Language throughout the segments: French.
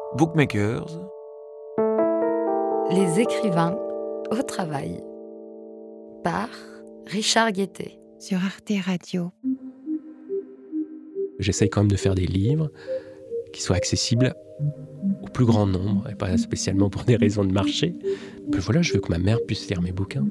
Bookmakers. Les écrivains au travail par Richard Guettet sur Arte Radio. J'essaye quand même de faire des livres qui soient accessibles au plus grand nombre, et pas spécialement pour des raisons de marché. Puis voilà, je veux que ma mère puisse lire mes bouquins.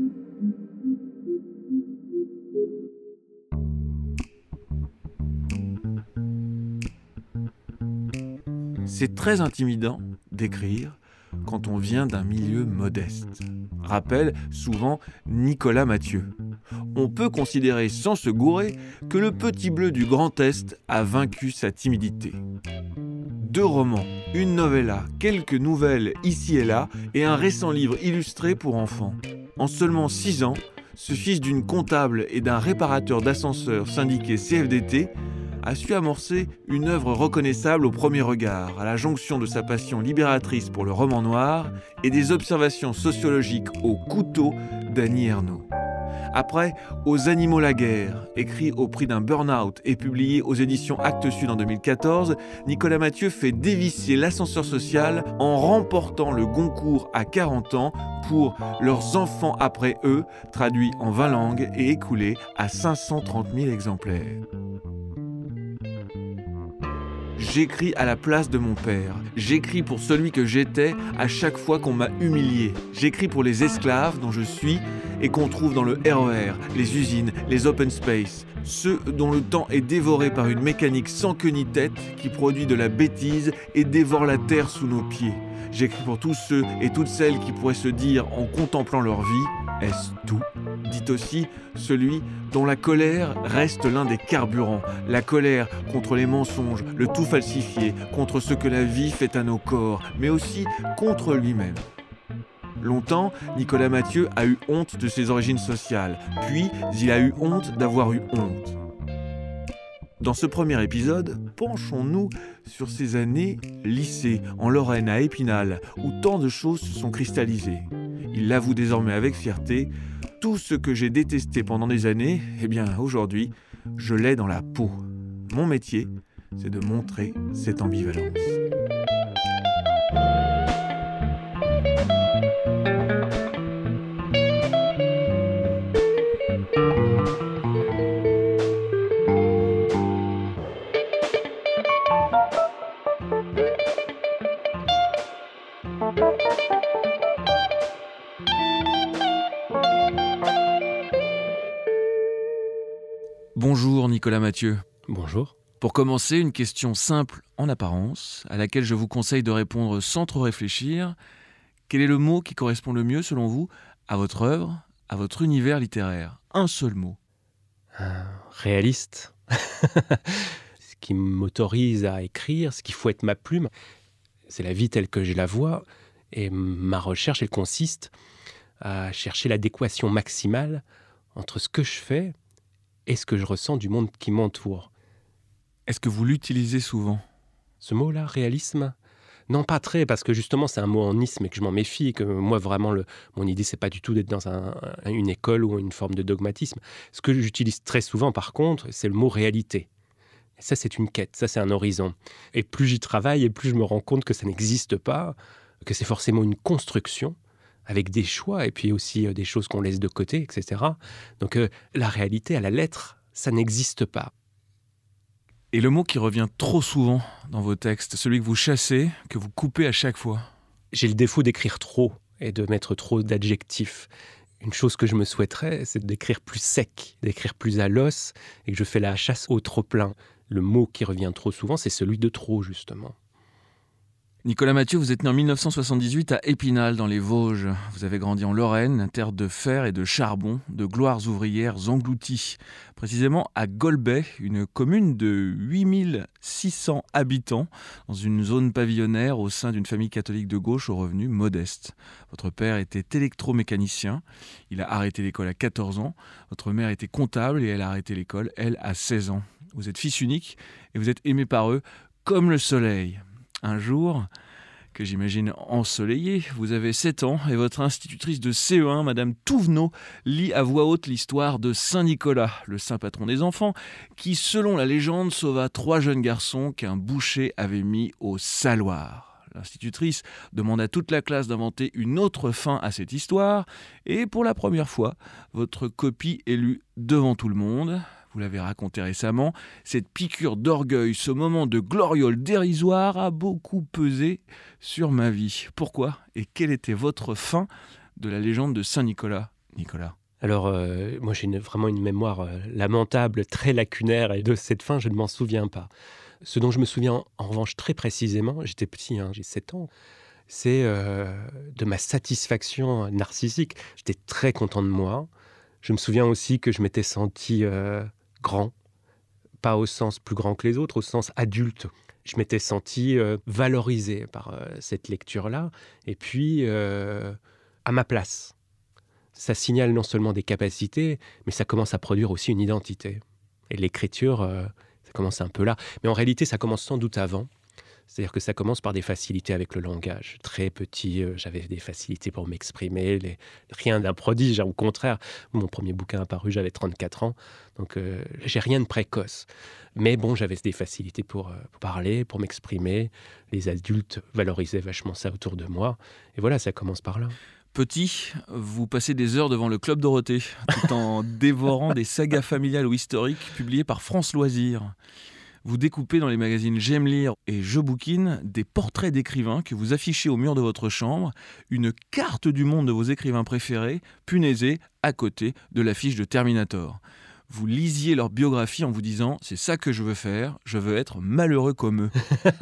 C'est très intimidant d'écrire quand on vient d'un milieu modeste. Rappelle souvent Nicolas Mathieu. On peut considérer sans se gourer que le Petit Bleu du Grand Est a vaincu sa timidité. 2 romans, une novella, quelques nouvelles ici et là et un récent livre illustré pour enfants. En seulement 6 ans, ce fils d'une comptable et d'un réparateur d'ascenseurs syndiqué CFDT a su amorcer une œuvre reconnaissable au premier regard, à la jonction de sa passion libératrice pour le roman noir et des observations sociologiques au couteau d'Annie Ernaux. Après Aux animaux la guerre, écrit au prix d'un burn-out et publié aux éditions Actes Sud en 2014, Nicolas Mathieu fait dévisser l'ascenseur social en remportant le Goncourt à 40 ans pour Leurs enfants après eux, traduit en 20 langues et écoulé à 530 000 exemplaires. J'écris à la place de mon père. J'écris pour celui que j'étais à chaque fois qu'on m'a humilié. J'écris pour les esclaves dont je suis et qu'on trouve dans le RER, les usines, les open space. Ceux dont le temps est dévoré par une mécanique sans queue ni tête qui produit de la bêtise et dévore la terre sous nos pieds. J'écris pour tous ceux et toutes celles qui pourraient se dire en contemplant leur vie « Est-ce tout ?» Dit aussi celui dont la colère reste l'un des carburants. La colère contre les mensonges, le tout falsifié, contre ce que la vie fait à nos corps, mais aussi contre lui-même. Longtemps, Nicolas Mathieu a eu honte de ses origines sociales, puis il a eu honte d'avoir eu honte. Dans ce premier épisode, penchons-nous sur ces années lycée, en Lorraine, à Épinal, où tant de choses se sont cristallisées. Il l'avoue désormais avec fierté, tout ce que j'ai détesté pendant des années, eh bien aujourd'hui, je l'ai dans la peau. Mon métier, c'est de montrer cette ambivalence. Bonjour Nicolas Mathieu. Bonjour. Pour commencer, une question simple en apparence, à laquelle je vous conseille de répondre sans trop réfléchir. Quel est le mot qui correspond le mieux, selon vous, à votre œuvre, à votre univers littéraire ? Un seul mot. Réaliste. Ce qui m'autorise à écrire, ce qui fouette ma plume, c'est la vie telle que je la vois. Et ma recherche, elle consiste à chercher l'adéquation maximale entre ce que je fais et ce que je ressens du monde qui m'entoure. Est-ce que vous l'utilisez souvent ? Ce mot-là, réalisme ? Non, pas très, parce que justement, c'est un mot en isme et que je m'en méfie, que moi, vraiment, mon idée, c'est pas du tout d'être dans une école ou une forme de dogmatisme. Ce que j'utilise très souvent, par contre, c'est le mot réalité. Et ça, c'est une quête, ça, c'est un horizon. Et plus j'y travaille, et plus je me rends compte que ça n'existe pas, que c'est forcément une construction, avec des choix, et puis aussi des choses qu'on laisse de côté, etc. Donc, la réalité à la lettre, ça n'existe pas. Et le mot qui revient trop souvent dans vos textes, celui que vous chassez, que vous coupez à chaque fois ? J'ai le défaut d'écrire trop et de mettre trop d'adjectifs. Une chose que je me souhaiterais, c'est d'écrire plus sec, d'écrire plus à l'os, et que je fais la chasse au trop-plein. Le mot qui revient trop souvent, c'est celui de trop, justement. Nicolas Mathieu, vous êtes né en 1978 à Épinal, dans les Vosges. Vous avez grandi en Lorraine, terre de fer et de charbon, de gloires ouvrières englouties. Précisément à Golbey, une commune de 8600 habitants, dans une zone pavillonnaire au sein d'une famille catholique de gauche aux revenus modestes. Votre père était électromécanicien, il a arrêté l'école à 14 ans. Votre mère était comptable et elle a arrêté l'école, elle, à 16 ans. Vous êtes fils unique et vous êtes aimé par eux comme le soleil. Un jour, que j'imagine ensoleillé, vous avez 7 ans et votre institutrice de CE1, Madame Touvenot, lit à voix haute l'histoire de Saint Nicolas, le saint patron des enfants, qui, selon la légende, sauva 3 jeunes garçons qu'un boucher avait mis au saloir. L'institutrice demande à toute la classe d'inventer une autre fin à cette histoire, et pour la première fois, votre copie est lue devant tout le monde. Vous l'avez raconté récemment, cette piqûre d'orgueil, ce moment de gloriole dérisoire a beaucoup pesé sur ma vie. Pourquoi et quelle était votre fin de la légende de Saint-Nicolas, Nicolas? Alors, moi j'ai vraiment une mémoire lamentable, très lacunaire, et de cette fin, je ne m'en souviens pas. Ce dont je me souviens en revanche très précisément, j'étais petit, j'ai 7 ans, c'est de ma satisfaction narcissique. J'étais très content de moi. Je me souviens aussi que je m'étais senti grand, pas au sens plus grand que les autres, au sens adulte. Je m'étais senti valorisé par cette lecture-là, et puis à ma place. Ça signale non seulement des capacités, mais ça commence à produire aussi une identité. Et l'écriture, ça commence un peu là. Mais en réalité, ça commence sans doute avant. C'est-à-dire que ça commence par des facilités avec le langage. Très petit, j'avais des facilités pour m'exprimer, rien d'un prodige. Au contraire, mon premier bouquin apparu, j'avais 34 ans. Donc, j'ai rien de précoce. Mais bon, j'avais des facilités pour parler, pour m'exprimer. Les adultes valorisaient vachement ça autour de moi. Et voilà, ça commence par là. Petit, vous passez des heures devant le Club Dorothée, tout en dévorant des sagas familiales ou historiques publiées par France Loisirs. Vous découpez dans les magazines J'aime lire et Je bouquine des portraits d'écrivains que vous affichez au mur de votre chambre, une carte du monde de vos écrivains préférés, punaisée à côté de l'affiche de Terminator. Vous lisiez leur biographie en vous disant « c'est ça que je veux faire, je veux être malheureux comme eux ».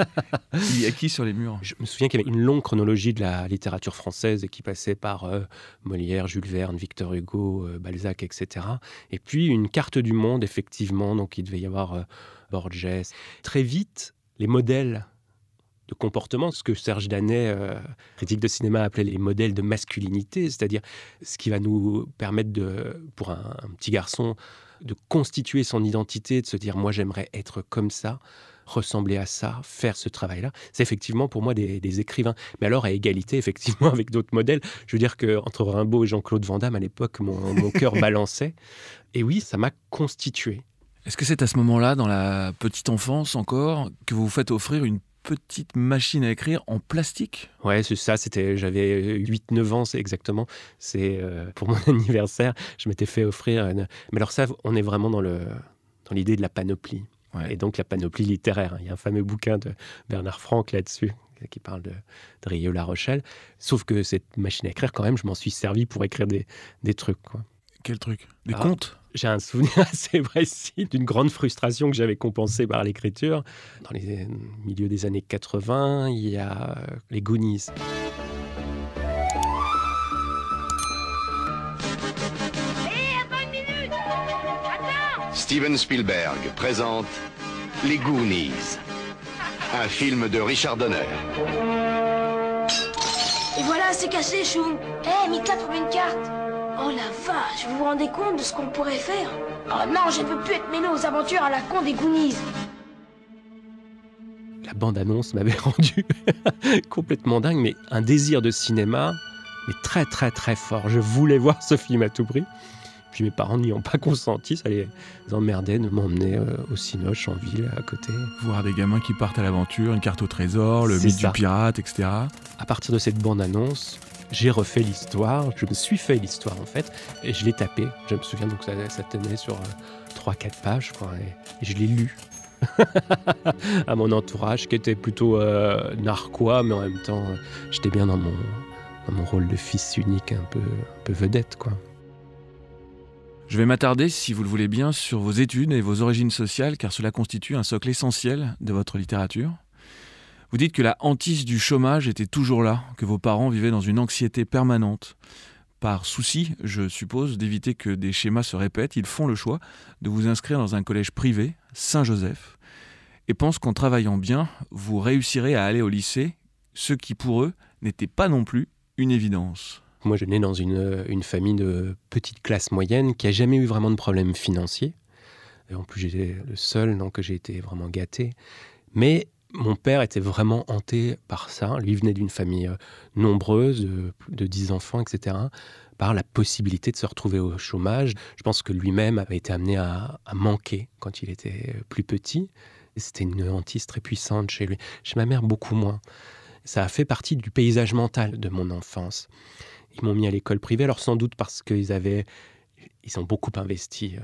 Il y a qui sur les murs? Je me souviens qu'il y avait une longue chronologie de la littérature française qui passait par Molière, Jules Verne, Victor Hugo, Balzac, etc. Et puis une carte du monde, effectivement, donc il devait y avoir Borges. Très vite, les modèles de comportement, ce que Serge Danet, critique de cinéma, appelait les modèles de masculinité, c'est-à-dire ce qui va nous permettre, pour un petit garçon, de constituer son identité, de se dire « moi j'aimerais être comme ça », ressembler à ça, faire ce travail-là. C'est effectivement pour moi des écrivains. Mais alors à égalité effectivement avec d'autres modèles. Je veux dire qu'entre Rimbaud et Jean-Claude Van Damme, à l'époque, mon cœur balançait. Et oui, ça m'a constitué. Est-ce que c'est à ce moment-là, dans la petite enfance encore, que vous vous faites offrir une petite machine à écrire en plastique? Ouais, c'est ça, j'avais 8-9 ans, c'est exactement. C'est pour mon anniversaire, je m'étais fait offrir Mais alors ça, on est vraiment dans l'idée de la panoplie. Ouais. Et donc la panoplie littéraire. Il y a un fameux bouquin de Bernard Franck là-dessus, qui parle de Rieux-La Rochelle. Sauf que cette machine à écrire, quand même, je m'en suis servi pour écrire des trucs, quoi. Quel truc? Des contes? J'ai un souvenir assez précis d'une grande frustration que j'avais compensée par l'écriture. Dans les milieux des années 80, il y a les Goonies. Steven Spielberg présente Les Goonies, un film de Richard Donner. Et voilà, c'est cassé, Choum. Mika trouve une carte. Oh la vache, vous vous rendez compte de ce qu'on pourrait faire? Oh non, je ne peux plus être mêlé aux aventures à la con des Goonies. La bande-annonce m'avait rendu complètement dingue, mais un désir de cinéma, mais très très très fort. Je voulais voir ce film à tout prix. Puis mes parents n'y ont pas consenti, ça les emmerdait de m'emmener au Cinoche, en ville, à côté. Voir des gamins qui partent à l'aventure, une carte au trésor, le mythe du pirate, etc. À partir de cette bande-annonce, j'ai refait l'histoire, je me suis fait l'histoire en fait, et je l'ai tapé. Je me souviens, donc ça tenait sur 3-4 pages, quoi, et je l'ai lu à mon entourage, qui était plutôt narquois, mais en même temps, j'étais bien dans mon rôle de fils unique, un peu vedette, quoi. Je vais m'attarder, si vous le voulez bien, sur vos études et vos origines sociales, car cela constitue un socle essentiel de votre littérature. Vous dites que la hantise du chômage était toujours là, que vos parents vivaient dans une anxiété permanente. Par souci, je suppose, d'éviter que des schémas se répètent, ils font le choix de vous inscrire dans un collège privé, Saint-Joseph, et pensent qu'en travaillant bien, vous réussirez à aller au lycée, ce qui pour eux n'était pas non plus une évidence. Moi, je nais dans une famille de petite classe moyenne qui n'a jamais eu vraiment de problème financier. Et en plus, j'étais le seul, donc j'ai été vraiment gâté. Mais mon père était vraiment hanté par ça. Lui venait d'une famille nombreuse, de 10 enfants, etc., par la possibilité de se retrouver au chômage. Je pense que lui-même avait été amené à manquer quand il était plus petit. Et c'était une hantise très puissante chez lui. Chez ma mère, beaucoup moins. Ça a fait partie du paysage mental de mon enfance. Ils m'ont mis à l'école privée, alors sans doute parce qu'ils ont beaucoup investi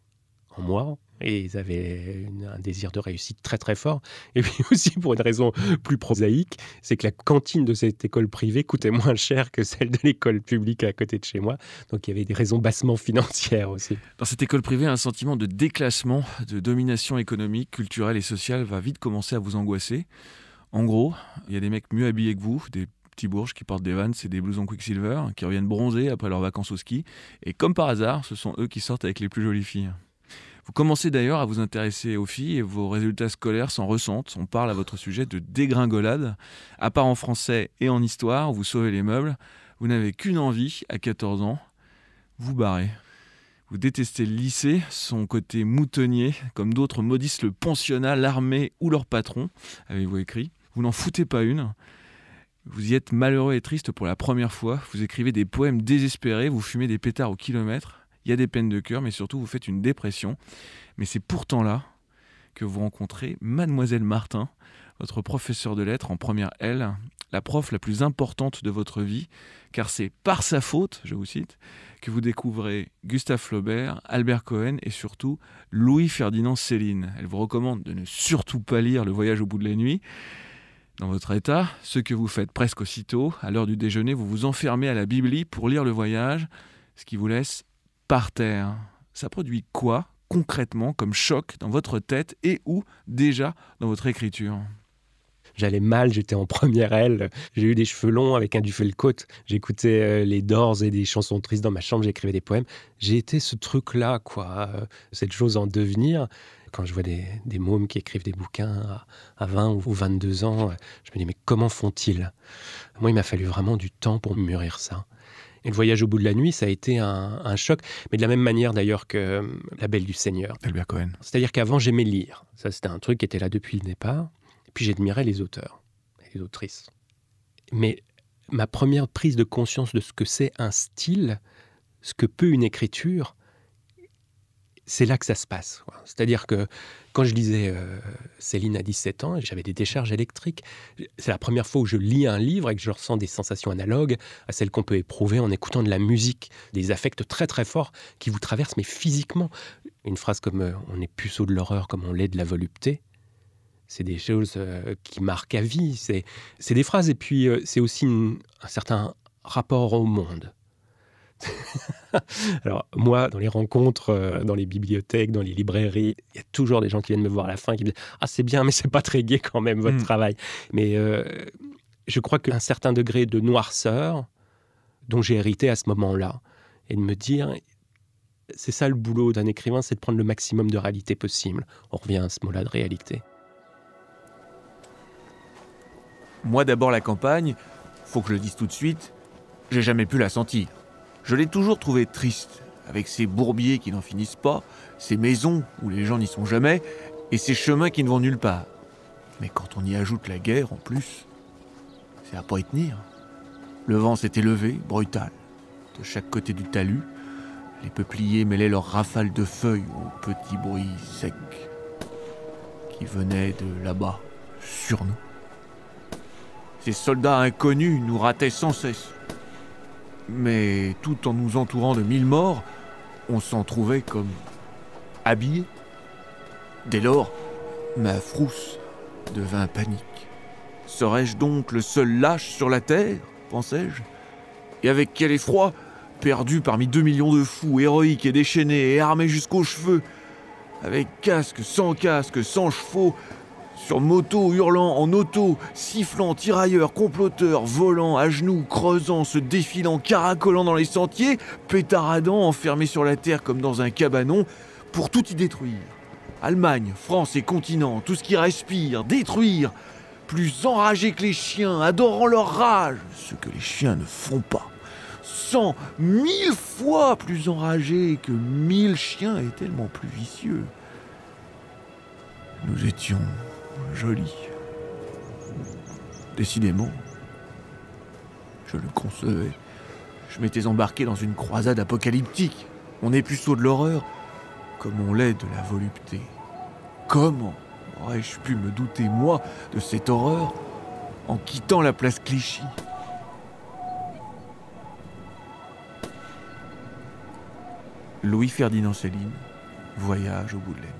en moi, et ils avaient un désir de réussite très très fort. Et puis aussi pour une raison plus prosaïque, c'est que la cantine de cette école privée coûtait moins cher que celle de l'école publique à côté de chez moi. Donc il y avait des raisons bassement financières aussi. Dans cette école privée, un sentiment de déclassement, de domination économique, culturelle et sociale va vite commencer à vous angoisser. En gros, il y a des mecs mieux habillés que vous, des petits bourges qui portent des Vans et des blousons Quicksilver, qui reviennent bronzés après leurs vacances au ski. Et comme par hasard, ce sont eux qui sortent avec les plus jolies filles. Vous commencez d'ailleurs à vous intéresser aux filles et vos résultats scolaires s'en ressentent. On parle à votre sujet de dégringolade. À part en français et en histoire, vous sauvez les meubles. Vous n'avez qu'une envie, à 14 ans, vous barrer. Vous détestez le lycée, son côté moutonnier, comme d'autres maudissent le pensionnat, l'armée ou leur patron, avez-vous écrit. Vous n'en foutez pas une. Vous y êtes malheureux et triste pour la première fois. Vous écrivez des poèmes désespérés, vous fumez des pétards au kilomètre. Il y a des peines de cœur, mais surtout vous faites une dépression. Mais c'est pourtant là que vous rencontrez Mademoiselle Martin, votre professeur de lettres en première L, la prof la plus importante de votre vie, car c'est par sa faute, je vous cite, que vous découvrez Gustave Flaubert, Albert Cohen et surtout Louis-Ferdinand Céline. Elle vous recommande de ne surtout pas lire Le Voyage au bout de la nuit. Dans votre état, ce que vous faites presque aussitôt, à l'heure du déjeuner, vous vous enfermez à la Bibli pour lire Le Voyage, ce qui vous laisse par terre. Ça produit quoi, concrètement, comme choc dans votre tête et ou déjà dans votre écriture ? J'allais mal, j'étais en première L, j'ai eu des cheveux longs avec un Duffelcoat, j'écoutais les Doors et des chansons tristes dans ma chambre, j'écrivais des poèmes. J'ai été ce truc-là, quoi, cette chose en devenir. Quand je vois des mômes qui écrivent des bouquins à 20 ou 22 ans, je me dis, mais comment font-ils ? Moi, il m'a fallu vraiment du temps pour mûrir ça. Et Le Voyage au bout de la nuit, ça a été un choc, mais de la même manière d'ailleurs que La Belle du Seigneur. Albert Cohen. C'est-à-dire qu'avant, j'aimais lire. Ça, c'était un truc qui était là depuis le départ. Et puis j'admirais les auteurs et les autrices. Mais ma première prise de conscience de ce que c'est un style, ce que peut une écriture, c'est là que ça se passe. C'est-à-dire que quand je lisais Céline à 17 ans, j'avais des décharges électriques. C'est la première fois où je lis un livre et que je ressens des sensations analogues à celles qu'on peut éprouver en écoutant de la musique, des affects très très forts qui vous traversent, mais physiquement. Une phrase comme « on est puceau de l'horreur comme on l'est de la volupté », c'est des choses qui marquent à vie. C'est des phrases et puis c'est aussi un certain rapport au monde. Alors moi, dans les rencontres, dans les bibliothèques, dans les librairies, il y a toujours des gens qui viennent me voir à la fin qui me disent « Ah, c'est bien, mais c'est pas très gai quand même, votre travail. » Mais je crois qu'un certain degré de noirceur dont j'ai hérité à ce moment-là, et de me dire « C'est ça le boulot d'un écrivain, c'est de prendre le maximum de réalité possible. » On revient à ce mot-là de réalité. Moi d'abord la campagne, faut que je le dise tout de suite, j'ai jamais pu la sentir. Je l'ai toujours trouvée triste, avec ses bourbiers qui n'en finissent pas, ses maisons où les gens n'y sont jamais, et ses chemins qui ne vont nulle part. Mais quand on y ajoute la guerre en plus, c'est à pas y tenir. Le vent s'était levé, brutal. De chaque côté du talus, les peupliers mêlaient leurs rafales de feuilles aux petits bruits secs qui venaient de là-bas, sur nous. Ces soldats inconnus nous rataient sans cesse. Mais tout en nous entourant de 1000 morts, on s'en trouvait comme habillés. Dès lors, ma frousse devint panique. Serais-je donc le seul lâche sur la terre, pensais-je ? Et avec quel effroi, perdu parmi 2 millions de fous, héroïques et déchaînés, et armés jusqu'aux cheveux, avec casque, sans chevaux, sur moto, hurlant, en auto, sifflant, tirailleurs, comploteurs, volant, à genoux, creusant, se défilant, caracolant dans les sentiers, pétaradant, enfermés sur la terre comme dans un cabanon, pour tout y détruire. Allemagne, France et continent, tout ce qui respire, détruire, plus enragés que les chiens, adorant leur rage, ce que les chiens ne font pas. 100, 1000 fois plus enragés que 1000 chiens et tellement plus vicieux. Nous étions jolis. Décidément, je le concevais. Je m'étais embarqué dans une croisade apocalyptique. On est puceau de l'horreur, comme on l'est de la volupté. Comment aurais-je pu me douter, moi, de cette horreur, en quittant la place Clichy. Louis-Ferdinand Céline, Voyage au bout de la nuit.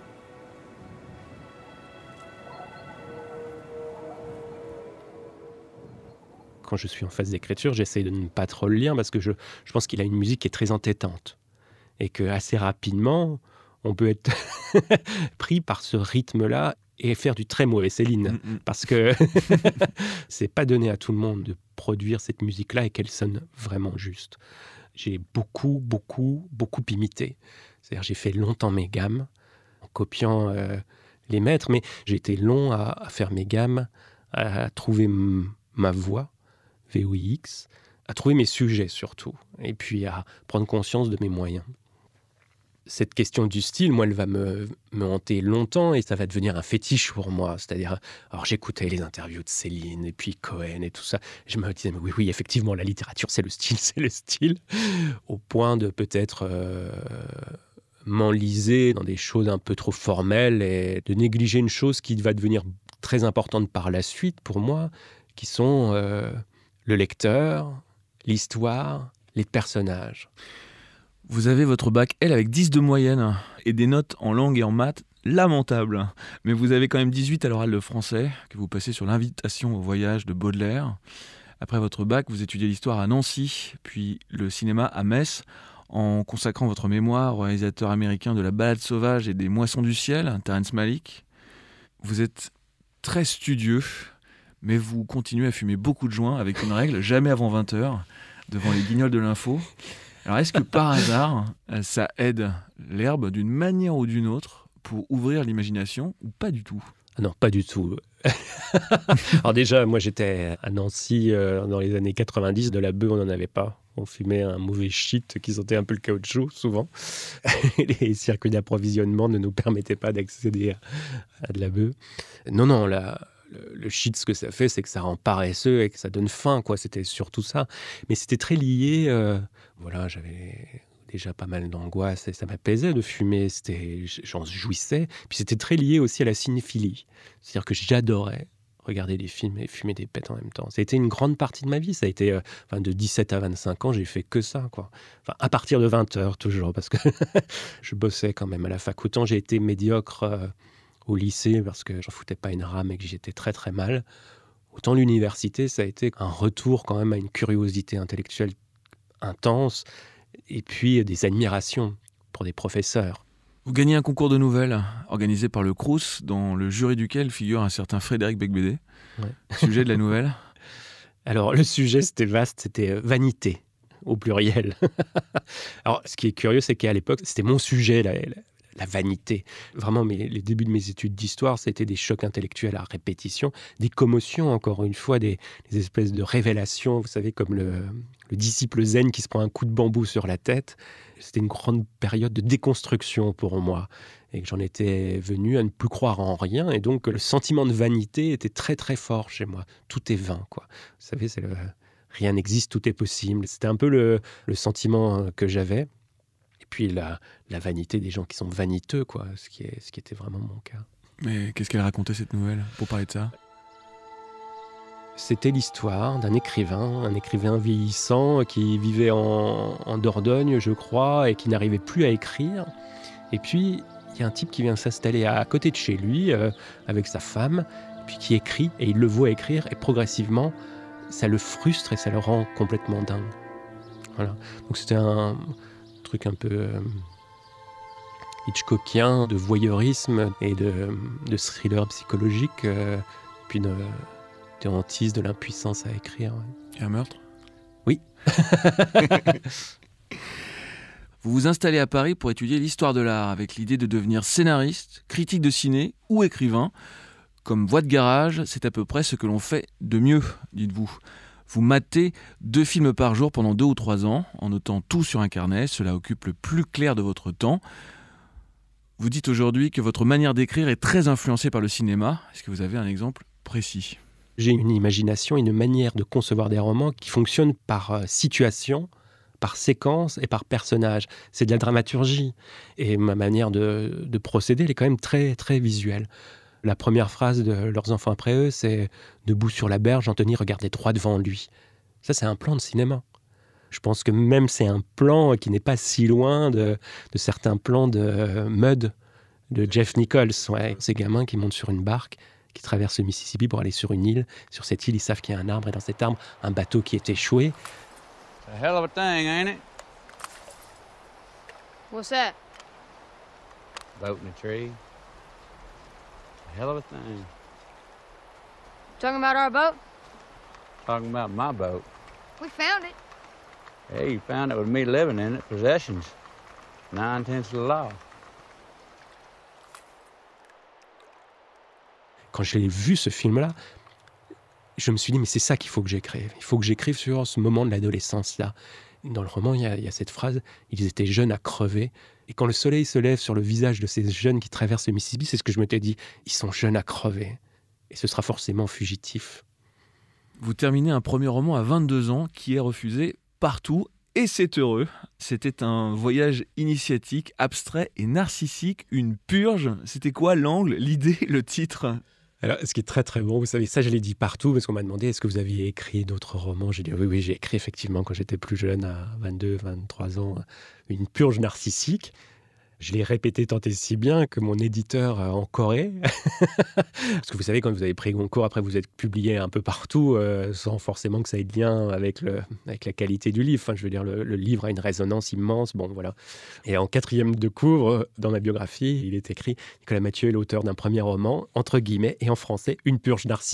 Quand je suis en phase d'écriture, j'essaie de ne pas trop le lire parce que je pense qu'il a une musique qui est très entêtante et que assez rapidement, on peut être pris par ce rythme-là et faire du très mauvais Céline. Parce que c'est pas donné à tout le monde de produire cette musique-là et qu'elle sonne vraiment juste. J'ai beaucoup imité. C'est-à-dire j'ai fait longtemps mes gammes en copiant les maîtres, mais j'ai été long à faire mes gammes, à trouver ma voix, VOIX, à trouver mes sujets surtout, et puis à prendre conscience de mes moyens. Cette question du style, moi, elle va me hanter longtemps et ça va devenir un fétiche pour moi. C'est-à-dire, alors j'écoutais les interviews de Céline et puis Cohen et tout ça. Je me disais, mais oui, effectivement, la littérature, c'est le style, au point de peut-être m'enliser dans des choses un peu trop formelles et de négliger une chose qui va devenir très importante par la suite pour moi, qui sont le lecteur, l'histoire, les personnages. Vous avez votre bac L avec 10 de moyenne et des notes en langue et en maths lamentables. Mais vous avez quand même 18 à l'oral de français, que vous passez sur l'invitation au voyage de Baudelaire. Après votre bac, vous étudiez l'histoire à Nancy, puis le cinéma à Metz, en consacrant votre mémoire au réalisateur américain de La Balade sauvage et des Moissons du ciel, Terrence Malick. Vous êtes très studieux, mais vous continuez à fumer beaucoup de joints avec une règle, jamais avant 20h, devant les guignols de l'info. Alors, est-ce que par hasard, ça aide l'herbe d'une manière ou d'une autre pour ouvrir l'imagination ou pas du tout ? Non, pas du tout. Alors déjà, moi j'étais à Nancy dans les années 90, de la bœuf on n'en avait pas. On fumait un mauvais shit qui sentait un peu le caoutchouc souvent. Les circuits d'approvisionnement ne nous permettaient pas d'accéder à de la bœuf. Non, le shit, ce que ça fait, c'est que ça rend paresseux et que ça donne faim, quoi. C'était surtout ça. Mais c'était très lié. J'avais déjà pas mal d'angoisse et ça m'apaisait de fumer. J'en jouissais. Puis c'était très lié aussi à la cinéphilie. C'est-à-dire que j'adorais regarder des films et fumer des pets en même temps. Ça a été une grande partie de ma vie. Ça a été de 17 à 25 ans, j'ai fait que ça, quoi. Enfin, à partir de 20h toujours, parce que je bossais quand même à la fac. Autant j'ai été médiocre au lycée parce que j'en foutais pas une rame et que j'étais très très mal. Autant l'université, ça a été un retour quand même à une curiosité intellectuelle intense et puis des admirations pour des professeurs. Vous gagnez un concours de nouvelles organisé par le Crous, dans le jury duquel figure un certain Frédéric Becbédé. Ouais. Sujet de la nouvelle ? Alors le sujet, c'était vaste, c'était vanité au pluriel. Alors ce qui est curieux, c'est qu'à l'époque, c'était mon sujet, la vanité. Vraiment, les débuts de mes études d'histoire, c'était des chocs intellectuels à répétition, des commotions, encore une fois, des espèces de révélations, vous savez, comme le disciple zen qui se prend un coup de bambou sur la tête. C'était une grande période de déconstruction pour moi, et que j'en étais venu à ne plus croire en rien, et donc le sentiment de vanité était très très fort chez moi. Tout est vain, quoi. Vous savez, rien n'existe, tout est possible. C'était un peu le sentiment que j'avais. Et puis la vanité des gens qui sont vaniteux, quoi, ce qui était vraiment mon cas. Mais qu'est-ce qu'elle racontait, cette nouvelle, pour parler de ça ? C'était l'histoire d'un écrivain vieillissant qui vivait en Dordogne, je crois, et qui n'arrivait plus à écrire. Et puis, il y a un type qui vient s'installer à côté de chez lui, avec sa femme, puis qui écrit, et il le voit écrire, et progressivement, ça le frustre et ça le rend complètement dingue. Voilà. Donc c'était un truc un peu hitchcockien, de voyeurisme et de thriller psychologique, puis de hantise, de l'impuissance à écrire. Et un meurtre ? Oui. Vous vous installez à Paris pour étudier l'histoire de l'art, avec l'idée de devenir scénariste, critique de ciné ou écrivain. Comme voix de garage, c'est à peu près ce que l'on fait de mieux, dites-vous. Vous matez 2 films par jour pendant 2 ou 3 ans, en notant tout sur un carnet. Cela occupe le plus clair de votre temps. Vous dites aujourd'hui que votre manière d'écrire est très influencée par le cinéma. Est-ce que vous avez un exemple précis ? J'ai une imagination, une manière de concevoir des romans qui fonctionne par situation, par séquence et par personnage. C'est de la dramaturgie. Et ma manière de procéder, elle est quand même très, très visuelle. La première phrase de Leurs enfants après eux, c'est « Debout sur la berge, Anthony regardait droit devant lui ». Ça, c'est un plan de cinéma. Je pense que même c'est un plan qui n'est pas si loin de certains plans de Mud, de Jeff Nichols. Ouais. Ces gamins qui montent sur une barque, qui traversent le Mississippi pour aller sur une île. Sur cette île, ils savent qu'il y a un arbre, et dans cet arbre, un bateau qui est échoué. It's a hell of a thing, ain't it? What's that? Boat in a tree. A hell of a thing. Talking about our boat? Talking about my boat. We found it. Hey, you found it with me living in it. Possessions. 9/10 of the law. Quand j'ai vu ce film-là, je me suis dit, mais c'est ça qu'il faut que j'écrive. Il faut que j'écrive sur ce moment de l'adolescence-là. Dans le roman, il y a cette phrase, ils étaient jeunes à crever. Et quand le soleil se lève sur le visage de ces jeunes qui traversent le Mississippi, c'est ce que je m'étais dit, ils sont jeunes à crever. Et ce sera forcément fugitif. Vous terminez un premier roman à 22 ans qui est refusé partout. Et c'est heureux. C'était un voyage initiatique, abstrait et narcissique, une purge. C'était quoi l'angle, l'idée, le titre ? Alors, ce qui est très très bon, vous savez, ça je l'ai dit partout parce qu'on m'a demandé est-ce que vous aviez écrit d'autres romans. J'ai dit oui, j'ai écrit effectivement quand j'étais plus jeune, à 22, 23 ans, une purge narcissique. Je l'ai répété tant et si bien que mon éditeur en Corée, parce que vous savez, quand vous avez pris Goncourt, après vous êtes publié un peu partout, sans forcément que ça ait de lien avec la qualité du livre. Enfin, je veux dire, le livre a une résonance immense. Bon, voilà. Et en 4e de couvre, dans ma biographie, il est écrit « Nicolas Mathieu est l'auteur d'un premier roman, entre guillemets, et en français, une purge narcissique ».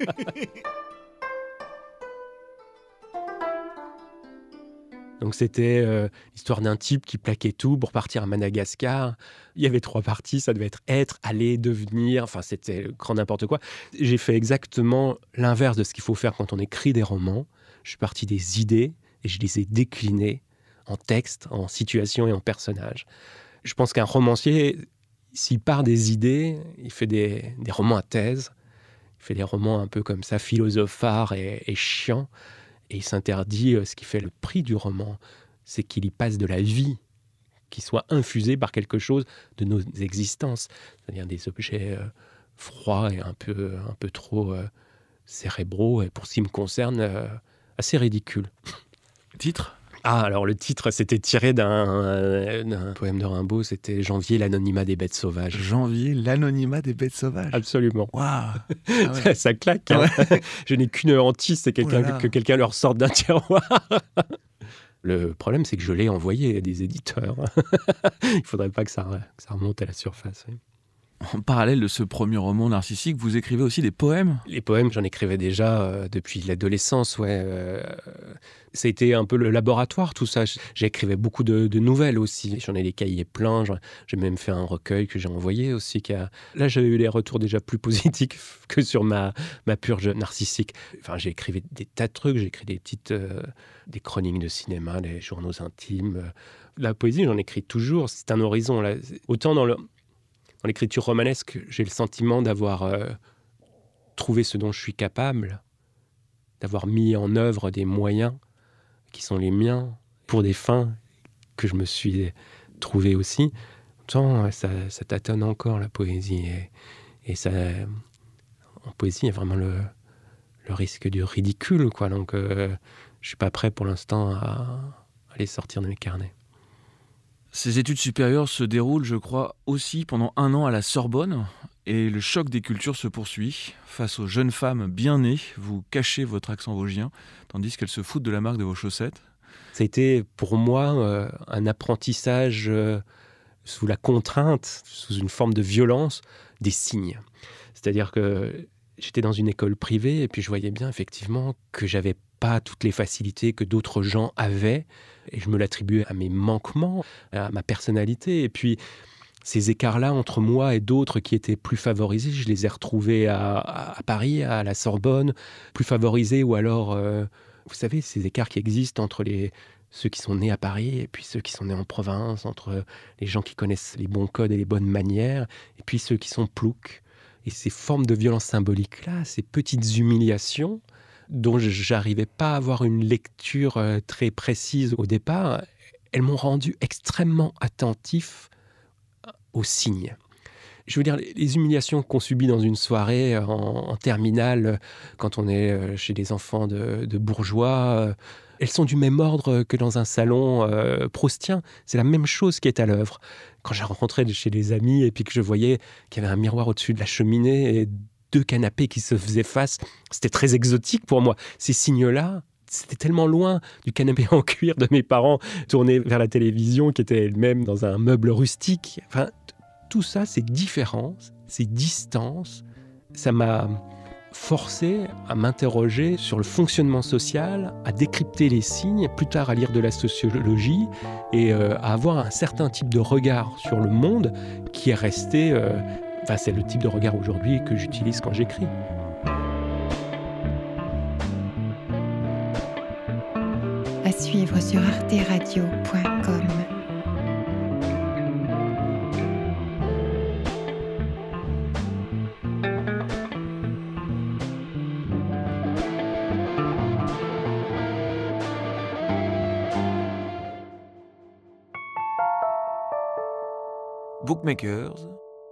Donc c'était l'histoire d'un type qui plaquait tout pour partir à Madagascar. Il y avait 3 parties, ça devait être, aller, devenir, enfin c'était grand n'importe quoi. J'ai fait exactement l'inverse de ce qu'il faut faire quand on écrit des romans. Je suis parti des idées et je les ai déclinées en texte, en situation et en personnage. Je pense qu'un romancier, s'il part des idées, il fait des romans à thèse, il fait des romans un peu comme ça, philosophards et chiants. Et il s'interdit ce qui fait le prix du roman, c'est qu'il y passe de la vie, qui soit infusée par quelque chose de nos existences, c'est-à-dire des objets froids et un peu trop cérébraux, et pour ce qui me concerne, assez ridicules. Titre ? Ah, alors le titre, c'était tiré d'un poème de Rimbaud, c'était « Janvier, l'anonymat des bêtes sauvages ». Janvier, l'anonymat des bêtes sauvages. Absolument. Waouh. Ah ouais. Ça claque. Hein. Ouais. Je n'ai qu'une hantise, c'est que quelqu'un leur sorte d'un tiroir. Le problème, c'est que je l'ai envoyé à des éditeurs. Il ne faudrait pas que ça remonte à la surface. Oui. En parallèle de ce premier roman narcissique, vous écrivez aussi des poèmes ? Les poèmes, j'en écrivais déjà depuis l'adolescence, ouais. Ça a été un peu le laboratoire, tout ça. J'écrivais beaucoup de nouvelles aussi. J'en ai des cahiers pleins. J'ai même fait un recueil que j'ai envoyé aussi. Là, j'avais eu des retours déjà plus positifs que sur ma purge narcissique. Enfin, j'ai écrit des tas de trucs. J'ai écrit des chroniques de cinéma, des journaux intimes. La poésie, j'en écris toujours. C'est un horizon. Là. Autant dans l'écriture romanesque, j'ai le sentiment d'avoir trouvé ce dont je suis capable, d'avoir mis en œuvre des moyens qui sont les miens pour des fins que je me suis trouvé aussi. Autant ça tâtonne encore, la poésie. Et ça, en poésie, il y a vraiment le risque du ridicule, quoi. Donc, je ne suis pas prêt pour l'instant à les sortir de mes carnets. Ces études supérieures se déroulent, je crois, aussi pendant 1 an à la Sorbonne. Et le choc des cultures se poursuit. Face aux jeunes femmes bien nées, vous cachez votre accent vosgien, tandis qu'elles se foutent de la marque de vos chaussettes. Ça a été pour moi un apprentissage sous la contrainte, sous une forme de violence, des signes. C'est-à-dire que j'étais dans une école privée et puis je voyais bien effectivement que j'avais pas toutes les facilités que d'autres gens avaient. Et je me l'attribuais à mes manquements, à ma personnalité. Et puis, ces écarts-là entre moi et d'autres qui étaient plus favorisés, je les ai retrouvés à Paris, à la Sorbonne, plus favorisés. Ou alors, vous savez, ces écarts qui existent entre ceux qui sont nés à Paris et puis ceux qui sont nés en province, entre les gens qui connaissent les bons codes et les bonnes manières, et puis ceux qui sont ploucs. Et ces formes de violence symbolique-là, ces petites humiliations, dont je n'arrivais pas à avoir une lecture très précise au départ, elles m'ont rendu extrêmement attentif aux signes. Je veux dire, les humiliations qu'on subit dans une soirée en terminale, quand on est chez des enfants de bourgeois, elles sont du même ordre que dans un salon proustien. C'est la même chose qui est à l'œuvre. Quand j'ai rencontré chez des amis et puis que je voyais qu'il y avait un miroir au-dessus de la cheminée et 2 canapés qui se faisaient face, c'était très exotique pour moi. Ces signes-là, c'était tellement loin du canapé en cuir de mes parents tourné vers la télévision qui était elle-même dans un meuble rustique. Enfin, tout ça, ces différences, ces distances, ça m'a forcé à m'interroger sur le fonctionnement social, à décrypter les signes, plus tard à lire de la sociologie et à avoir un certain type de regard sur le monde qui est resté... c'est le type de regard aujourd'hui que j'utilise quand j'écris. À suivre sur arteradio.com. Bookmakers.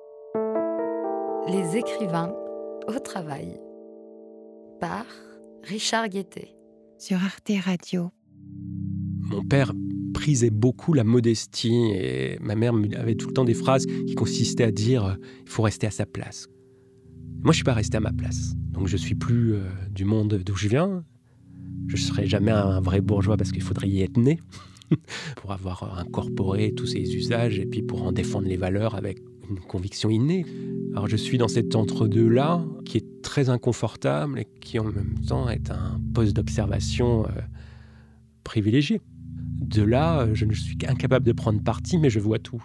Les écrivains au travail. Par Richard Guettet. Sur Arte Radio. Mon père prisait beaucoup la modestie et ma mère avait tout le temps des phrases qui consistaient à dire « il faut rester à sa place ». Moi, je ne suis pas resté à ma place. Donc, je ne suis plus du monde d'où je viens. Je ne serai jamais un vrai bourgeois parce qu'il faudrait y être né pour avoir incorporé tous ces usages et puis pour en défendre les valeurs avec une conviction innée. Alors, je suis dans cet entre-deux-là qui est très inconfortable et qui, en même temps, est un poste d'observation privilégié. De là, je ne suis incapable de prendre parti, mais je vois tout.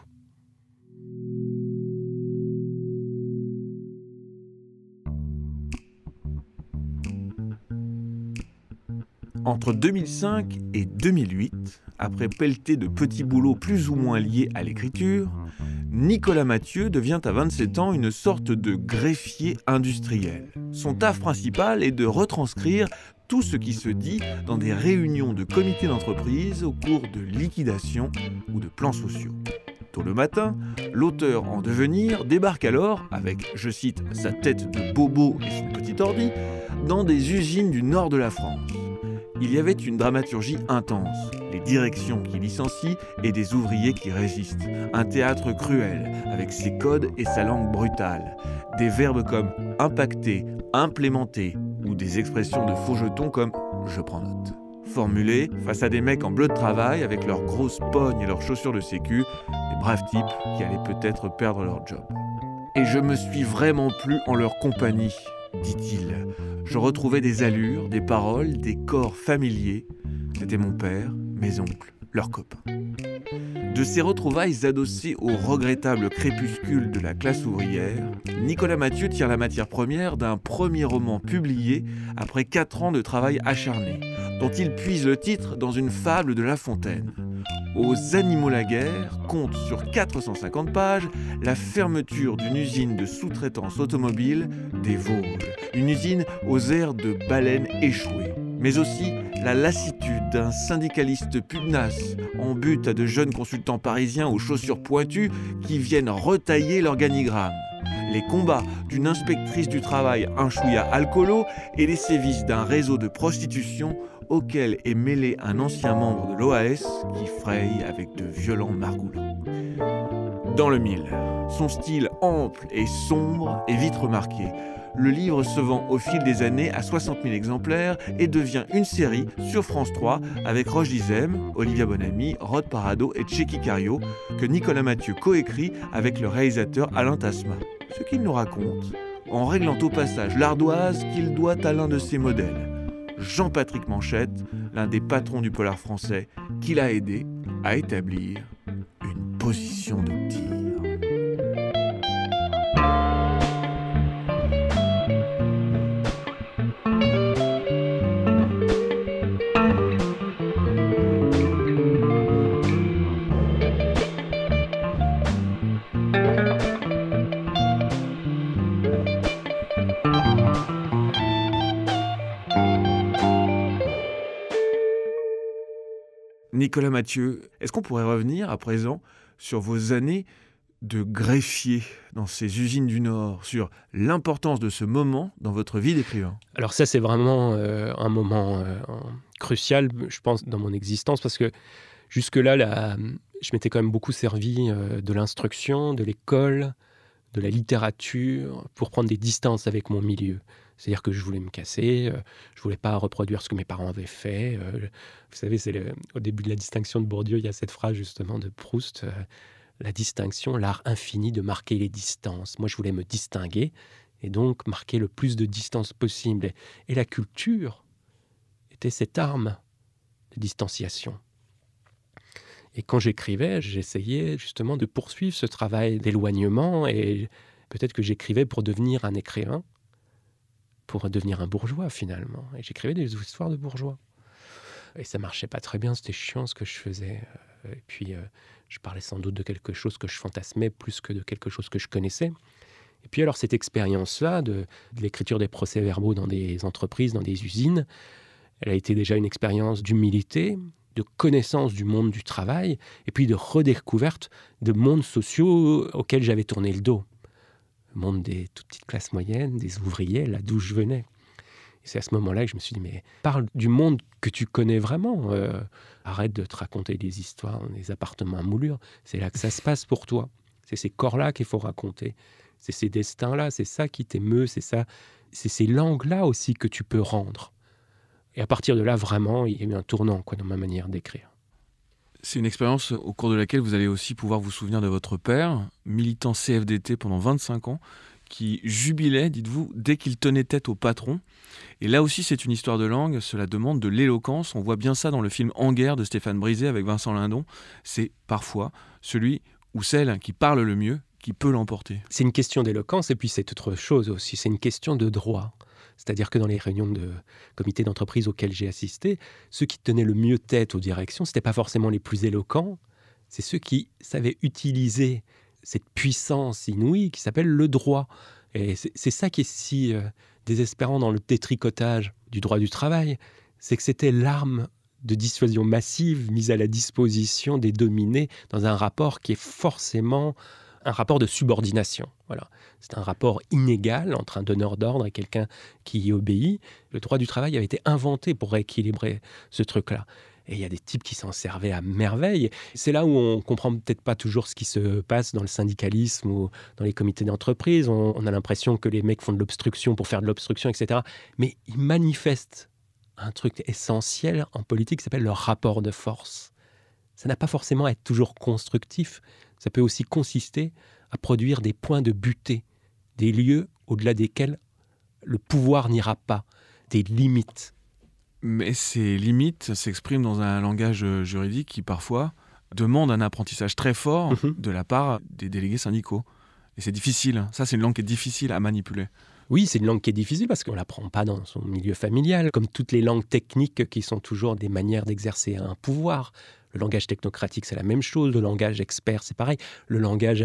Entre 2005 et 2008, après pelleter de petits boulots plus ou moins liés à l'écriture, Nicolas Mathieu devient à 27 ans une sorte de greffier industriel. Son taf principal est de retranscrire tout ce qui se dit dans des réunions de comités d'entreprise au cours de liquidations ou de plans sociaux. Tôt le matin, l'auteur en devenir débarque alors, avec, je cite, sa tête de bobo et son petit ordi, dans des usines du nord de la France. Il y avait une dramaturgie intense, les directions qui licencient et des ouvriers qui résistent. Un théâtre cruel, avec ses codes et sa langue brutale. Des verbes comme impacter, implémenter, ou des expressions de faux jetons comme « je prends note ». Formulées face à des mecs en bleu de travail avec leurs grosses pognes et leurs chaussures de sécu, des braves types qui allaient peut-être perdre leur job. Et je me suis vraiment plu en leur compagnie, dit-il. Je retrouvais des allures, des paroles, des corps familiers. C'était mon père, mes oncles, leurs copains. De ces retrouvailles adossées au regrettable crépuscule de la classe ouvrière, Nicolas Mathieu tire la matière première d'un premier roman publié après 4 ans de travail acharné, dont il puise le titre dans une fable de La Fontaine. Aux animaux la guerre compte sur 450 pages la fermeture d'une usine de sous-traitance automobile des Vosges, une usine aux airs de baleines échouées, mais aussi la lassitude d'un syndicaliste pugnace en butte à de jeunes consultants parisiens aux chaussures pointues qui viennent retailler l'organigramme, les combats d'une inspectrice du travail un chouïa alcoolo et les sévices d'un réseau de prostitution auquel est mêlé un ancien membre de l'OAS qui fraye avec de violents margoulins. Dans le mille, son style ample et sombre est vite remarqué. Le livre se vend au fil des années à 60 000 exemplaires et devient une série sur France 3 avec Roche Dizem, Olivia Bonamy, Rod Parado et Tchéky Cario que Nicolas Mathieu coécrit avec le réalisateur Alain Tasma. Ce qu'il nous raconte en réglant au passage l'ardoise qu'il doit à l'un de ses modèles, Jean-Patrick Manchette, l'un des patrons du polar français, qui l'a aidé à établir une position de tir. Nicolas Mathieu, est-ce qu'on pourrait revenir à présent sur vos années de greffier dans ces usines du Nord sur l'importance de ce moment dans votre vie d'écrivain? Alors ça, c'est vraiment un moment crucial, je pense, dans mon existence, parce que jusque-là, je m'étais quand même beaucoup servi de l'instruction, de l'école, de la littérature, pour prendre des distances avec mon milieu. C'est-à-dire que je voulais me casser, je voulais pas reproduire ce que mes parents avaient fait. Vous savez, au début de la distinction de Bourdieu, il y a cette phrase justement de Proust, la distinction, l'art infini de marquer les distances. Moi, je voulais me distinguer et donc marquer le plus de distance possible. Et la culture était cette arme de distanciation. Et quand j'écrivais, j'essayais justement de poursuivre ce travail d'éloignement, et peut-être que j'écrivais pour devenir un écrivain, pour devenir un bourgeois finalement. Et j'écrivais des histoires de bourgeois. Et ça marchait pas très bien, c'était chiant ce que je faisais. Et puis je parlais sans doute de quelque chose que je fantasmais plus que de quelque chose que je connaissais. Et puis alors cette expérience-là de l'écriture des procès-verbaux dans des entreprises, dans des usines, elle a été déjà une expérience d'humilité, de connaissance du monde du travail, et puis de redécouverte de mondes sociaux auxquels j'avais tourné le dos. Le monde des toutes petites classes moyennes, des ouvriers, là d'où je venais. Et c'est à ce moment-là que je me suis dit, mais parle du monde que tu connais vraiment. Arrête de te raconter des histoires dans des appartements à moulures. C'est là que ça se passe pour toi. C'est ces corps-là qu'il faut raconter. C'est ces destins-là, c'est ça qui t'émeut, c'est ça. C'est ces langues-là aussi que tu peux rendre. Et à partir de là, vraiment, il y a eu un tournant dans ma manière d'écrire. C'est une expérience au cours de laquelle vous allez aussi pouvoir vous souvenir de votre père, militant CFDT pendant 25 ans, qui jubilait, dites-vous, dès qu'il tenait tête au patron. Et là aussi, c'est une histoire de langue, cela demande de l'éloquence. On voit bien ça dans le film En guerre de Stéphane Brisé avec Vincent Lindon. C'est parfois celui ou celle qui parle le mieux qui peut l'emporter. C'est une question d'éloquence, et puis c'est autre chose aussi, c'est une question de droit. C'est-à-dire que dans les réunions de comités d'entreprise auxquelles j'ai assisté, ceux qui tenaient le mieux tête aux directions, ce n'étaient pas forcément les plus éloquents, c'est ceux qui savaient utiliser cette puissance inouïe qui s'appelle le droit. Et c'est ça qui est si désespérant dans le détricotage du droit du travail, c'est que c'était l'arme de dissuasion massive mise à la disposition des dominés dans un rapport qui est forcément un rapport de subordination. Voilà. C'est un rapport inégal entre un donneur d'ordre et quelqu'un qui y obéit. Le droit du travail avait été inventé pour rééquilibrer ce truc-là. Et il y a des types qui s'en servaient à merveille. C'est là où on ne comprend peut-être pas toujours ce qui se passe dans le syndicalisme ou dans les comités d'entreprise. On a l'impression que les mecs font de l'obstruction pour faire de l'obstruction, etc. Mais ils manifestent un truc essentiel en politique qui s'appelle le rapport de force. Ça n'a pas forcément à être toujours constructif. Ça peut aussi consister à produire des points de butée, des lieux au-delà desquels le pouvoir n'ira pas, des limites. Mais ces limites s'expriment dans un langage juridique qui parfois demande un apprentissage très fort de la part des délégués syndicaux. Et c'est difficile. Ça, c'est une langue qui est difficile à manipuler. Oui, c'est une langue qui est difficile parce qu'on ne l'apprend pas dans son milieu familial, comme toutes les langues techniques qui sont toujours des manières d'exercer un pouvoir. Le langage technocratique, c'est la même chose. Le langage expert, c'est pareil. Le langage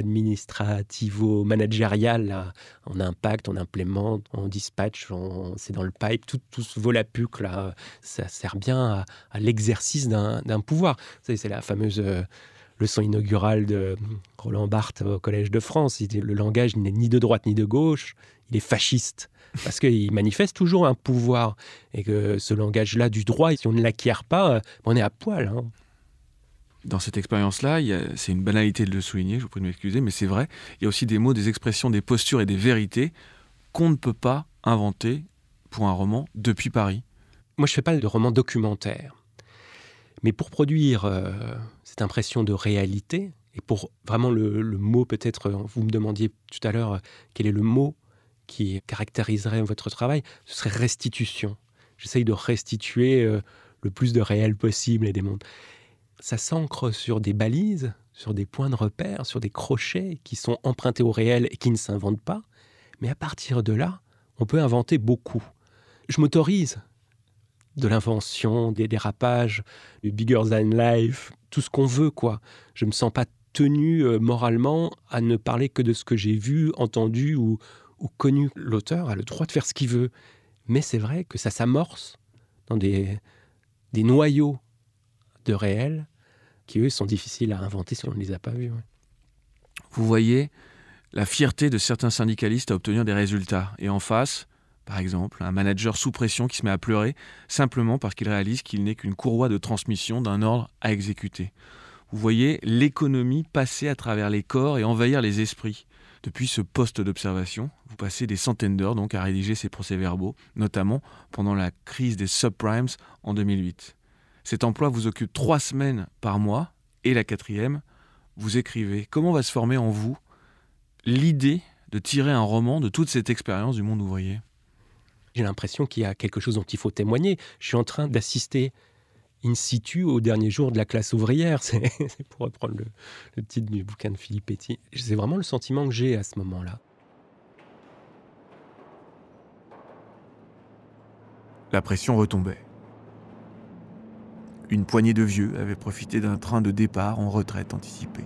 administrativo-managérial, là, on impacte, on implémente, on dispatch, c'est dans le pipe. Tout ce volapük, là, ça sert bien à l'exercice d'un pouvoir. C'est la fameuse leçon inaugurale de Roland Barthes au Collège de France. Le langage n'est ni de droite ni de gauche, il est fasciste. Parce qu'il manifeste toujours un pouvoir. Et que ce langage-là du droit, si on ne l'acquiert pas, on est à poil, hein. Dans cette expérience-là, c'est une banalité de le souligner, je vous prie de m'excuser, mais c'est vrai, il y a aussi des mots, des expressions, des postures et des vérités qu'on ne peut pas inventer pour un roman depuis Paris. Moi, je ne fais pas de roman documentaire. Mais pour produire cette impression de réalité, et pour vraiment le mot peut-être, vous me demandiez tout à l'heure quel est le mot qui caractériserait votre travail, ce serait restitution. J'essaye de restituer le plus de réel possible et des mondes. Ça s'ancre sur des balises, sur des points de repère, sur des crochets qui sont empruntés au réel et qui ne s'inventent pas. Mais à partir de là, on peut inventer beaucoup. Je m'autorise de l'invention, des dérapages, du bigger than life, tout ce qu'on veut, quoi. Je ne me sens pas tenu moralement à ne parler que de ce que j'ai vu, entendu ou connu. L'auteur a le droit de faire ce qu'il veut. Mais c'est vrai que ça s'amorce dans des noyaux de réel qui, eux, sont difficiles à inventer si on ne les a pas vus. Ouais. Vous voyez la fierté de certains syndicalistes à obtenir des résultats. Et en face, par exemple, un manager sous pression qui se met à pleurer simplement parce qu'il réalise qu'il n'est qu'une courroie de transmission d'un ordre à exécuter. Vous voyez l'économie passer à travers les corps et envahir les esprits. Depuis ce poste d'observation, vous passez des centaines d'heures donc à rédiger ces procès-verbaux, notamment pendant la crise des subprimes en 2008. Cet emploi vous occupe 3 semaines par mois, et la 4e, vous écrivez. Comment va se former en vous l'idée de tirer un roman de toute cette expérience du monde ouvrier ? J'ai l'impression qu'il y a quelque chose dont il faut témoigner. Je suis en train d'assister in situ au dernier jour de la classe ouvrière. C'est pour reprendre le titre du bouquin de Philippe Petit. C'est vraiment le sentiment que j'ai à ce moment-là. La pression retombait. Une poignée de vieux avait profité d'un train de départ en retraite anticipée.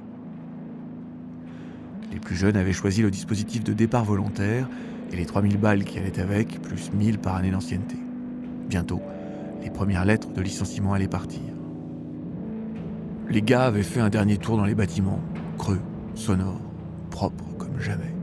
Les plus jeunes avaient choisi le dispositif de départ volontaire et les 3000 balles qui allaient avec, plus 1000 par année d'ancienneté. Bientôt, les premières lettres de licenciement allaient partir. Les gars avaient fait un dernier tour dans les bâtiments, creux, sonores, propres comme jamais.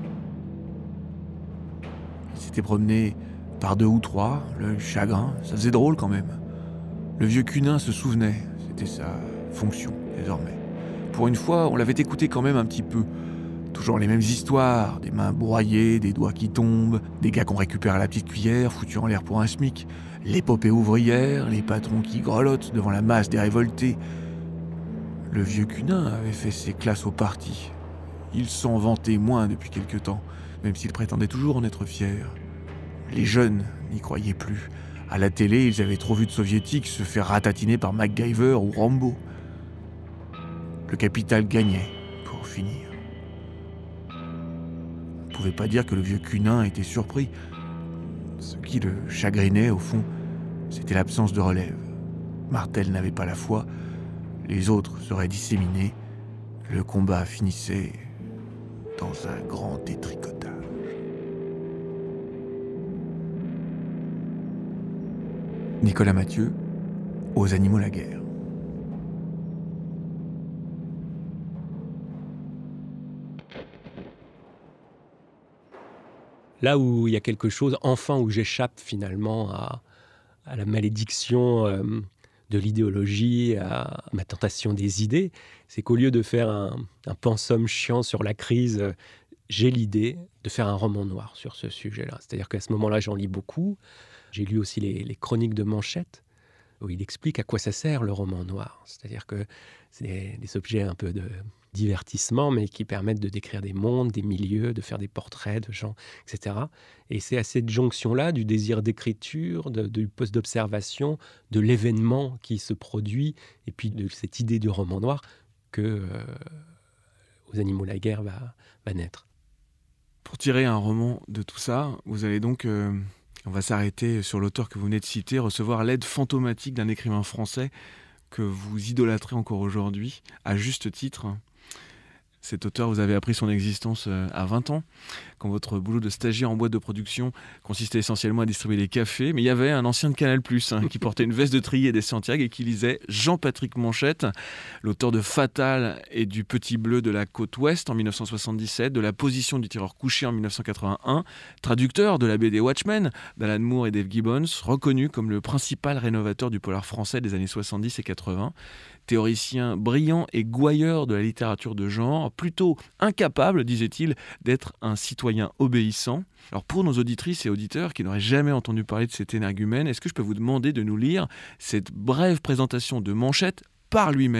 Ils s'étaient promenés par 2 ou 3, l'œil chagrin, ça faisait drôle quand même. Le vieux Cunin se souvenait, c'était sa fonction désormais. Pour une fois, on l'avait écouté quand même un petit peu. Toujours les mêmes histoires, des mains broyées, des doigts qui tombent, des gars qu'on récupère à la petite cuillère, foutus en l'air pour un SMIC, l'épopée ouvrière, les patrons qui grelottent devant la masse des révoltés. Le vieux Cunin avait fait ses classes au parti. Il s'en vantait moins depuis quelque temps, même s'il prétendait toujours en être fier. Les jeunes n'y croyaient plus. À la télé, ils avaient trop vu de soviétiques se faire ratatiner par MacGyver ou Rambo. Le capital gagnait, pour finir. On ne pouvait pas dire que le vieux Cunin était surpris. Ce qui le chagrinait, au fond, c'était l'absence de relève. Martel n'avait pas la foi, les autres seraient disséminés. Le combat finissait dans un grand détricotage. Nicolas Mathieu, Aux animaux la guerre. Là où il y a quelque chose, enfin, où j'échappe finalement à la malédiction de l'idéologie, à ma tentation des idées, c'est qu'au lieu de faire un pensum chiant sur la crise, j'ai l'idée de faire un roman noir sur ce sujet-là. C'est-à-dire qu'à ce moment-là, j'en lis beaucoup. J'ai lu aussi les chroniques de Manchette, où il explique à quoi ça sert le roman noir. C'est-à-dire que c'est des objets un peu de divertissement, mais qui permettent de décrire des mondes, des milieux, de faire des portraits de gens, etc. Et c'est à cette jonction-là du désir d'écriture, du poste d'observation, de l'événement qui se produit, et puis de cette idée du roman noir que Aux animaux la guerre va naître. Pour tirer un roman de tout ça, vous allez donc... On va s'arrêter sur l'auteur que vous venez de citer, recevoir l'aide fantomatique d'un écrivain français que vous idolâtrez encore aujourd'hui, à juste titre. Cet auteur, vous avez appris son existence à 20 ans, quand votre boulot de stagiaire en boîte de production consistait essentiellement à distribuer des cafés. Mais il y avait un ancien de Canal+, qui portait une veste de trier des Santiago et qui lisait Jean-Patrick Manchette, l'auteur de Fatal et du Petit Bleu de la côte ouest en 1977, de La position du tireur couché en 1981, traducteur de la BD Watchmen d'Alan Moore et Dave Gibbons, reconnu comme le principal rénovateur du polar français des années 70 et 80, théoricien brillant et gouailleur de la littérature de genre, plutôt incapable, disait-il, d'être un citoyen obéissant. Alors pour nos auditrices et auditeurs qui n'auraient jamais entendu parler de cet énergumène, est-ce que je peux vous demander de nous lire cette brève présentation de Manchette par lui-même ?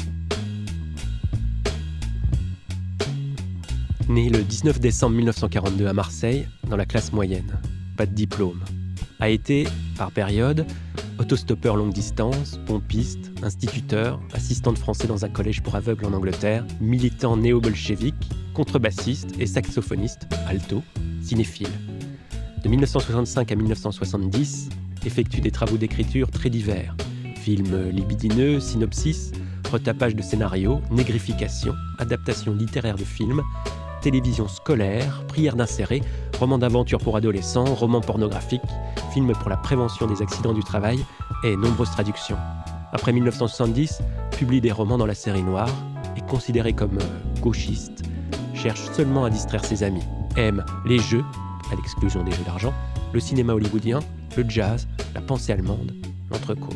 Né le 19 décembre 1942 à Marseille, dans la classe moyenne. Pas de diplôme. A été, par période, autostoppeur longue distance, pompiste, instituteur, assistant de français dans un collège pour aveugles en Angleterre, militant néo-bolchevique, contrebassiste et saxophoniste, alto, cinéphile. De 1965 à 1970, effectue des travaux d'écriture très divers. Films libidineux, synopsis, retapage de scénarios, négrification, adaptation littéraire de films, télévision scolaire, prière d'insérer, roman d'aventure pour adolescents, roman pornographique, film pour la prévention des accidents du travail et nombreuses traductions. Après 1970, publie des romans dans la série noire, est considéré comme gauchiste, cherche seulement à distraire ses amis, aime les jeux, à l'exclusion des jeux d'argent, le cinéma hollywoodien, le jazz, la pensée allemande, l'entrecôte.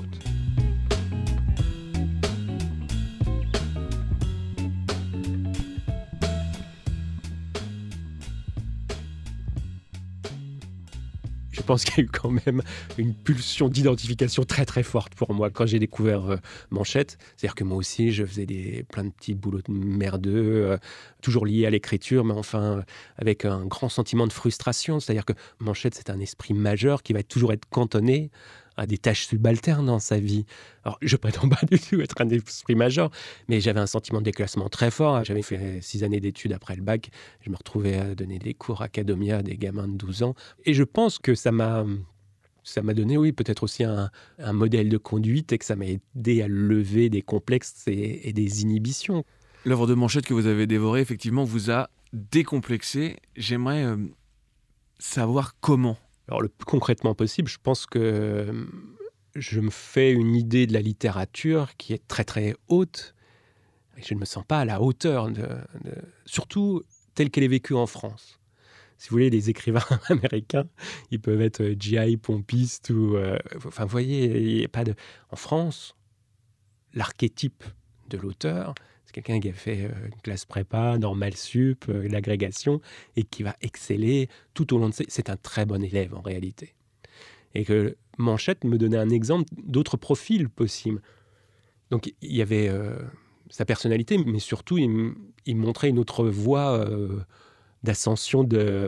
Je pense qu'il y a eu quand même une pulsion d'identification très très forte pour moi quand j'ai découvert Manchette. C'est-à-dire que moi aussi, je faisais plein de petits boulots de merdeux, toujours liés à l'écriture, mais enfin avec un grand sentiment de frustration. C'est-à-dire que Manchette, c'est un esprit majeur qui va toujours être cantonné à des tâches subalternes dans sa vie. Alors, je prétends pas du tout être un esprit majeur, mais j'avais un sentiment de déclassement très fort. J'avais fait 6 années d'études après le bac. Je me retrouvais à donner des cours académia à des gamins de 12 ans. Et je pense que ça m'a donné, oui, peut-être aussi un modèle de conduite et que ça m'a aidé à lever des complexes et des inhibitions. L'œuvre de Manchette que vous avez dévorée, effectivement, vous a décomplexé. J'aimerais savoir comment. Alors, le plus concrètement possible, je pense que je me fais une idée de la littérature qui est très très haute. Et je ne me sens pas à la hauteur, surtout telle qu'elle est vécue en France. Si vous voulez, les écrivains américains, ils peuvent être G.I. pompiste ou... enfin, vous voyez, il n'y a pas de... En France, l'archétype de l'auteur, c'est quelqu'un qui a fait une classe prépa, normal sup, l'agrégation, et qui va exceller tout au long de ses... C'est un très bon élève, en réalité. Et que Manchette me donnait un exemple d'autres profils possibles. Donc, il y avait sa personnalité, mais surtout, il montrait une autre voie d'ascension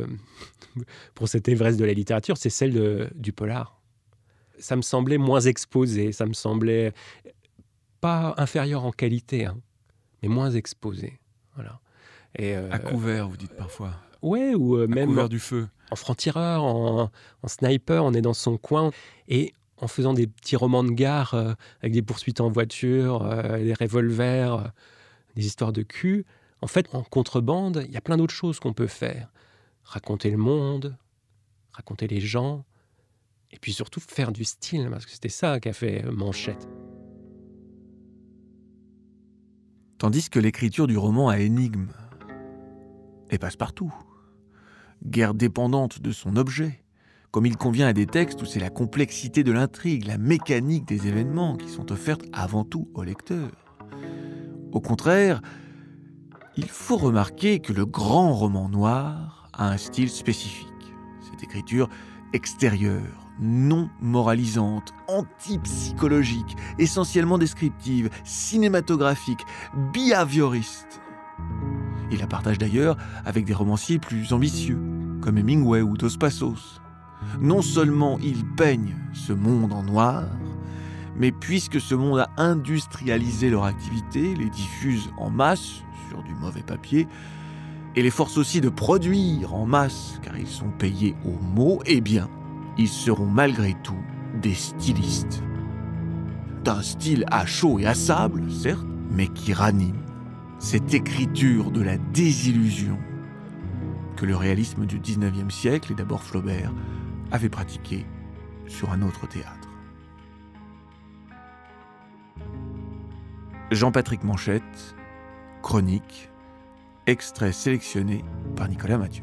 pour cet Everest de la littérature, c'est celle du polar. Ça me semblait moins exposé, ça me semblait pas inférieur en qualité, hein, mais moins exposé. Voilà. Et, à couvert, vous dites parfois. Ouais, ou même couvert du feu. En franc-tireur, en sniper, on est dans son coin. Et en faisant des petits romans de gare avec des poursuites en voiture, des revolvers, des histoires de cul, en fait, en contrebande, il y a plein d'autres choses qu'on peut faire. Raconter le monde, raconter les gens, et puis surtout faire du style, parce que c'était ça qu'a fait Manchette. Tandis que l'écriture du roman à énigme est passe-partout, guère dépendante de son objet, comme il convient à des textes où c'est la complexité de l'intrigue, la mécanique des événements qui sont offertes avant tout au lecteur. Au contraire, il faut remarquer que le grand roman noir a un style spécifique. Cette écriture extérieure, non moralisante, anti-psychologique, essentiellement descriptive, cinématographique, behavioriste. Il la partage d'ailleurs avec des romanciers plus ambitieux, comme Hemingway ou Dos Passos. Non seulement ils peignent ce monde en noir, mais puisque ce monde a industrialisé leur activité, les diffuse en masse sur du mauvais papier, et les force aussi de produire en masse, car ils sont payés au mot, eh bien, ils seront malgré tout des stylistes. D'un style à chaud et à sable, certes, mais qui ranime cette écriture de la désillusion que le réalisme du 19e siècle, et d'abord Flaubert, avait pratiqué sur un autre théâtre. Jean-Patrick Manchette, chronique, extrait sélectionné par Nicolas Mathieu.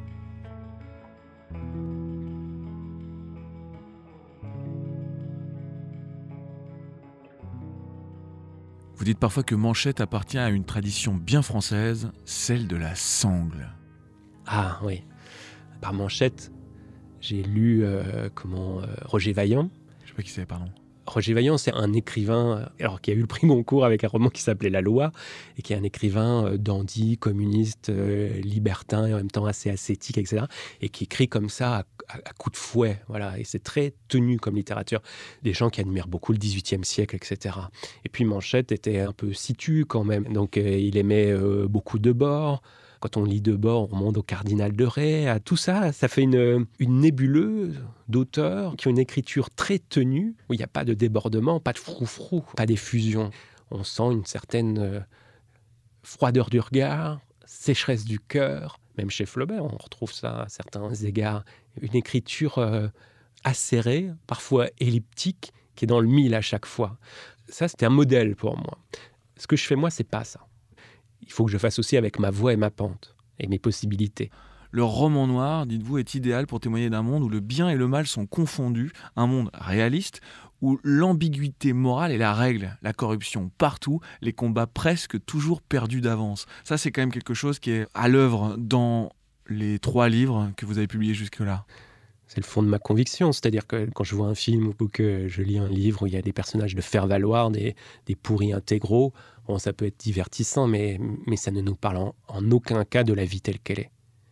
Vous dites parfois que Manchette appartient à une tradition bien française, celle de la sangle. Ah oui, par Manchette, j'ai lu Roger Vaillant. Je ne sais pas qui c'est, pardon. Roger Vaillant, c'est un écrivain qui a eu le prix Goncourt avec un roman qui s'appelait La Loi, et qui est un écrivain dandy, communiste, libertin, et en même temps assez ascétique, etc. Et qui écrit comme ça à coups de fouet. Voilà. Et c'est très tenu comme littérature. Des gens qui admirent beaucoup le XVIIIe siècle, etc. Et puis Manchette était un peu situ quand même. Donc il aimait beaucoup Debord. Quand on lit Debord, on monte au Cardinal de Rais. À tout ça, ça fait une nébuleuse d'auteurs qui ont une écriture très tenue, où il n'y a pas de débordement, pas de froufrou, pas d'effusion. On sent une certaine froideur du regard, sécheresse du cœur. Même chez Flaubert, on retrouve ça à certains égards. Une écriture acérée, parfois elliptique, qui est dans le mille à chaque fois. Ça, c'était un modèle pour moi. Ce que je fais moi, c'est pas ça. il faut que je fasse aussi avec ma voix et ma pente, et mes possibilités. Le roman noir, dites-vous, est idéal pour témoigner d'un monde où le bien et le mal sont confondus, un monde réaliste, où l'ambiguïté morale est la règle, la corruption partout, les combats presque toujours perdus d'avance. Ça, c'est quand même quelque chose qui est à l'œuvre dans les 3 livres que vous avez publiés jusque-là. C'est le fond de ma conviction, c'est-à-dire que quand je vois un film ou que je lis un livre où il y a des personnages de faire-valoir, des pourris intégraux, bon, ça peut être divertissant, mais ça ne nous parle en aucun cas de la vie telle qu'elle est.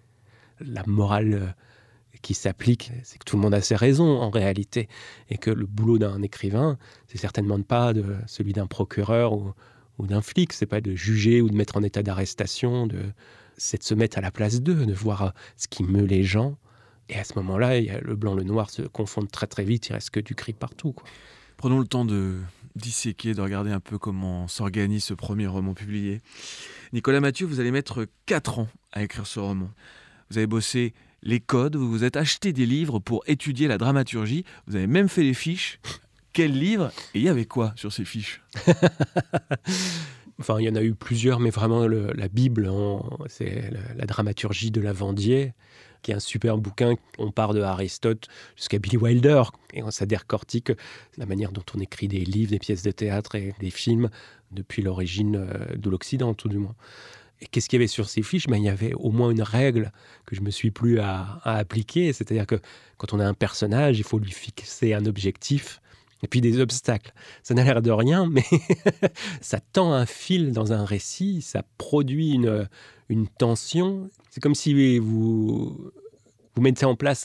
La morale qui s'applique, c'est que tout le monde a ses raisons en réalité, et que le boulot d'un écrivain, c'est certainement pas celui d'un procureur ou d'un flic, c'est pas de juger ou de mettre en état d'arrestation, c'est de se mettre à la place d'eux, de voir ce qui meut les gens. Et à ce moment-là, le blanc, le noir se confondent très très vite, il reste que du gris partout, quoi. Prenons le temps de disséquer, de regarder un peu comment s'organise ce premier roman publié. Nicolas Mathieu, vous allez mettre 4 ans à écrire ce roman. Vous avez bossé les codes, vous vous êtes acheté des livres pour étudier la dramaturgie, vous avez même fait les fiches. Quels livres? Et il y avait quoi sur ces fiches? Enfin, il y en a eu plusieurs, mais vraiment la Bible, c'est la dramaturgie de Lavandier, qui est un super bouquin. On part de Aristote jusqu'à Billy Wilder, et ça décortique la manière dont on écrit des livres, des pièces de théâtre et des films depuis l'origine de l'Occident, tout du moins. Et qu'est-ce qu'il y avait sur ces fiches? Il y avait au moins une règle que je ne me suis plus à appliquer, c'est-à-dire que quand on a un personnage, il faut lui fixer un objectif et puis des obstacles. Ça n'a l'air de rien, mais ça tend un fil dans un récit, ça produit une tension. C'est comme si vous mettez en place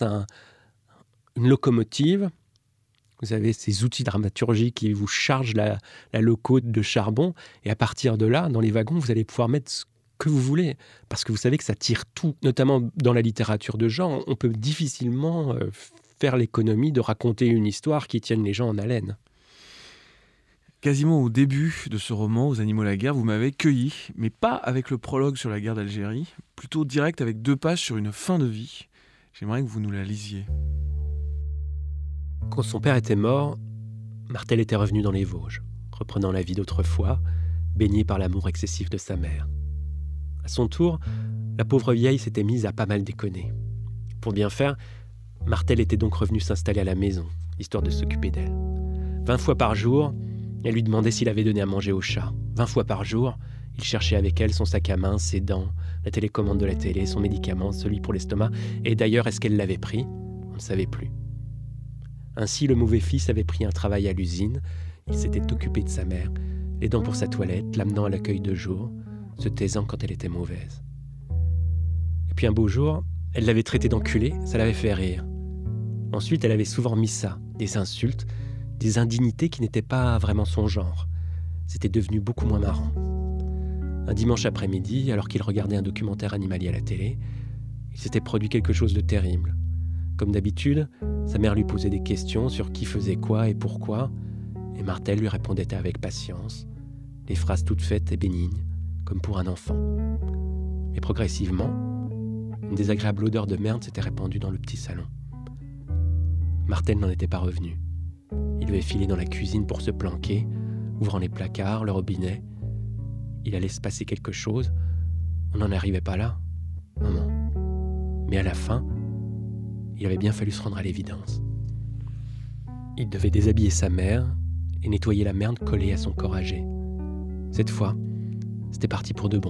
une locomotive. Vous avez ces outils dramaturgiques qui vous chargent la loco de charbon. Et à partir de là, dans les wagons, vous allez pouvoir mettre ce que vous voulez. Parce que vous savez que ça tire tout. Notamment dans la littérature de genre, on peut difficilement faire l'économie de raconter une histoire qui tienne les gens en haleine. Quasiment au début de ce roman, Aux animaux la guerre, vous m'avez cueilli, mais pas avec le prologue sur la guerre d'Algérie, plutôt direct avec 2 pages sur une fin de vie. J'aimerais que vous nous la lisiez. Quand son père était mort, Martel était revenu dans les Vosges, reprenant la vie d'autrefois, baigné par l'amour excessif de sa mère. À son tour, la pauvre vieille s'était mise à pas mal déconner. Pour bien faire, Martel était donc revenu s'installer à la maison, histoire de s'occuper d'elle. 20 fois par jour, elle lui demandait s'il avait donné à manger au chat. 20 fois par jour, il cherchait avec elle son sac à main, ses dents, la télécommande de la télé, son médicament, celui pour l'estomac. Et d'ailleurs, est-ce qu'elle l'avait pris? On ne savait plus. Ainsi, le mauvais fils avait pris un travail à l'usine. Il s'était occupé de sa mère, l'aidant pour sa toilette, l'amenant à l'accueil de jour, se taisant quand elle était mauvaise. Et puis un beau jour, elle l'avait traité d'enculé, ça l'avait fait rire. Ensuite, elle avait souvent mis ça, des insultes, des indignités qui n'étaient pas vraiment son genre. C'était devenu beaucoup moins marrant. Un dimanche après-midi, alors qu'il regardait un documentaire animalier à la télé, il s'était produit quelque chose de terrible. Comme d'habitude, sa mère lui posait des questions sur qui faisait quoi et pourquoi, et Martel lui répondait avec patience, des phrases toutes faites et bénignes, comme pour un enfant. Mais progressivement, une désagréable odeur de merde s'était répandue dans le petit salon. Martel n'en était pas revenu. Il devait filer dans la cuisine pour se planquer, ouvrant les placards, le robinet. Il allait se passer quelque chose. On n'en arrivait pas là. Non. Mais à la fin, il avait bien fallu se rendre à l'évidence. Il devait déshabiller sa mère et nettoyer la merde collée à son corps âgé. Cette fois, c'était parti pour de bon.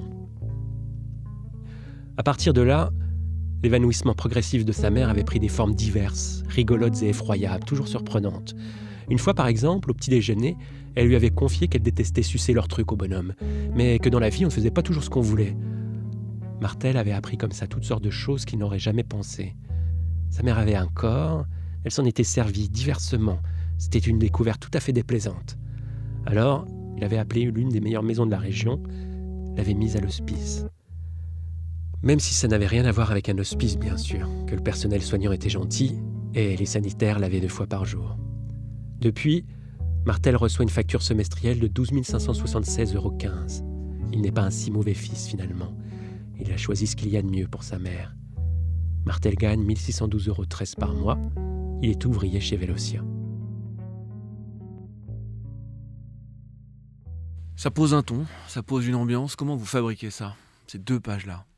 À partir de là, l'évanouissement progressif de sa mère avait pris des formes diverses, rigolotes et effroyables, toujours surprenantes. Une fois, par exemple, au petit déjeuner, elle lui avait confié qu'elle détestait sucer leur truc au bonhomme, mais que dans la vie, on ne faisait pas toujours ce qu'on voulait. Martel avait appris comme ça toutes sortes de choses qu'il n'aurait jamais pensées. Sa mère avait un corps, elle s'en était servie diversement. C'était une découverte tout à fait déplaisante. Alors, il avait appelé l'une des meilleures maisons de la région, l'avait mise à l'hospice. Même si ça n'avait rien à voir avec un hospice, bien sûr, que le personnel soignant était gentil et les sanitaires lavaient 2 fois par jour. Depuis, Martel reçoit une facture semestrielle de 12 576,15 €. Il n'est pas un si mauvais fils, finalement. Il a choisi ce qu'il y a de mieux pour sa mère. Martel gagne 1 612,13 € par mois. Il est ouvrier chez Velocia. Ça pose un ton, ça pose une ambiance. Comment vous fabriquez ça, ces 2 pages-là?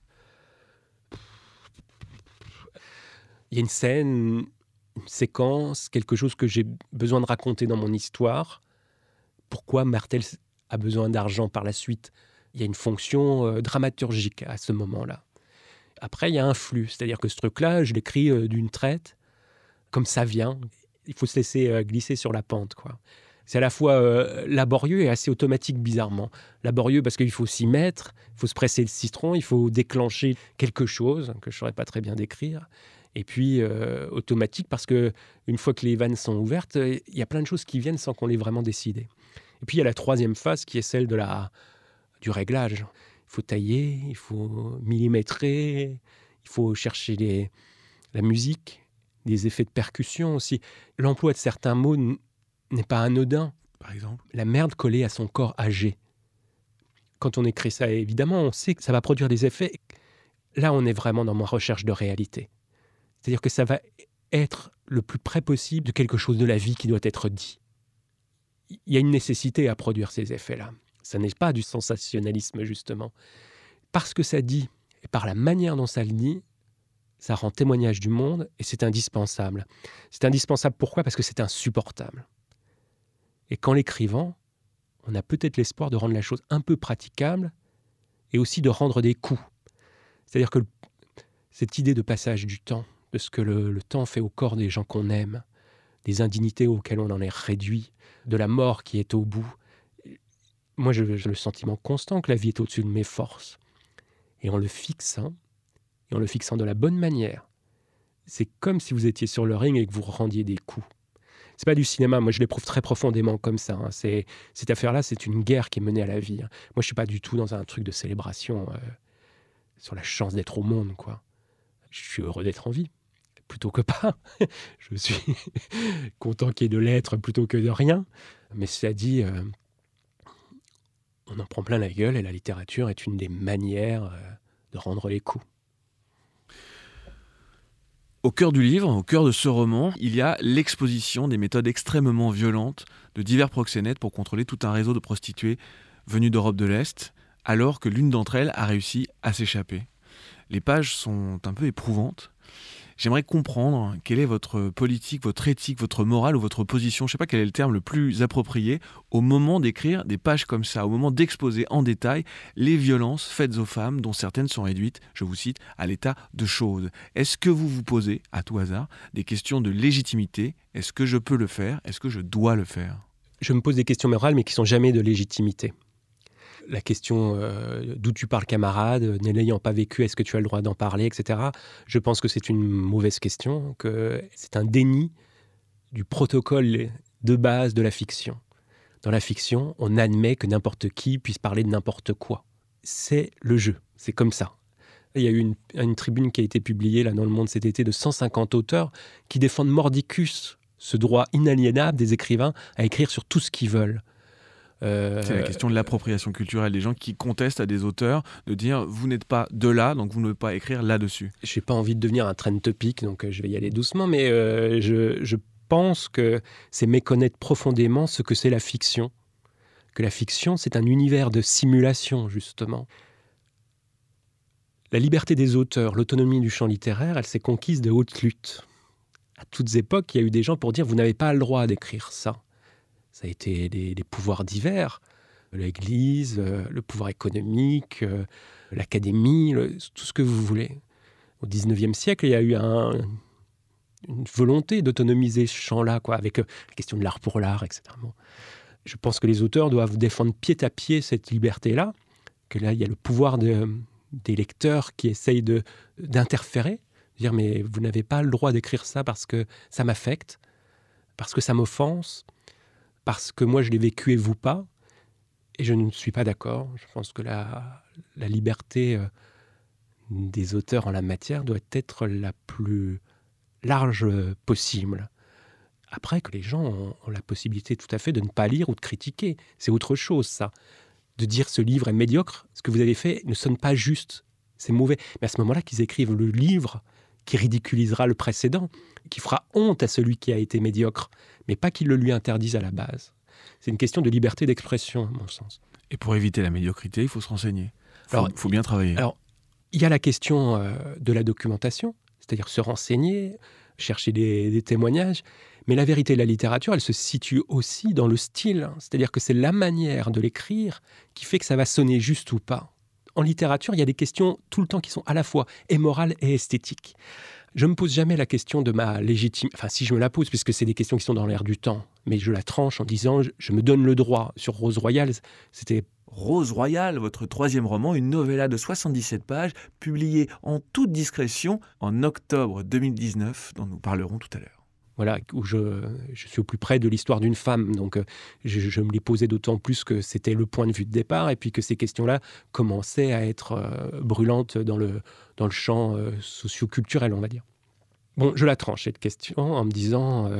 Il y a une scène, une séquence, quelque chose que j'ai besoin de raconter dans mon histoire. Pourquoi Martel a besoin d'argent par la suite? Il y a une fonction dramaturgique à ce moment-là. Après, il y a un flux, c'est-à-dire que ce truc-là, je l'écris d'une traite, comme ça vient. Il faut se laisser glisser sur la pente, quoi. C'est à la fois laborieux et assez automatique, bizarrement. Laborieux parce qu'il faut s'y mettre, il faut se presser le citron, il faut déclencher quelque chose que je ne saurais pas très bien décrire. Et puis automatique parce qu'une fois que les vannes sont ouvertes, il y a plein de choses qui viennent sans qu'on l'ait vraiment décidé. Et puis il y a la 3e phase qui est celle du réglage. Il faut tailler, il faut millimétrer, il faut chercher la musique, des effets de percussion aussi. L'emploi de certains mots n'est pas anodin. Par exemple, la merde collée à son corps âgé. Quand on écrit ça, évidemment, on sait que ça va produire des effets. Là, on est vraiment dans ma recherche de réalité. C'est-à-dire que ça va être le plus près possible de quelque chose de la vie qui doit être dit. Il y a une nécessité à produire ces effets-là. Ça n'est pas du sensationnalisme, justement. Parce que ça dit, et par la manière dont ça le dit, ça rend témoignage du monde et c'est indispensable. C'est indispensable pourquoi ? Parce que c'est insupportable. Et qu'en l'écrivant, on a peut-être l'espoir de rendre la chose un peu praticable et aussi de rendre des coups. C'est-à-dire que cette idée de passage du temps, de ce que le temps fait au corps des gens qu'on aime, des indignités auxquelles on en est réduit, de la mort qui est au bout, moi j'ai le sentiment constant que la vie est au-dessus de mes forces. Et en le fixant de la bonne manière, c'est comme si vous étiez sur le ring et que vous rendiez des coups. C'est pas du cinéma, moi je l'éprouve très profondément comme ça. Hein. Cette affaire-là, c'est une guerre qui est menée à la vie. Hein. Moi je suis pas du tout dans un truc de célébration sur la chance d'être au monde, quoi. Je suis heureux d'être en vie, plutôt que pas. Je suis content qu'il y ait de l'être plutôt que de rien. Mais cela dit, on en prend plein la gueule et la littérature est une des manières de rendre les coups. Au cœur du livre, au cœur de ce roman, il y a l'exposition des méthodes extrêmement violentes de divers proxénètes pour contrôler tout un réseau de prostituées venues d'Europe de l'Est, alors que l'une d'entre elles a réussi à s'échapper. Les pages sont un peu éprouvantes. J'aimerais comprendre quelle est votre politique, votre éthique, votre morale ou votre position, je ne sais pas quel est le terme le plus approprié, au moment d'écrire des pages comme ça, au moment d'exposer en détail les violences faites aux femmes, dont certaines sont réduites, je vous cite, à l'état de choses. Est-ce que vous vous posez, à tout hasard, des questions de légitimité ? Est-ce que je peux le faire ? Est-ce que je dois le faire ? Je me pose des questions morales, mais qui ne sont jamais de légitimité. La question d'où tu parles, camarade, ne l'ayant pas vécu, est-ce que tu as le droit d'en parler, etc. Je pense que c'est une mauvaise question, que c'est un déni du protocole de base de la fiction. Dans la fiction, on admet que n'importe qui puisse parler de n'importe quoi. C'est le jeu, c'est comme ça. Il y a eu une tribune qui a été publiée là, dans Le Monde cet été de 150 auteurs qui défendent mordicus ce droit inaliénable des écrivains à écrire sur tout ce qu'ils veulent. C'est la question de l'appropriation culturelle, des gens qui contestent à des auteurs de dire vous n'êtes pas de là, donc vous ne pouvez pas écrire là-dessus. Je n'ai pas envie de devenir un trend topic, donc je vais y aller doucement, mais je pense que c'est méconnaître profondément ce que c'est la fiction. Que la fiction, c'est un univers de simulation, justement. La liberté des auteurs, l'autonomie du champ littéraire, elle s'est conquise de haute lutte. À toutes époques, il y a eu des gens pour dire vous n'avez pas le droit d'écrire ça. Ça a été des pouvoirs divers, l'Église, le pouvoir économique, l'académie, tout ce que vous voulez. Au XIXe siècle, il y a eu une volonté d'autonomiser ce champ-là, quoi, avec la question de l'art pour l'art, etc. Bon. Je pense que les auteurs doivent défendre pied à pied cette liberté-là, que là, il y a le pouvoir des lecteurs qui essayent d'interférer, dire mais vous n'avez pas le droit d'écrire ça parce que ça m'affecte, parce que ça m'offense, parce que moi je l'ai vécu et vous pas, et je ne suis pas d'accord. Je pense que la liberté des auteurs en la matière doit être la plus large possible. Après que les gens ont la possibilité tout à fait de ne pas lire ou de critiquer, c'est autre chose ça. De dire ce livre est médiocre, ce que vous avez fait ne sonne pas juste, c'est mauvais. Mais à ce moment-là qu'ils écrivent le livre qui ridiculisera le précédent, qui fera honte à celui qui a été médiocre, mais pas qu'il le lui interdise à la base. C'est une question de liberté d'expression, à mon sens. Et pour éviter la médiocrité, il faut se renseigner. Il Alors, faut bien travailler. Alors, il y a la question de la documentation, c'est-à-dire se renseigner, chercher des témoignages. Mais la vérité de la littérature, elle se situe aussi dans le style. C'est-à-dire que c'est la manière de l'écrire qui fait que ça va sonner juste ou pas. En littérature, il y a des questions tout le temps qui sont à la fois morales et esthétiques. Je ne me pose jamais la question de ma légitimité. Enfin, si je me la pose, puisque c'est des questions qui sont dans l'air du temps. Mais je la tranche en disant, je me donne le droit. Sur Rose Royale, c'était... Rose Royale, votre 3e roman, une novella de 77 pages, publiée en toute discrétion en octobre 2019, dont nous parlerons tout à l'heure. Voilà, où je suis au plus près de l'histoire d'une femme. Donc, je me l'ai posé d'autant plus que c'était le point de vue de départ et puis que ces questions-là commençaient à être brûlantes dans le champ socio-culturel, on va dire. Bon, je la tranche, cette question, en me disant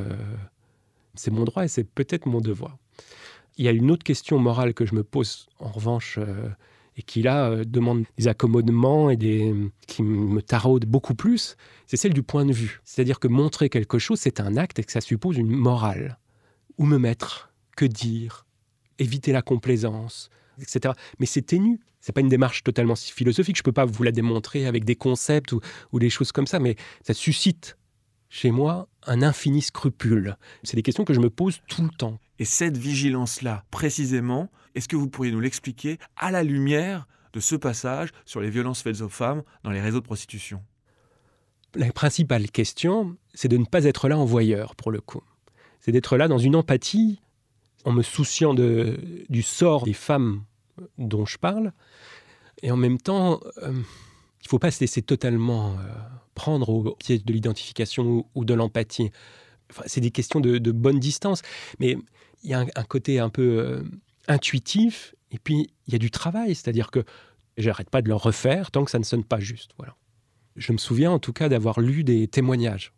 c'est mon droit et c'est peut-être mon devoir. Il y a une autre question morale que je me pose, en revanche, et qui, là, demande des accommodements et qui me taraude beaucoup plus, c'est celle du point de vue. C'est-à-dire que montrer quelque chose, c'est un acte et que ça suppose une morale. Où me mettre, que dire, éviter la complaisance, etc. Mais c'est ténu. C'est pas une démarche totalement philosophique. Je peux pas vous la démontrer avec des concepts ou des choses comme ça, mais ça suscite chez moi un infini scrupule. C'est des questions que je me pose tout le temps. Et cette vigilance-là, précisément, est-ce que vous pourriez nous l'expliquer à la lumière de ce passage sur les violences faites aux femmes dans les réseaux de prostitution ? La principale question, c'est de ne pas être là en voyeur, pour le coup. C'est d'être là dans une empathie, en me souciant du sort des femmes dont je parle. Et en même temps, il ne faut pas se laisser totalement prendre au piège de l'identification ou de l'empathie. Enfin, c'est des questions de bonne distance. Mais il y a un côté un peu intuitif, et puis il y a du travail. C'est-à-dire que je n'arrête pas de le refaire tant que ça ne sonne pas juste. Voilà. Je me souviens en tout cas d'avoir lu des témoignages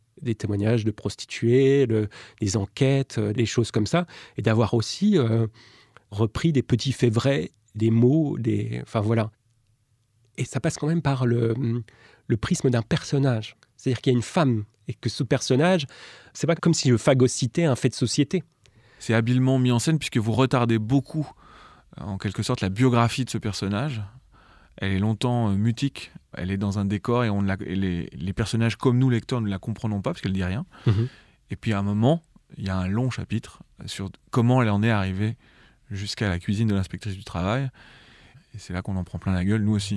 de prostituées, des enquêtes, des choses comme ça, et d'avoir aussi repris des petits faits vrais, des mots, enfin voilà. Et ça passe quand même par le prisme d'un personnage. C'est-à-dire qu'il y a une femme, et que ce personnage, c'est pas comme si je phagocytais un fait de société. C'est habilement mis en scène puisque vous retardez beaucoup, en quelque sorte, la biographie de ce personnage. Elle est longtemps mutique, elle est dans un décor et les personnages comme nous, lecteurs, ne la comprenons pas parce qu'elle ne dit rien. Mmh. Et puis à un moment, il y a un long chapitre sur comment elle en est arrivée jusqu'à la cuisine de l'inspectrice du travail. Et c'est là qu'on en prend plein la gueule, nous aussi.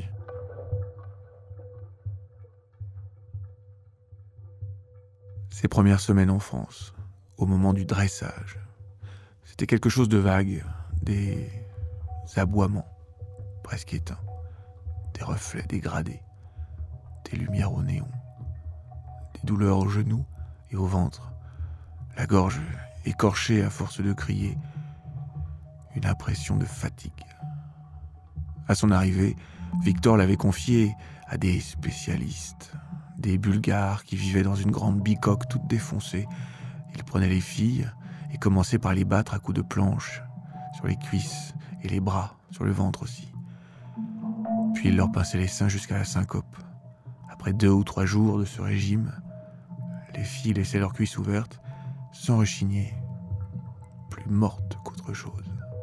Ses premières semaines en France, au moment du dressage, c'était quelque chose de vague, des aboiements presque éteints, des reflets dégradés, des lumières au néon, des douleurs aux genoux et au ventre, la gorge écorchée à force de crier, une impression de fatigue. À son arrivée, Victor l'avait confié à des spécialistes, des Bulgares qui vivaient dans une grande bicoque toute défoncée. Ils prenaient les filles et commençaient par les battre à coups de planche, sur les cuisses et les bras, sur le ventre aussi. Puis ils leur pinçaient les seins jusqu'à la syncope. Après 2 ou 3 jours de ce régime, les filles laissaient leurs cuisses ouvertes, sans rechigner, plus mortes qu'autre chose.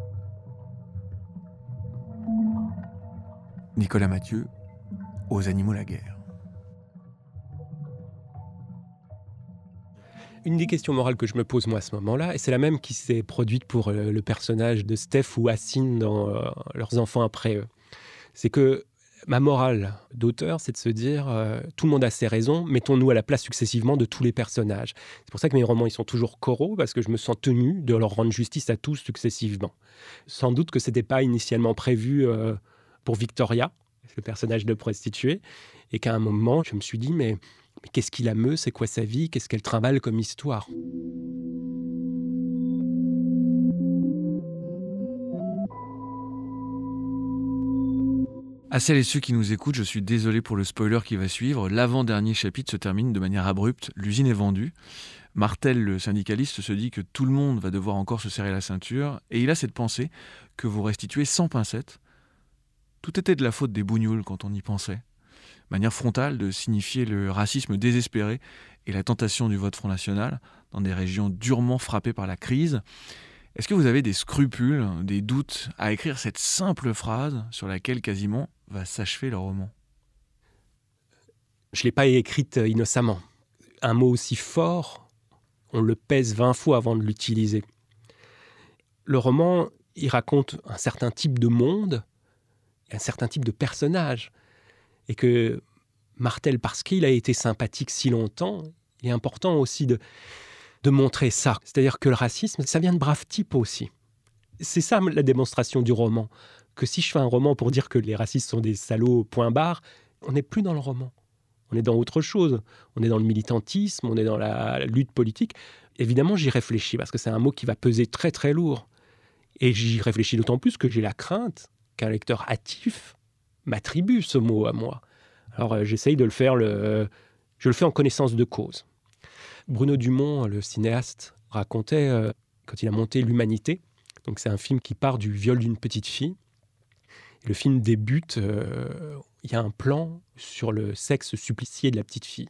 Nicolas Mathieu, Aux animaux la guerre. Une des questions morales que je me pose moi à ce moment-là, et c'est la même qui s'est produite pour le personnage de Steph ou Assine dans Leurs enfants après eux, c'est que ma morale d'auteur, c'est de se dire tout le monde a ses raisons, mettons-nous à la place successivement de tous les personnages. C'est pour ça que mes romans ils sont toujours coraux, parce que je me sens tenu de leur rendre justice à tous successivement. Sans doute que ce n'était pas initialement prévu pour Victoria, le personnage de prostituée, et qu'à un moment, je me suis dit, mais qu'est-ce qui la meut, c'est quoi sa vie, qu'est-ce qu'elle trimballe comme histoire ? À celles et ceux qui nous écoutent, je suis désolé pour le spoiler qui va suivre. L'avant-dernier chapitre se termine de manière abrupte. L'usine est vendue. Martel, le syndicaliste, se dit que tout le monde va devoir encore se serrer la ceinture. Et il a cette pensée que vous restituez sans pincette. Tout était de la faute des bougnoules quand on y pensait. Manière frontale de signifier le racisme désespéré et la tentation du vote Front National dans des régions durement frappées par la crise. Est-ce que vous avez des scrupules, des doutes à écrire cette simple phrase sur laquelle quasiment va s'achever le roman ? Je ne l'ai pas écrite innocemment. Un mot aussi fort, on le pèse 20 fois avant de l'utiliser. Le roman, il raconte un certain type de monde, un certain type de personnage. Et que Martel, parce qu'il a été sympathique si longtemps, il est important aussi de montrer ça. C'est-à-dire que le racisme, ça vient de braves types aussi. C'est ça la démonstration du roman. Que si je fais un roman pour dire que les racistes sont des salauds, point barre, on n'est plus dans le roman. On est dans autre chose. On est dans le militantisme, on est dans la lutte politique. Évidemment, j'y réfléchis parce que c'est un mot qui va peser très très lourd. Et j'y réfléchis d'autant plus que j'ai la crainte qu'un lecteur hâtif m'attribue ce mot à moi. Alors j'essaye de le faire, je le fais en connaissance de cause. Bruno Dumont, le cinéaste, racontait quand il a monté L'Humanité. Donc c'est un film qui part du viol d'une petite fille. Et le film débute, il y a un plan sur le sexe supplicié de la petite fille.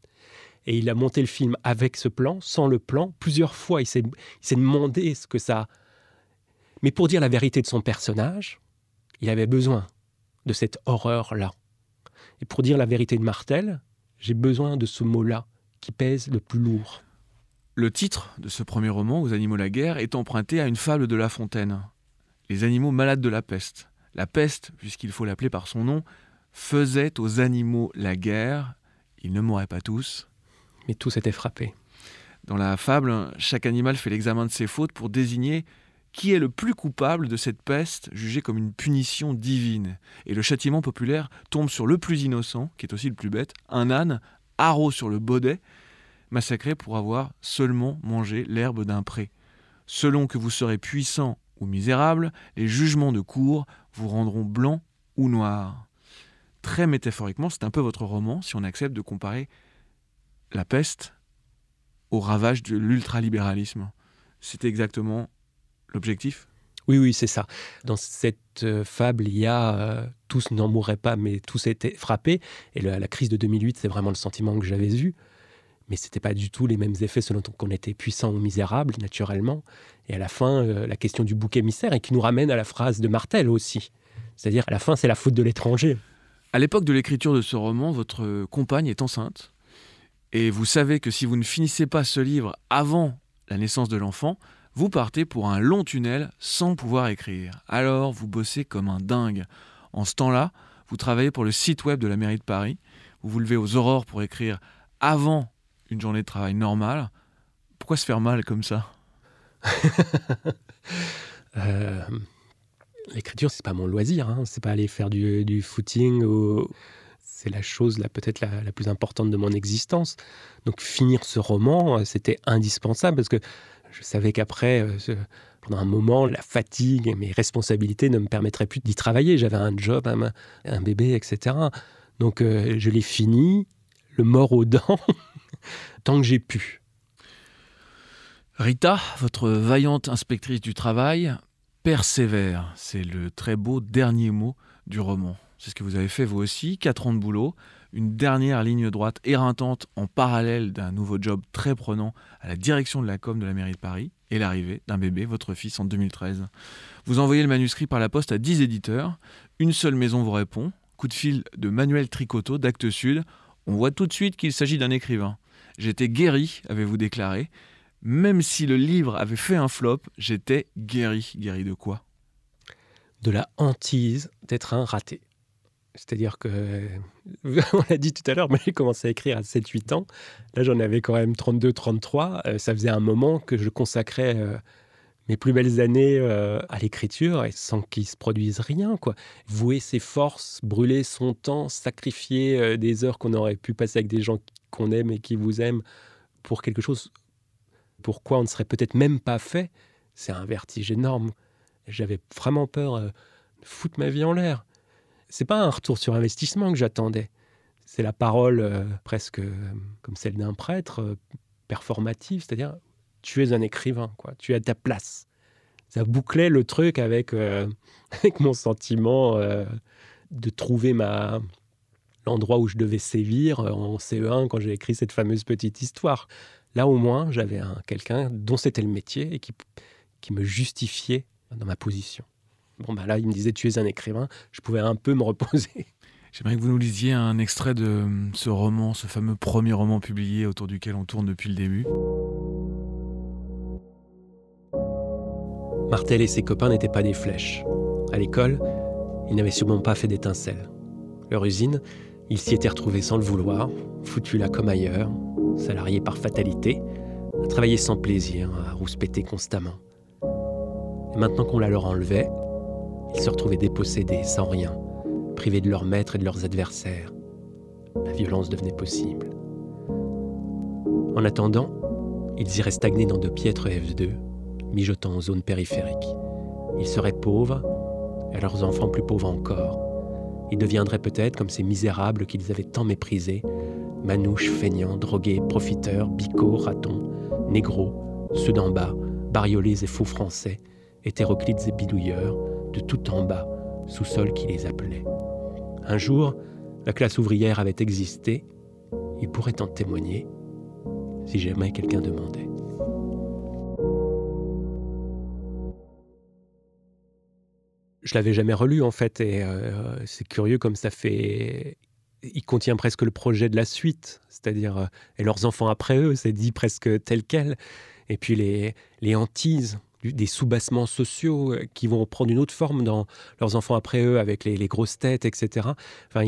Et il a monté le film avec ce plan, sans le plan. Plusieurs fois, il s'est demandé ce que ça... Mais pour dire la vérité de son personnage, il avait besoin de cette horreur-là. Et pour dire la vérité de Martel, j'ai besoin de ce mot-là qui pèse le plus lourd. Le titre de ce premier roman, Aux animaux la guerre, est emprunté à une fable de La Fontaine. Les animaux malades de la peste. La peste, puisqu'il faut l'appeler par son nom, faisait aux animaux la guerre. Ils ne mouraient pas tous. Mais tous étaient frappés. Dans la fable, chaque animal fait l'examen de ses fautes pour désigner qui est le plus coupable de cette peste jugée comme une punition divine. Et le châtiment populaire tombe sur le plus innocent, qui est aussi le plus bête, un âne, haro sur le baudet, massacré pour avoir seulement mangé l'herbe d'un pré. Selon que vous serez puissant ou misérable, les jugements de cour vous rendront blanc ou noir. Très métaphoriquement, c'est un peu votre roman, si on accepte de comparer la peste au ravage de l'ultralibéralisme. C'est exactement l'objectif ? Oui, c'est ça. Dans cette fable, il y a tous n'en mourraient pas, mais tous étaient frappés. Et la crise de 2008, c'est vraiment le sentiment que j'avais eu. Mais ce n'était pas du tout les mêmes effets selon qu'on était puissant ou misérable, naturellement. Et à la fin, la question du bouc émissaire, et qui nous ramène à la phrase de Martel aussi. C'est-à-dire, à la fin, c'est la faute de l'étranger. À l'époque de l'écriture de ce roman, votre compagne est enceinte. Et vous savez que si vous ne finissez pas ce livre avant la naissance de l'enfant, vous partez pour un long tunnel sans pouvoir écrire. Alors, vous bossez comme un dingue. En ce temps-là, vous travaillez pour le site web de la mairie de Paris. Vous vous levez aux aurores pour écrire avant une journée de travail normale. Pourquoi se faire mal comme ça ? L'écriture, c'est pas mon loisir. Hein. C'est pas aller faire du footing. C'est la chose peut-être la plus importante de mon existence. Donc finir ce roman, c'était indispensable parce que je savais qu'après, pendant un moment, la fatigue et mes responsabilités ne me permettraient plus d'y travailler. J'avais un job, un bébé, etc. Donc je l'ai fini, le mort aux dents, tant que j'ai pu. Rita, votre vaillante inspectrice du travail, persévère. C'est le très beau dernier mot du roman. C'est ce que vous avez fait vous aussi, 4 ans de boulot, une dernière ligne droite éreintante en parallèle d'un nouveau job très prenant à la direction de la com de la mairie de Paris et l'arrivée d'un bébé, votre fils, en 2013. Vous envoyez le manuscrit par la poste à 10 éditeurs, une seule maison vous répond, coup de fil de Manuel Tricoteau d'Actes Sud, on voit tout de suite qu'il s'agit d'un écrivain. J'étais guéri, avez-vous déclaré, même si le livre avait fait un flop, j'étais guéri. Guéri de quoi ? De la hantise d'être un raté. C'est-à-dire que, on l'a dit tout à l'heure, moi j'ai commencé à écrire à 7-8 ans. Là, j'en avais quand même 32-33. Ça faisait un moment que je consacrais mes plus belles années à l'écriture et sans qu'il se produise rien, quoi. Vouer ses forces, brûler son temps, sacrifier des heures qu'on aurait pu passer avec des gens qu'on aime et qui vous aiment pour quelque chose pourquoi on ne serait peut-être même pas fait, c'est un vertige énorme. J'avais vraiment peur de foutre ma vie en l'air. C'est pas un retour sur investissement que j'attendais. C'est la parole presque comme celle d'un prêtre, performative, c'est-à-dire tu es un écrivain, quoi. Tu es à ta place. Ça bouclait le truc avec mon sentiment de trouver l'endroit où je devais sévir en CE1 quand j'ai écrit cette fameuse petite histoire. Là, au moins, j'avais quelqu'un dont c'était le métier et qui qui me justifiait dans ma position. Bon, là, il me disait « tu es un écrivain », je pouvais un peu me reposer. J'aimerais que vous nous lisiez un extrait de ce roman, ce fameux premier roman publié autour duquel on tourne depuis le début. Martel et ses copains n'étaient pas des flèches. À l'école, ils n'avaient sûrement pas fait d'étincelles. Leur usine, ils s'y étaient retrouvés sans le vouloir, foutus là comme ailleurs, salariés par fatalité, à travailler sans plaisir, à rouspéter constamment. Et maintenant qu'on la leur enlevait, ils se retrouvaient dépossédés, sans rien, privés de leurs maîtres et de leurs adversaires. La violence devenait possible. En attendant, ils iraient stagner dans de piètres F2, mijotant en zone périphérique. Ils seraient pauvres, et leurs enfants plus pauvres encore. Ils deviendraient peut-être comme ces misérables qu'ils avaient tant méprisés, manouches, feignants, drogués, profiteurs, bicots, ratons, négros, ceux d'en bas, bariolés et faux français, hétéroclites et bidouilleurs, de tout en bas, sous-sol qui les appelait. Un jour, la classe ouvrière avait existé, ils pourraient en témoigner, si jamais quelqu'un demandait. Je l'avais jamais relu en fait, et c'est curieux comme ça fait... Il contient presque le projet de la suite, c'est-à-dire et leurs enfants après eux, c'est dit presque tel quel. Et puis les hantises, des soubassements sociaux qui vont prendre une autre forme dans leurs enfants après eux, avec les grosses têtes, etc. Enfin,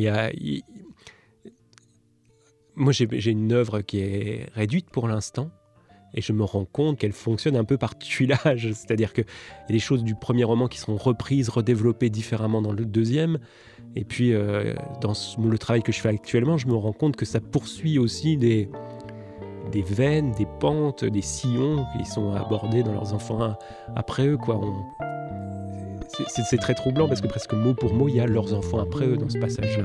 moi, j'ai une œuvre qui est réduite pour l'instant, et je me rends compte qu'elle fonctionne un peu par tuilage. C'est-à-dire qu'il y a des choses du premier roman qui seront reprises, redéveloppées différemment dans le deuxième. Et puis, dans le travail que je fais actuellement, je me rends compte que ça poursuit aussi des veines, des pentes, des sillons qui sont abordés dans leurs enfants après eux, quoi. C'est très troublant parce que presque mot pour mot, il y a leurs enfants après eux dans ce passage-là.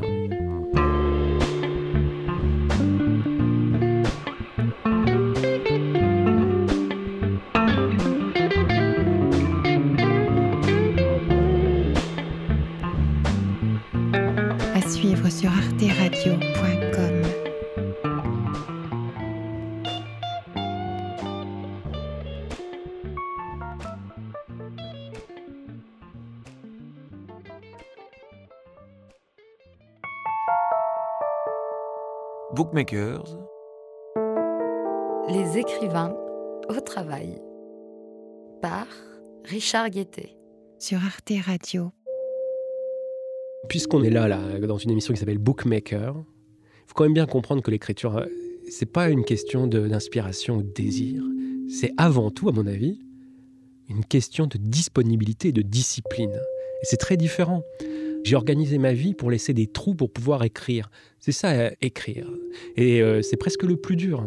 À suivre sur arteradio.com. Bookmakers, Les écrivains au travail. Par Richard Guettet. Sur Arte Radio. Puisqu'on est là, dans une émission qui s'appelle Bookmaker, il faut quand même bien comprendre que l'écriture, c'est pas une question d'inspiration ou de désir. C'est avant tout, à mon avis, une question de disponibilité et de discipline. Et c'est très différent. J'ai organisé ma vie pour laisser des trous pour pouvoir écrire. C'est ça, écrire. Et c'est presque le plus dur.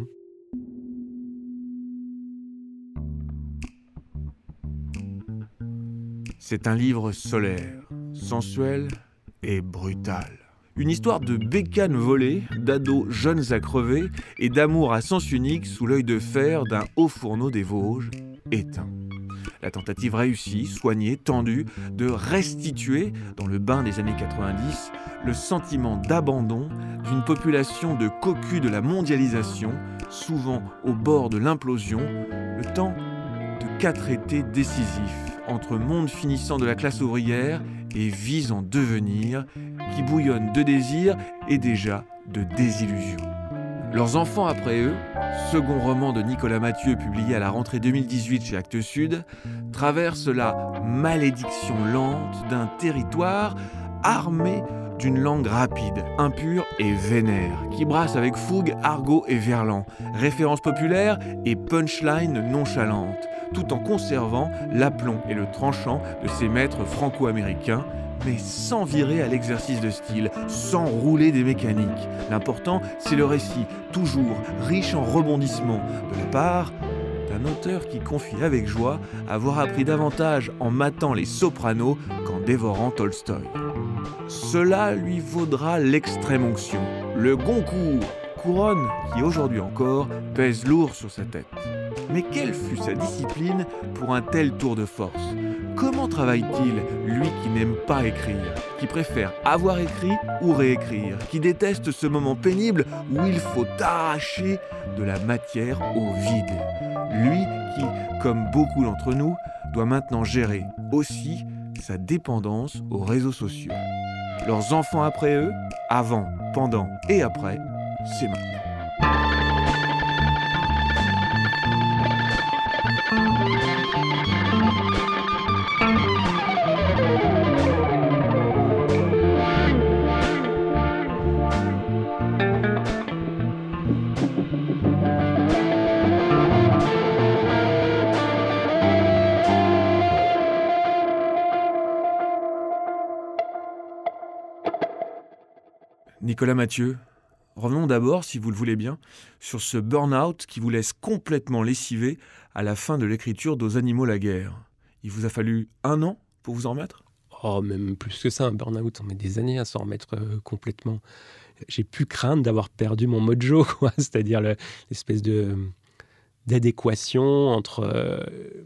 c'est un livre solaire, sensuel et brutal. Une histoire de bécanes volées, d'ados jeunes à crever et d'amour à sens unique sous l'œil de fer d'un haut fourneau des Vosges, éteint. La tentative réussie, soignée, tendue, de restituer, dans le bain des années 90, le sentiment d'abandon d'une population de cocus de la mondialisation, souvent au bord de l'implosion, le temps de 4 étés décisifs, entre monde finissant de la classe ouvrière et vies en devenir, qui bouillonnent de désirs et déjà de désillusions. Leurs enfants après eux, second roman de Nicolas Mathieu publié à la rentrée 2018 chez Actes Sud, traverse la malédiction lente d'un territoire armé d'une langue rapide, impure et vénère, qui brasse avec fougue, argot et verlan, références populaires et punchline nonchalante, tout en conservant l'aplomb et le tranchant de ses maîtres franco-américains, mais sans virer à l'exercice de style, sans rouler des mécaniques. L'important, c'est le récit, toujours riche en rebondissements, de la part d'un auteur qui confie avec joie avoir appris davantage en matant les Sopranos qu'en dévorant Tolstoï. Cela lui vaudra l'extrême onction, le Goncourt, couronne qui aujourd'hui encore pèse lourd sur sa tête. Mais quelle fut sa discipline pour un tel tour de force ? Comment travaille-t-il, lui qui n'aime pas écrire, qui préfère avoir écrit ou réécrire, qui déteste ce moment pénible où il faut arracher de la matière au vide ? Lui qui, comme beaucoup d'entre nous, doit maintenant gérer aussi sa dépendance aux réseaux sociaux. Leurs enfants après eux, avant, pendant et après, c'est maintenant. Nicolas Mathieu, revenons d'abord, si vous le voulez bien, sur ce burn-out qui vous laisse complètement lessivé à la fin de l'écriture d'Aux animaux la guerre. Il vous a fallu 1 an pour vous en remettre ? Oh, même plus que ça, un burn-out, on met des années à s'en remettre complètement. J'ai pu craindre d'avoir perdu mon mojo, quoi. C'est-à-dire l'espèce d'adéquation entre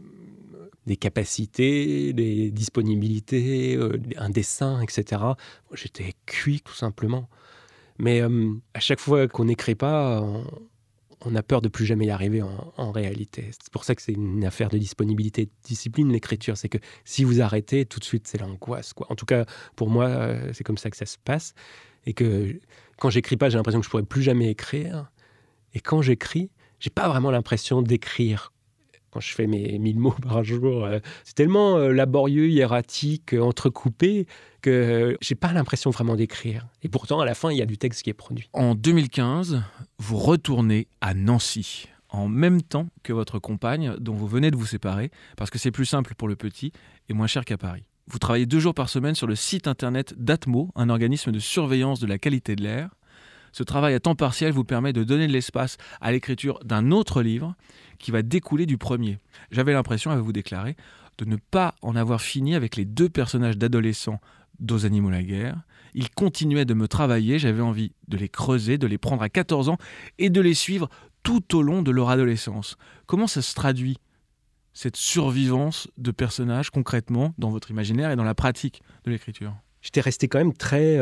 des capacités, des disponibilités, un dessin, etc. J'étais cuit, tout simplement. Mais à chaque fois qu'on n'écrit pas, on a peur de plus jamais y arriver en réalité. C'est pour ça que c'est une affaire de disponibilité et de discipline, l'écriture. C'est que si vous arrêtez, tout de suite, c'est l'angoisse, quoi. En tout cas, pour moi, c'est comme ça que ça se passe. Et que quand j'écris pas, j'ai l'impression que je pourrais plus jamais écrire. Et quand j'écris, j'ai pas vraiment l'impression d'écrire. Quand je fais mes 1000 mots par jour, c'est tellement laborieux, hiératique, entrecoupé, que j'ai pas l'impression vraiment d'écrire. Et pourtant, à la fin, il y a du texte qui est produit. En 2015, vous retournez à Nancy, en même temps que votre compagne, dont vous venez de vous séparer, parce que c'est plus simple pour le petit et moins cher qu'à Paris. Vous travaillez 2 jours par semaine sur le site internet d'Atmo, un organisme de surveillance de la qualité de l'air. Ce travail à temps partiel vous permet de donner de l'espace à l'écriture d'un autre livre qui va découler du premier. J'avais l'impression, avez-vous déclaré, de ne pas en avoir fini avec les 2 personnages d'adolescents d'Aux animaux la guerre. Ils continuaient de me travailler, j'avais envie de les creuser, de les prendre à 14 ans et de les suivre tout au long de leur adolescence. Comment ça se traduit, cette survivance de personnages, concrètement, dans votre imaginaire et dans la pratique de l'écriture ? J'étais resté quand même très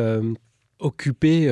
occupé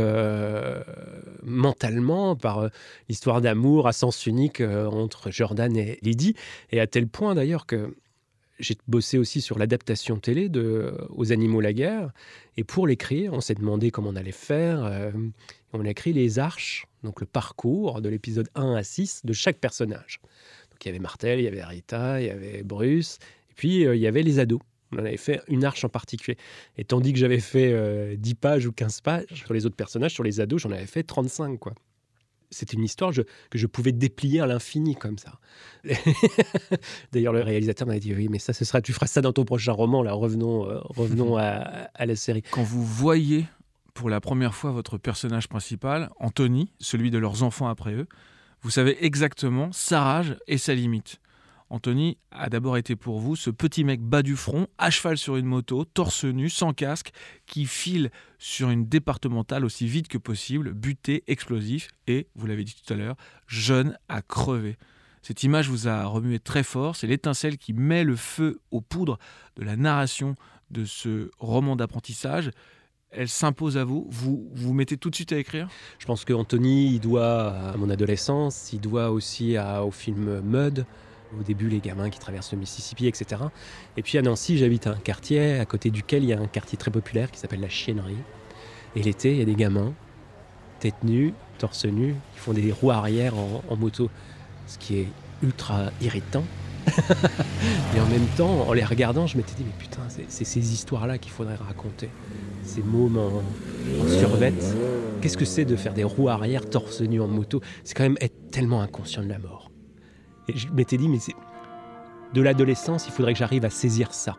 mentalement par l'histoire d'amour à sens unique entre Jordan et Lydie, et à tel point d'ailleurs que j'ai bossé aussi sur l'adaptation télé Aux animaux la guerre, et pour l'écrire, on s'est demandé comment on allait faire. On a écrit les arches, donc le parcours de l'épisode 1 à 6 de chaque personnage. Donc il y avait Martel, il y avait Rita, il y avait Bruce, et puis il y avait les ados. On en avait fait une arche en particulier. Et tandis que j'avais fait 10 pages ou 15 pages sur les autres personnages, sur les ados, j'en avais fait 35, quoi. C'était une histoire que je pouvais déplier à l'infini, comme ça. D'ailleurs, le réalisateur m'avait dit « Oui, mais ça, tu feras ça dans ton prochain roman, là, revenons à la série. » Quand vous voyez pour la première fois votre personnage principal, Anthony, celui de leurs enfants après eux, vous savez exactement sa rage et sa limite. Anthony a d'abord été pour vous ce petit mec bas du front, à cheval sur une moto, torse nu, sans casque, qui file sur une départementale aussi vite que possible, buté, explosif et, vous l'avez dit tout à l'heure, jeune à crever. Cette image vous a remué très fort, c'est l'étincelle qui met le feu aux poudres de la narration de ce roman d'apprentissage. Elle s'impose à vous, vous mettez tout de suite à écrire ? Je pense qu'Anthony, il doit à mon adolescence, il doit aussi au film Mud. Au début, les gamins qui traversent le Mississippi, etc. Et puis à Nancy, j'habite à un quartier à côté duquel il y a un quartier très populaire qui s'appelle la Chiennerie. Et l'été, il y a des gamins, tête nue, torse nu, qui font des roues arrière en moto. Ce qui est ultra irritant. Et en même temps, en les regardant, je m'étais dit, mais putain, c'est ces histoires-là qu'il faudrait raconter. Ces mômes en survette. Qu'est-ce que c'est de faire des roues arrière, torse nu en moto ? C'est quand même être tellement inconscient de la mort. Et je m'étais dit, mais c'est de l'adolescence, il faudrait que j'arrive à saisir ça.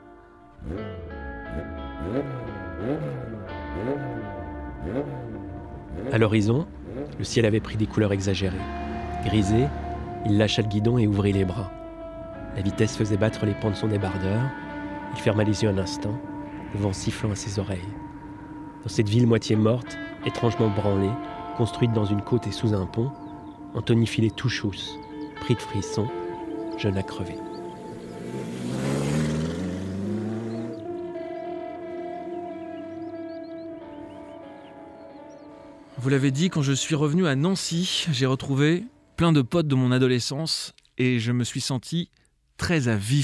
À l'horizon, le ciel avait pris des couleurs exagérées. Grisé, il lâcha le guidon et ouvrit les bras. La vitesse faisait battre les pans de son débardeur. Il ferma les yeux un instant, le vent sifflant à ses oreilles. Dans cette ville moitié morte, étrangement branlée, construite dans une côte et sous un pont, Anthony filait tout chousse, pris de frissons, jeune à crever. Vous l'avez dit, quand je suis revenu à Nancy, j'ai retrouvé plein de potes de mon adolescence et je me suis senti très à vif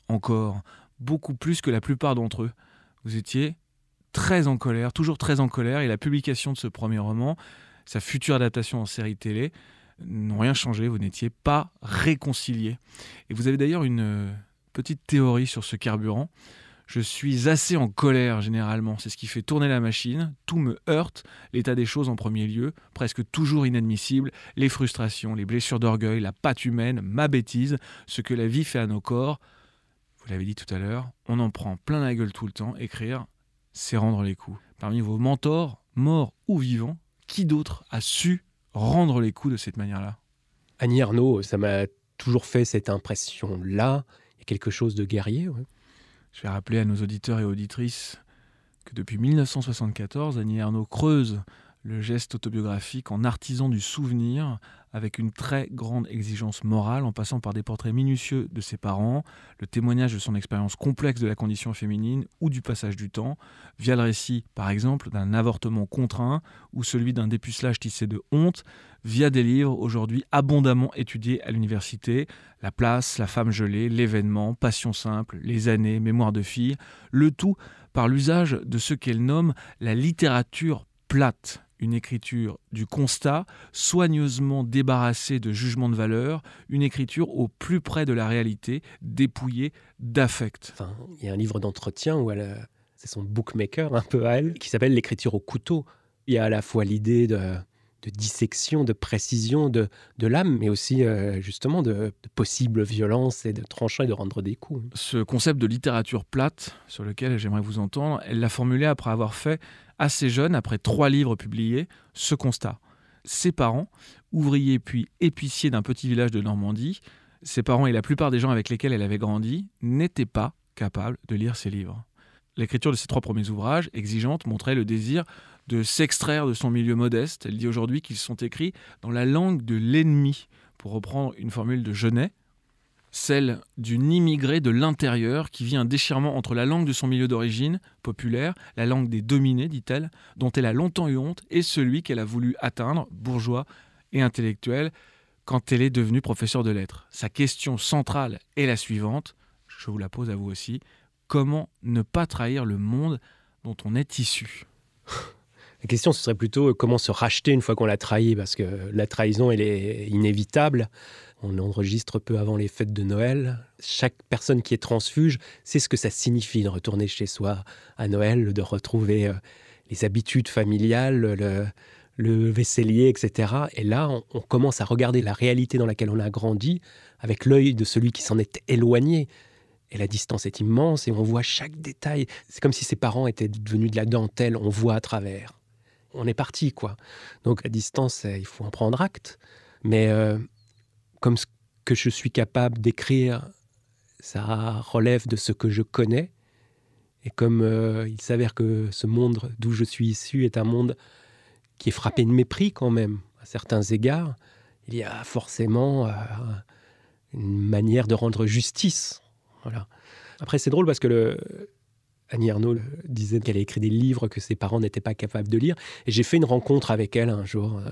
encore, beaucoup plus que la plupart d'entre eux. Vous étiez très en colère, toujours très en colère, et la publication de ce premier roman, sa future adaptation en série télé, n'ont rien changé, vous n'étiez pas réconciliés. Et vous avez d'ailleurs une petite théorie sur ce carburant. Je suis assez en colère généralement, c'est ce qui fait tourner la machine, tout me heurte, l'état des choses en premier lieu, presque toujours inadmissible, les frustrations, les blessures d'orgueil, la patte humaine, ma bêtise, ce que la vie fait à nos corps. Vous l'avez dit tout à l'heure, on en prend plein la gueule tout le temps, écrire, c'est rendre les coups. Parmi vos mentors, morts ou vivants, qui d'autre a su rendre les coups de cette manière-là ? Annie Ernaux, ça m'a toujours fait cette impression-là. Il y a quelque chose de guerrier, ouais. Je vais rappeler à nos auditeurs et auditrices que depuis 1974, Annie Ernaux creuse le geste autobiographique en artisan du souvenir, avec une très grande exigence morale, en passant par des portraits minutieux de ses parents, le témoignage de son expérience complexe de la condition féminine ou du passage du temps, via le récit, par exemple, d'un avortement contraint ou celui d'un dépucelage tissé de honte, via des livres aujourd'hui abondamment étudiés à l'université, La place, La femme gelée, L'événement, Passion simple, Les années, Mémoire de fille, le tout par l'usage de ce qu'elle nomme la littérature plate, une écriture du constat, soigneusement débarrassée de jugement de valeur, une écriture au plus près de la réalité, dépouillée d'affect. Enfin, il y a un livre d'entretien où c'est son bookmaker un peu à elle, qui s'appelle L'écriture au couteau. Il y a à la fois l'idée de dissection, de précision de l'âme, mais aussi justement de possible violence et de tranchant et de rendre des coups. Ce concept de littérature plate, sur lequel j'aimerais vous entendre, elle l'a formulé après avoir fait, assez jeune, après 3 livres publiés, ce constat. Ses parents, ouvriers puis épiciers d'un petit village de Normandie, ses parents et la plupart des gens avec lesquels elle avait grandi, n'étaient pas capables de lire ses livres. L'écriture de ses 3 premiers ouvrages, exigeante, montrait le désir de s'extraire de son milieu modeste. Elle dit aujourd'hui qu'ils sont écrits dans la langue de l'ennemi, pour reprendre une formule de Genet, celle d'une immigrée de l'intérieur qui vit un déchirement entre la langue de son milieu d'origine, populaire, la langue des dominés, dit-elle, dont elle a longtemps eu honte, et celui qu'elle a voulu atteindre, bourgeois et intellectuel, quand elle est devenue professeure de lettres. Sa question centrale est la suivante, je vous la pose à vous aussi, comment ne pas trahir le monde dont on est issu ? La question, ce serait plutôt comment se racheter une fois qu'on l'a trahi, parce que la trahison, elle est inévitable. On l'enregistre peu avant les fêtes de Noël. Chaque personne qui est transfuge sait ce que ça signifie de retourner chez soi à Noël, de retrouver les habitudes familiales, le vaisselier, etc. Et là, on commence à regarder la réalité dans laquelle on a grandi avec l'œil de celui qui s'en est éloigné. Et la distance est immense et on voit chaque détail. C'est comme si ses parents étaient devenus de la dentelle, on voit à travers. On est parti, quoi. Donc, la distance, il faut en prendre acte. Mais comme ce que je suis capable d'écrire, ça relève de ce que je connais. Et comme il s'avère que ce monde d'où je suis issu est un monde qui est frappé de mépris quand même, à certains égards, il y a forcément une manière de rendre justice. Voilà. Après, c'est drôle parce que Annie Ernaux disait qu'elle a écrit des livres que ses parents n'étaient pas capables de lire. Et j'ai fait une rencontre avec elle un jour.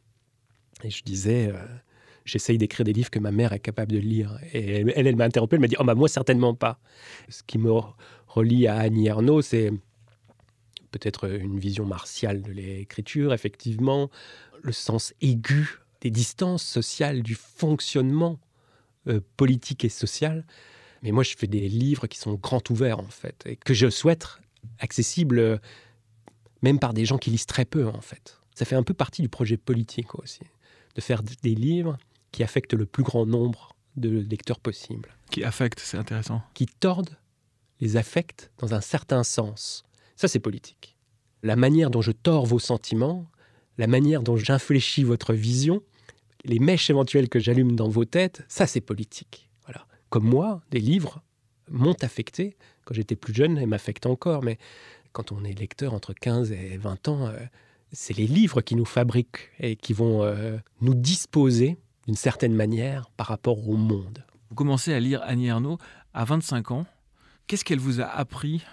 Et je disais, j'essaye d'écrire des livres que ma mère est capable de lire. Et elle m'a interrompu, elle m'a dit, moi certainement pas. Ce qui me relie à Annie Ernaux, c'est peut-être une vision martiale de l'écriture, effectivement, le sens aigu des distances sociales, du fonctionnement politique et social. Mais moi, je fais des livres qui sont grand ouverts, en fait, et que je souhaite accessibles même par des gens qui lisent très peu, en fait. Ça fait un peu partie du projet politique aussi, de faire des livres qui affectent le plus grand nombre de lecteurs possible. Qui affectent, c'est intéressant. Qui tordent les affects dans un certain sens. Ça, c'est politique. La manière dont je tords vos sentiments, la manière dont j'infléchis votre vision, les mèches éventuelles que j'allume dans vos têtes, ça, c'est politique. Voilà. Comme moi, des livres m'ont affecté quand j'étais plus jeune et m'affectent encore. Mais quand on est lecteur entre 15 et 20 ans, c'est les livres qui nous fabriquent et qui vont nous disposer d'une certaine manière par rapport au monde. Vous commencez à lire Annie Ernaux à 25 ans. Qu'est-ce qu'elle vous a appris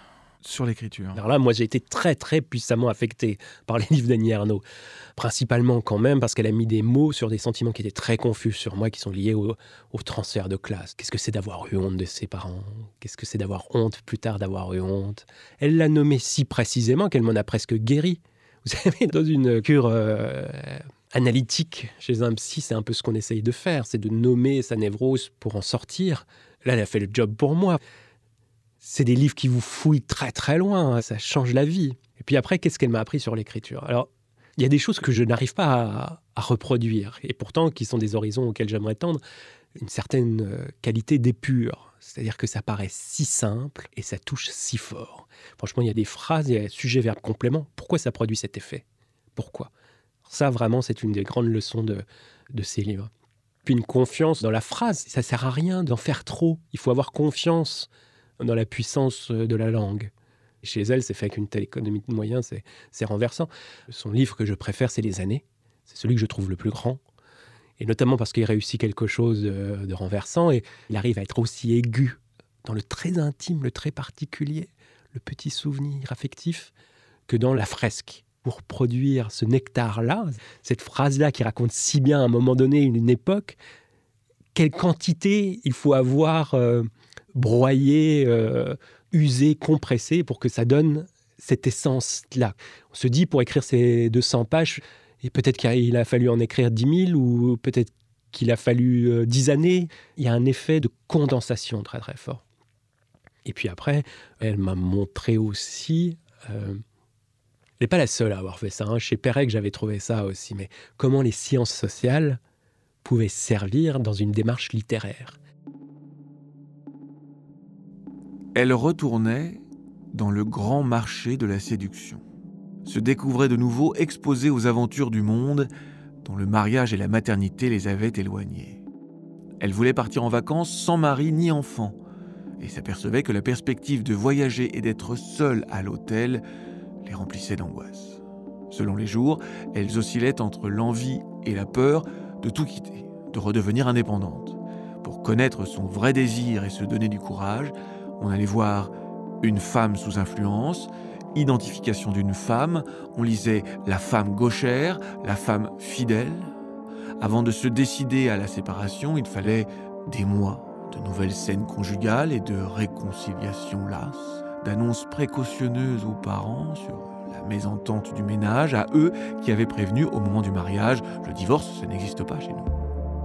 sur l'écriture. Alors là, moi, j'ai été très, très puissamment affecté par les livres d'Annie Ernaux. Principalement quand même parce qu'elle a mis des mots sur des sentiments qui étaient très confus sur moi, qui sont liés au transfert de classe. Qu'est-ce que c'est d'avoir eu honte de ses parents? Qu'est-ce que c'est d'avoir honte plus tard d'avoir eu honte? Elle l'a nommé si précisément qu'elle m'en a presque guéri. Vous savez, dans une cure analytique chez un psy, c'est un peu ce qu'on essaye de faire, c'est de nommer sa névrose pour en sortir. Là, elle a fait le job pour moi. C'est des livres qui vous fouillent très très loin, ça change la vie. Et puis après, qu'est-ce qu'elle m'a appris sur l'écriture? Alors, il y a des choses que je n'arrive pas à reproduire, et pourtant qui sont des horizons auxquels j'aimerais tendre, une certaine qualité d'épure. C'est-à-dire que ça paraît si simple et ça touche si fort. Franchement, il y a des phrases, il y a sujet, verbe, complément. Pourquoi ça produit cet effet? Pourquoi? Ça, vraiment, c'est une des grandes leçons de ces livres. Puis une confiance dans la phrase. Ça ne sert à rien d'en faire trop. Il faut avoir confiance dans la puissance de la langue. Chez elle, c'est fait avec une telle économie de moyens, c'est renversant. Son livre que je préfère, c'est Les Années. C'est celui que je trouve le plus grand. Et notamment parce qu'il réussit quelque chose de renversant et il arrive à être aussi aigu dans le très intime, le très particulier, le petit souvenir affectif, que dans la fresque. Pour produire ce nectar-là, cette phrase-là qui raconte si bien à un moment donné une époque, quelle quantité il faut avoir broyé, usé, compressé pour que ça donne cette essence-là. On se dit, pour écrire ces 200 pages, et peut-être qu'il a fallu en écrire 10 000 ou peut-être qu'il a fallu 10 années. Il y a un effet de condensation très très fort. Et puis après, elle m'a montré aussi... elle n'est pas la seule à avoir fait ça. Hein. Chez Pérec, j'avais trouvé ça aussi. Mais comment les sciences sociales pouvaient servir dans une démarche littéraire. Elle retournait dans le grand marché de la séduction. Se découvrait de nouveau exposée aux aventures du monde dont le mariage et la maternité les avaient éloignés. Elle voulait partir en vacances sans mari ni enfant et s'apercevait que la perspective de voyager et d'être seule à l'hôtel les remplissait d'angoisse. Selon les jours, elles oscillaient entre l'envie et la peur de tout quitter, de redevenir indépendante. Pour connaître son vrai désir et se donner du courage, on allait voir Une femme sous influence, Identification d'une femme, on lisait La femme gauchère, La femme fidèle. Avant de se décider à la séparation, il fallait des mois de nouvelles scènes conjugales et de réconciliations lasses, d'annonces précautionneuses aux parents sur la mésentente du ménage, à eux qui avaient prévenu au moment du mariage, le divorce, ça n'existe pas chez nous.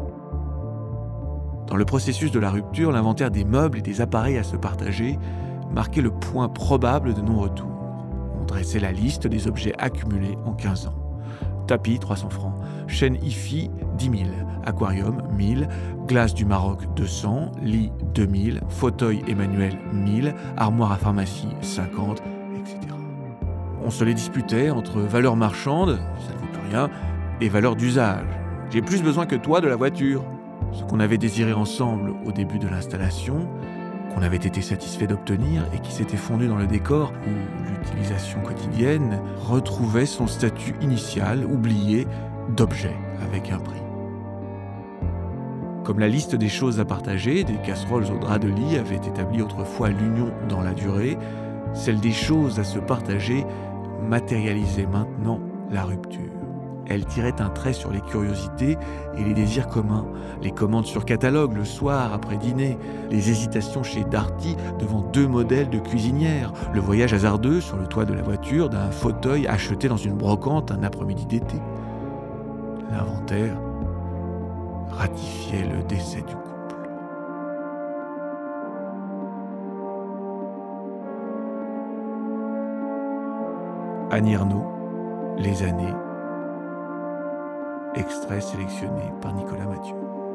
Dans le processus de la rupture, l'inventaire des meubles et des appareils à se partager marquait le point probable de non-retour. On dressait la liste des objets accumulés en 15 ans. Tapis, 300 francs. Chaîne hi-fi, 10 000. Aquarium, 1000. Glace du Maroc, 200. Lit, 2000. Fauteuil Emmanuel, 1000. Armoire à pharmacie, 50, etc. On se les disputait entre valeurs marchandes, ça ne vaut plus rien, et valeurs d'usage. J'ai plus besoin que toi de la voiture. Ce qu'on avait désiré ensemble au début de l'installation, qu'on avait été satisfait d'obtenir et qui s'était fondu dans le décor où l'utilisation quotidienne retrouvait son statut initial, oublié, d'objet avec un prix. Comme la liste des choses à partager, des casseroles au drap de lit avait établi autrefois l'union dans la durée, celle des choses à se partager matérialisait maintenant la rupture. Elle tirait un trait sur les curiosités et les désirs communs, les commandes sur catalogue le soir après dîner, les hésitations chez Darty devant 2 modèles de cuisinières, le voyage hasardeux sur le toit de la voiture d'un fauteuil acheté dans une brocante un après-midi d'été. L'inventaire ratifiait le décès du couple. Annie Ernaux, Les Années, extrait sélectionné par Nicolas Mathieu.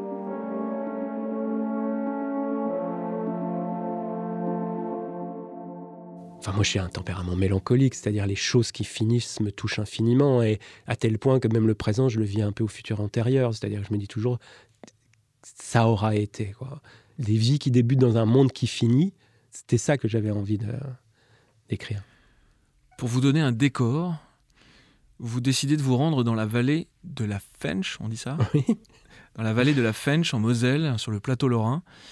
Enfin, moi, j'ai un tempérament mélancolique, c'est-à-dire les choses qui finissent me touchent infiniment, et à tel point que même le présent, je le vis un peu au futur antérieur, c'est-à-dire que je me dis toujours, ça aura été, quoi. Des vies qui débutent dans un monde qui finit, c'était ça que j'avais envie d'écrire. Pour vous donner un décor, vous décidez de vous rendre dans la vallée de la Fensch, on dit ça ? Oui. Dans la vallée de la Fensch, en Moselle, sur le plateau lorrain,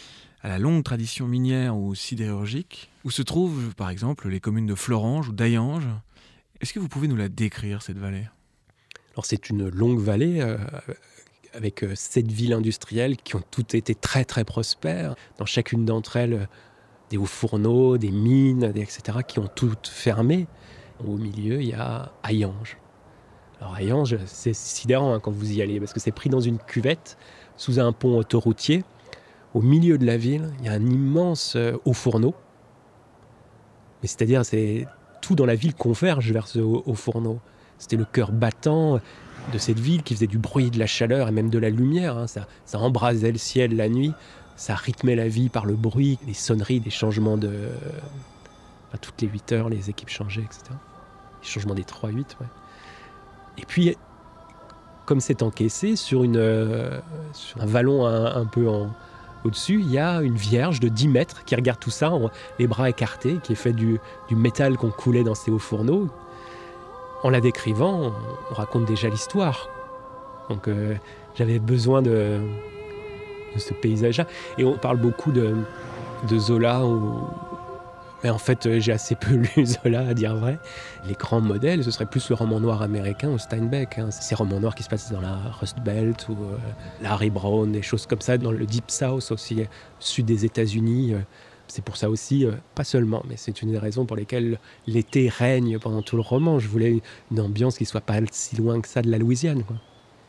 à la longue tradition minière ou sidérurgique, où se trouvent par exemple les communes de Florange ou d'Hayange. Est-ce que vous pouvez nous la décrire, cette vallée ? Alors c'est une longue vallée avec 7 villes industrielles qui ont toutes été très très prospères. Dans chacune d'entre elles, des hauts fourneaux, des mines, etc., qui ont toutes fermé. Au milieu, il y a Hayange. Alors Hayange, c'est sidérant quand vous y allez, parce que c'est pris dans une cuvette, sous un pont autoroutier. Au milieu de la ville, il y a un immense haut fourneau. Mais c'est-à-dire, c'est tout dans la ville converge vers ce haut fourneau. C'était le cœur battant de cette ville qui faisait du bruit, de la chaleur et même de la lumière. Hein. Ça embrasait le ciel la nuit, ça rythmait la vie par le bruit, les sonneries, des changements de... Enfin, toutes les 8 heures, les équipes changeaient, etc. Les changements des 3-8, ouais. Et puis, comme c'est encaissé, sur un vallon un peu au-dessus, il y a une vierge de 10 mètres qui regarde tout ça, les bras écartés, qui est fait du métal qu'on coulait dans ces hauts fourneaux. En la décrivant, on raconte déjà l'histoire. Donc j'avais besoin de ce paysage-là. Et on parle beaucoup de Zola. Mais en fait, j'ai assez peu lu Zola, à dire vrai. Les grands modèles, ce serait plus le roman noir américain ou Steinbeck. Hein. Ces romans noirs qui se passent dans la Rust Belt ou Larry Brown, des choses comme ça, dans le Deep South aussi, sud des États-Unis. C'est pour ça aussi, pas seulement, mais c'est une des raisons pour lesquelles l'été règne pendant tout le roman. Je voulais une ambiance qui ne soit pas si loin que ça de la Louisiane, quoi.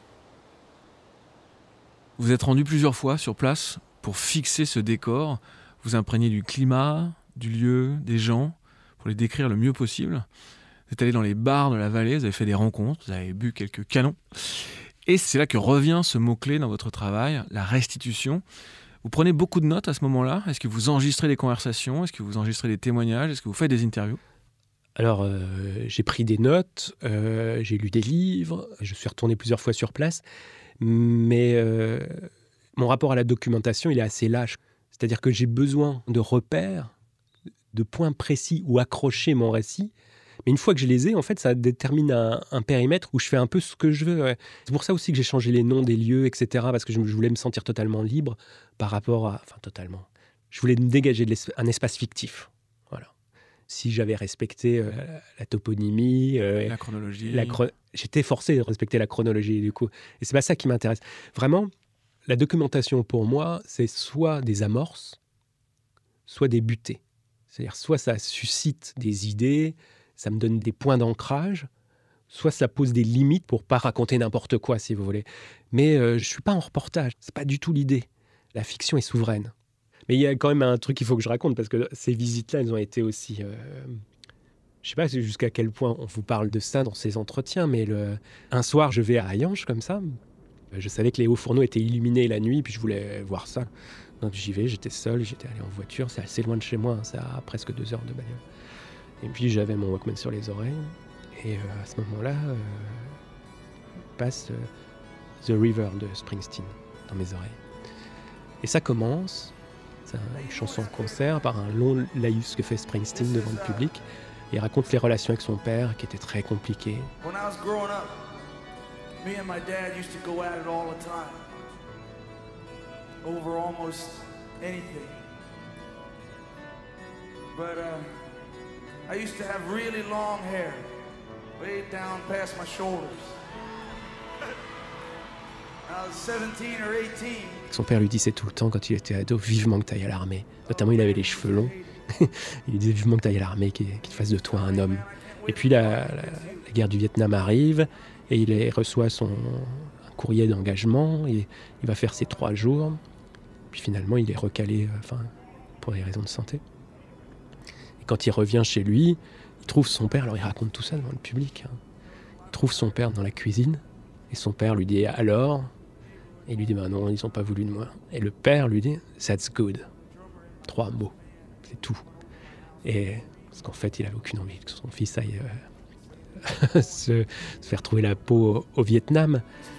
Vous êtes rendu plusieurs fois sur place pour fixer ce décor, vous imprégnez du climat, du lieu, des gens, pour les décrire le mieux possible. Vous êtes allé dans les bars de la vallée, vous avez fait des rencontres, vous avez bu quelques canons. Et c'est là que revient ce mot-clé dans votre travail, la restitution. Vous prenez beaucoup de notes à ce moment-là ? Est-ce que vous enregistrez des conversations ? Est-ce que vous enregistrez des témoignages ? Est-ce que vous faites des interviews ? Alors, j'ai pris des notes, j'ai lu des livres, je suis retourné plusieurs fois sur place, mais mon rapport à la documentation, il est assez lâche. C'est-à-dire que j'ai besoin de repères, de points précis où accrocher mon récit. Mais une fois que je les ai, en fait, ça détermine un périmètre où je fais un peu ce que je veux. Ouais. C'est pour ça aussi que j'ai changé les noms des lieux, etc. Parce que je voulais me sentir totalement libre par rapport à... Enfin, totalement. Je voulais me dégager un espace fictif. Voilà. Si j'avais respecté la toponymie... la chronologie... J'étais forcé de respecter la chronologie, du coup. Et c'est pas ça qui m'intéresse. Vraiment, la documentation, pour moi, c'est soit des amorces, soit des butées. C'est-à-dire, soit ça suscite des idées... Ça me donne des points d'ancrage, soit ça pose des limites pour pas raconter n'importe quoi, si vous voulez. Mais je suis pas en reportage, c'est pas du tout l'idée. La fiction est souveraine. Mais il y a quand même un truc qu'il faut que je raconte, parce que ces visites-là, elles ont été aussi... je sais pas jusqu'à quel point on vous parle de ça dans ces entretiens, mais un soir, je vais à Hayange, comme ça. Je savais que les hauts fourneaux étaient illuminés la nuit, puis je voulais voir ça. Donc j'y vais, j'étais seul, j'étais allé en voiture, c'est assez loin de chez moi, hein, c'est à presque 2 heures de bagnole. Et puis j'avais mon Walkman sur les oreilles, et à ce moment-là, passe The River de Springsteen dans mes oreilles. Et ça commence, c'est une chanson en concert par un long laïus que fait Springsteen devant le public. Et il raconte les relations avec son père qui étaient très compliquées. When I was growing up, me and my dad used to go at it all the time, over almost anything. But I used to have really long hair, way down past my shoulders. I was 17 or 18. Son père lui disait tout le temps quand il était ado, vivement que tu ailles à l'armée. Notamment, il avait les cheveux longs. Il disait vivement que tu ailles à l'armée, qu'il fasse de toi un homme. Et puis la guerre du Vietnam arrive et il reçoit un courrier d'engagement et il va faire ses 3 jours. Puis finalement, il est recalé pour des raisons de santé. Et quand il revient chez lui, il trouve son père, alors il raconte tout ça devant le public. Il trouve son père dans la cuisine, et son père lui dit « alors ?» Et il lui dit « non, ils n'ont pas voulu de moi. » Et le père lui dit « that's good ». 3 mots, c'est tout. Et parce qu'en fait, il n'avait aucune envie que son fils aille se faire trouver la peau au Vietnam.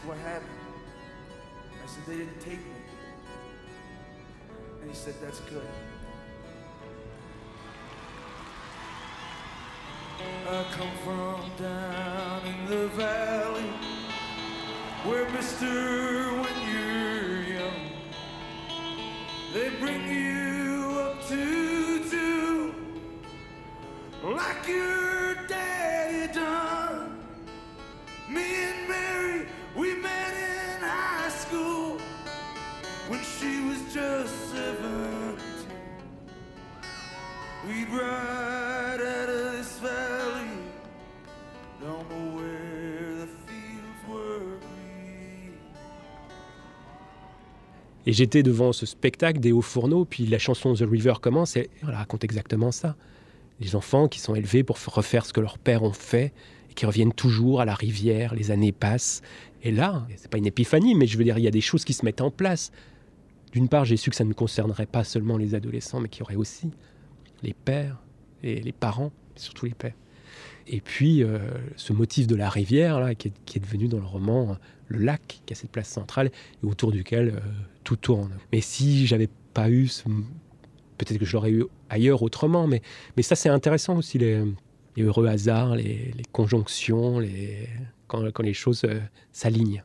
I come from down in the valley where mister when you're young They bring you up to like your daddy done. Me and Mary, we met in high school when she was just 17. We'd ride out of this valley, don't know where the fields were green. Et j'étais devant ce spectacle des Hauts-Fourneaux, puis la chanson The River commence, et elle raconte exactement ça. Les enfants qui sont élevés pour refaire ce que leurs pères ont fait, et qui reviennent toujours à la rivière, les années passent. Et là, c'est pas une épiphanie, mais je veux dire, il y a des choses qui se mettent en place. D'une part, j'ai su que ça ne concernerait pas seulement les adolescents, mais qu'il y aurait aussi les pères, et les parents, surtout les pères. Et puis, ce motif de la rivière, là, qui est devenu dans le roman le lac, qui a cette place centrale, et autour duquel tout tourne. Mais si j'avais pas eu peut-être que je l'aurais eu ailleurs autrement, mais ça, c'est intéressant aussi, les heureux hasards, les conjonctions, quand les choses s'alignent.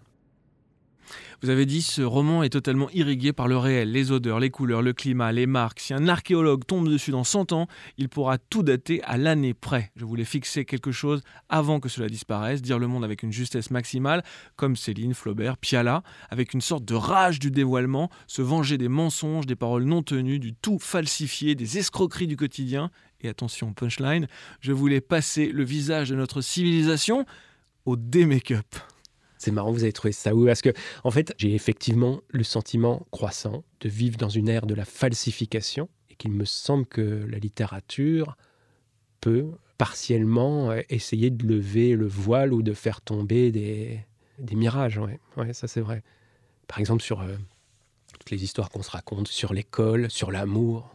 Vous avez dit, ce roman est totalement irrigué par le réel, les odeurs, les couleurs, le climat, les marques. Si un archéologue tombe dessus dans 100 ans, il pourra tout dater à l'année près. Je voulais fixer quelque chose avant que cela disparaisse, dire le monde avec une justesse maximale, comme Céline, Flaubert, Piala, avec une sorte de rage du dévoilement, se venger des mensonges, des paroles non tenues, du tout falsifié, des escroqueries du quotidien. Et attention, punchline, je voulais passer le visage de notre civilisation au démake-up. C'est marrant, vous avez trouvé ça où? Parce que, en fait, j'ai effectivement le sentiment croissant de vivre dans une ère de la falsification et qu'il me semble que la littérature peut partiellement essayer de lever le voile ou de faire tomber des mirages. Ouais, ça c'est vrai. Par exemple, sur toutes les histoires qu'on se raconte sur l'école, sur l'amour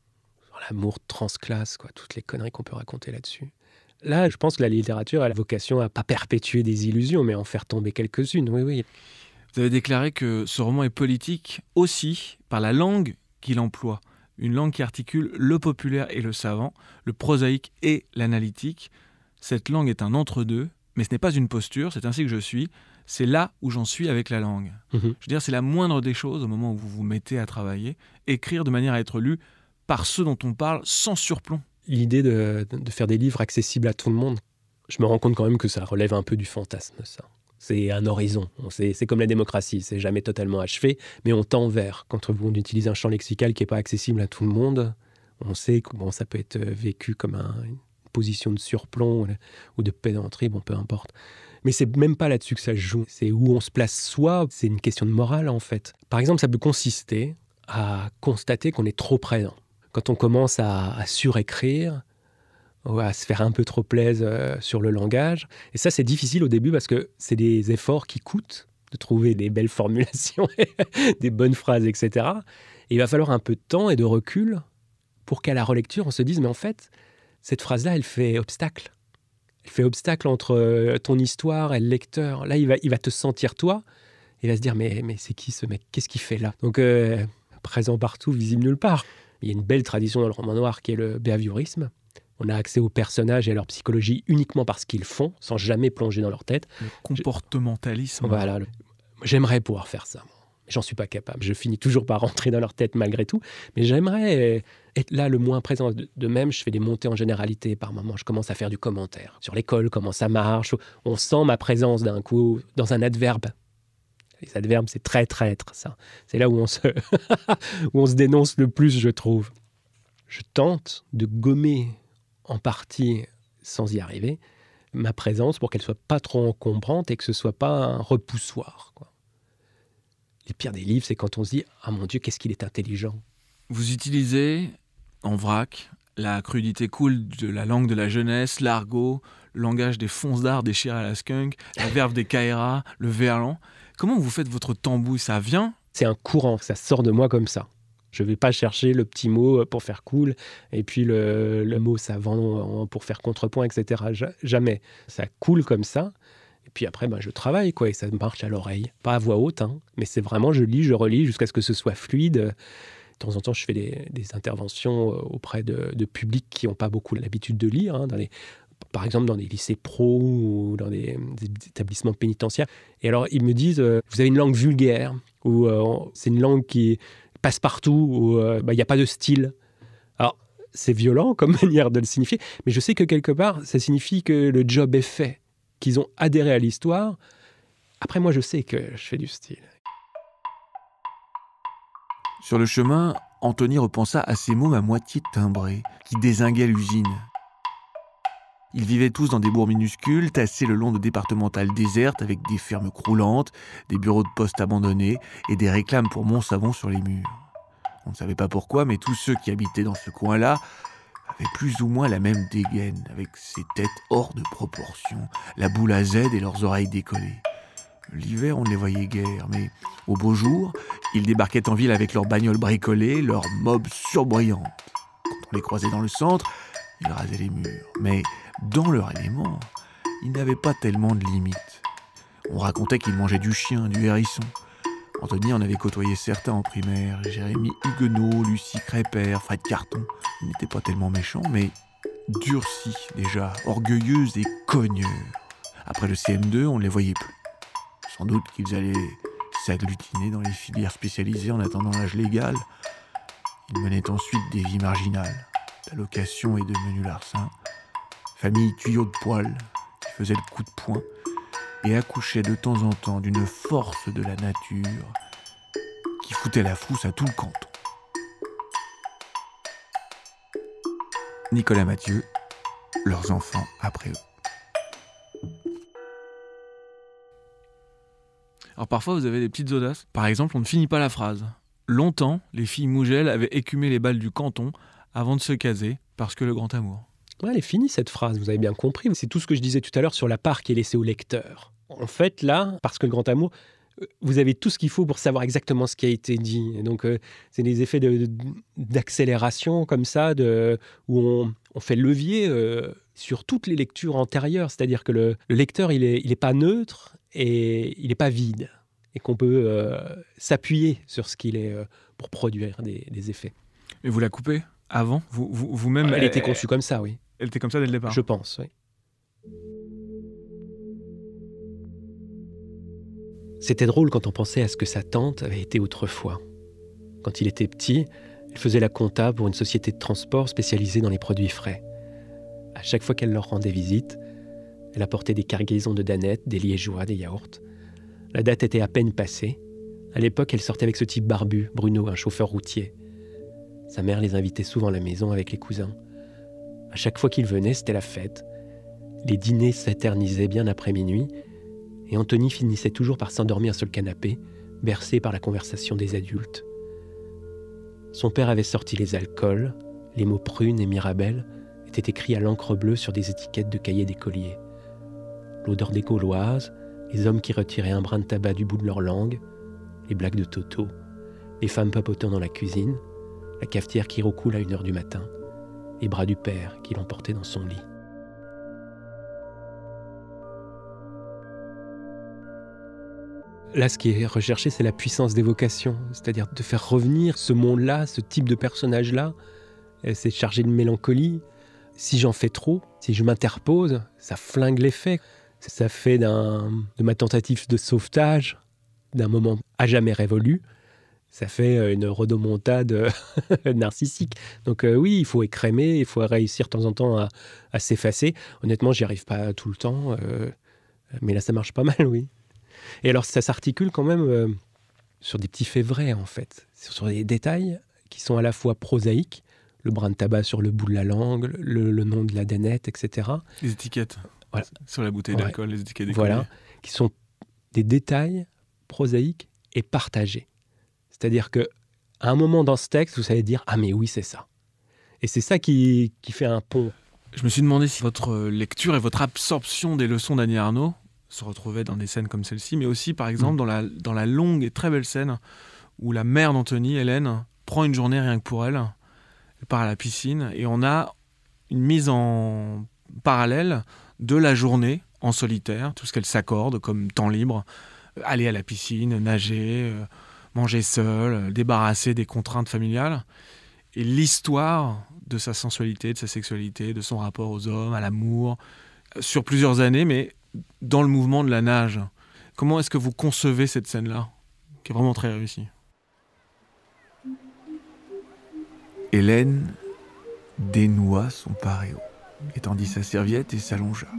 transclasse, quoi, toutes les conneries qu'on peut raconter là-dessus. Là, je pense que la littérature a la vocation à pas perpétuer des illusions, mais à en faire tomber quelques-unes, oui. Vous avez déclaré que ce roman est politique aussi par la langue qu'il emploie. Une langue qui articule le populaire et le savant, le prosaïque et l'analytique. Cette langue est un entre-deux, mais ce n'est pas une posture, c'est ainsi que je suis. C'est là où j'en suis avec la langue. Je veux dire, c'est la moindre des choses au moment où vous vous mettez à travailler. Écrire de manière à être lu par ceux dont on parle sans surplomb. L'idée de faire des livres accessibles à tout le monde, je me rends compte quand même que ça relève un peu du fantasme, ça. C'est un horizon. C'est comme la démocratie, c'est jamais totalement achevé, mais on tend vers. Quand on utilise un champ lexical qui n'est pas accessible à tout le monde, on sait que ça peut être vécu comme une position de surplomb ou de pédanterie, peu importe. Mais c'est même pas là-dessus que ça se joue. C'est où on se place soi, c'est une question de morale en fait. Par exemple, ça peut consister à constater qu'on est trop présent. Quand on commence à surécrire, ou à se faire un peu trop plaisir sur le langage. Et ça, c'est difficile au début parce que c'est des efforts qui coûtent de trouver des belles formulations, des bonnes phrases, etc. Et il va falloir un peu de temps et de recul pour qu'à la relecture, on se dise, mais en fait, cette phrase-là, elle fait obstacle. Elle fait obstacle entre ton histoire et le lecteur. Là, il va te sentir toi. Il va se dire, mais c'est qui ce mec? Qu'est-ce qu'il fait là? Donc, présent partout, visible nulle part. Il y a une belle tradition dans le roman noir qui est le behaviorisme. On a accès aux personnages et à leur psychologie uniquement par ce qu'ils font, sans jamais plonger dans leur tête. Le comportementalisme. Voilà. J'aimerais pouvoir faire ça. Mais j'en suis pas capable. Je finis toujours par rentrer dans leur tête malgré tout. Mais j'aimerais être là le moins présent. De même, je fais des montées en généralité par moment. Je commence à faire du commentaire sur l'école, comment ça marche. On sent ma présence d'un coup dans un adverbe. Les adverbes, c'est très traître, ça. C'est là où on se dénonce le plus, je trouve. Je tente de gommer en partie, sans y arriver, ma présence pour qu'elle soit pas trop encombrante et que ce soit pas un repoussoir, quoi. Le pire des livres, c'est quand on se dit « Ah mon Dieu, qu'est-ce qu'il est intelligent !» Vous utilisez, en vrac, la crudité cool de la langue de la jeunesse, l'argot, le langage des fonces d'art déchirés à la skunk, la verve des caïras, le verlan. Comment vous faites votre tambouille? Ça vient? C'est un courant, ça sort de moi comme ça. Je ne vais pas chercher le petit mot pour faire cool, et puis le mot savant pour faire contrepoint, etc. Jamais. Ça coule comme ça. Et puis après, je travaille, quoi, et ça marche à l'oreille. Pas à voix haute, mais c'est vraiment, je lis, je relis jusqu'à ce que ce soit fluide. De temps en temps, je fais des interventions auprès de publics qui n'ont pas beaucoup l'habitude de lire, par exemple dans des lycées pro ou dans des établissements pénitentiaires. Et alors, ils me disent, vous avez une langue vulgaire, ou c'est une langue qui passe-partout, où il n'y a pas de style. Alors, c'est violent comme manière de le signifier, mais je sais que quelque part, ça signifie que le job est fait, qu'ils ont adhéré à l'histoire. Après, moi, je sais que je fais du style. Sur le chemin, Anthony repensa à ces mômes à moitié timbrés qui dézinguaient l'usine. Ils vivaient tous dans des bourgs minuscules, tassés le long de départementales désertes avec des fermes croulantes, des bureaux de poste abandonnés et des réclames pour Montsavon sur les murs. On ne savait pas pourquoi, mais tous ceux qui habitaient dans ce coin-là avaient plus ou moins la même dégaine, avec ces têtes hors de proportion, la boule à Z et leurs oreilles décollées. L'hiver, on ne les voyait guère, mais au beau jour, ils débarquaient en ville avec leurs bagnoles bricolées, leurs mobs surbrillants. Quand on les croisait dans le centre, ils rasaient les murs. Mais dans leur élément, ils n'avaient pas tellement de limites. On racontait qu'ils mangeaient du chien, du hérisson. Anthony en avait côtoyé certains en primaire, Jérémy Huguenot, Lucie Crépère, Fred Carton. Ils n'étaient pas tellement méchants, mais durcis déjà, orgueilleux et cogneurs. Après le CM2, on ne les voyait plus. Sans doute qu'ils allaient s'agglutiner dans les filières spécialisées en attendant l'âge légal. Ils menaient ensuite des vies marginales, d'allocations et de menus larcins. Famille tuyau de poil, qui faisait le coup de poing, et accouchait de temps en temps d'une force de la nature qui foutait la frousse à tout le canton. Nicolas Mathieu, leurs enfants après eux. Alors parfois vous avez des petites audaces. Par exemple, on ne finit pas la phrase. Longtemps, les filles Mougel avaient écumé les balles du canton avant de se caser, parce que le grand amour. Ouais, elle est finie cette phrase, vous avez bien compris. C'est tout ce que je disais tout à l'heure sur la part qui est laissée au lecteur. En fait, là, parce que le grand amour, vous avez tout ce qu'il faut pour savoir exactement ce qui a été dit. Et donc, c'est des effets d'accélération comme ça, où on fait levier sur toutes les lectures antérieures. C'est-à-dire que le lecteur, il est pas neutre et il n'est pas vide. Et qu'on peut s'appuyer sur ce qu'il est pour produire des effets. Et vous la coupez avant vous-même Elle était conçue comme ça, oui. Elle était comme ça dès le départ. Je pense, oui. C'était drôle quand on pensait à ce que sa tante avait été autrefois. Quand il était petit, elle faisait la compta pour une société de transport spécialisée dans les produits frais. À chaque fois qu'elle leur rendait visite, elle apportait des cargaisons de danettes, des liégeois, des yaourts. La date était à peine passée. À l'époque, elle sortait avec ce type barbu, Bruno, un chauffeur routier. Sa mère les invitait souvent à la maison avec les cousins. À chaque fois qu'ils venaient, c'était la fête. Les dîners s'éternisaient bien après minuit, et Anthony finissait toujours par s'endormir sur le canapé, bercé par la conversation des adultes. Son père avait sorti les alcools, les mots prune et mirabelle étaient écrits à l'encre bleue sur des étiquettes de cahiers d'écoliers. L'odeur des Gauloises, les hommes qui retiraient un brin de tabac du bout de leur langue, les blagues de Toto, les femmes papotant dans la cuisine, la cafetière qui recoule à 1h du matin, les bras du père qui l'emportait dans son lit. Là, ce qui est recherché, c'est la puissance d'évocation, c'est-à-dire de faire revenir ce monde-là, ce type de personnage-là. C'est chargé de mélancolie. Si j'en fais trop, si je m'interpose, ça flingue l'effet. Ça fait de ma tentative de sauvetage, d'un moment à jamais révolu, ça fait une rodomontade narcissique. Donc oui, il faut écrémer, il faut réussir de temps en temps à s'effacer. Honnêtement, j'y arrive pas tout le temps, mais là, ça marche pas mal, oui. Et alors, ça s'articule quand même sur des petits faits vrais, en fait. Sur des détails qui sont à la fois prosaïques, le brin de tabac sur le bout de la langue, le nom de la danette, etc. Les étiquettes. Voilà. Sur la bouteille d'alcool, les étiquettes d'écolier. Voilà, qui sont des détails prosaïques et partagés. C'est-à-dire qu'à un moment dans ce texte, vous allez dire « Ah mais oui, c'est ça ». Et c'est ça qui fait un pont. Je me suis demandé si votre lecture et votre absorption des leçons d'Annie Ernaux se retrouvaient dans des scènes comme celle-ci, mais aussi, par exemple, dans la longue et très belle scène où la mère d'Anthony, Hélène, prend une journée rien que pour elle. Elle part à la piscine et on a une mise en parallèle de la journée en solitaire, tout ce qu'elle s'accorde comme temps libre, aller à la piscine, nager, manger seule, débarrasser des contraintes familiales, et l'histoire de sa sensualité, de sa sexualité, de son rapport aux hommes, à l'amour, sur plusieurs années, mais dans le mouvement de la nage. Comment est-ce que vous concevez cette scène-là, qui est vraiment très réussie ? Hélène dénoua son paréo, étendit sa serviette et s'allongea.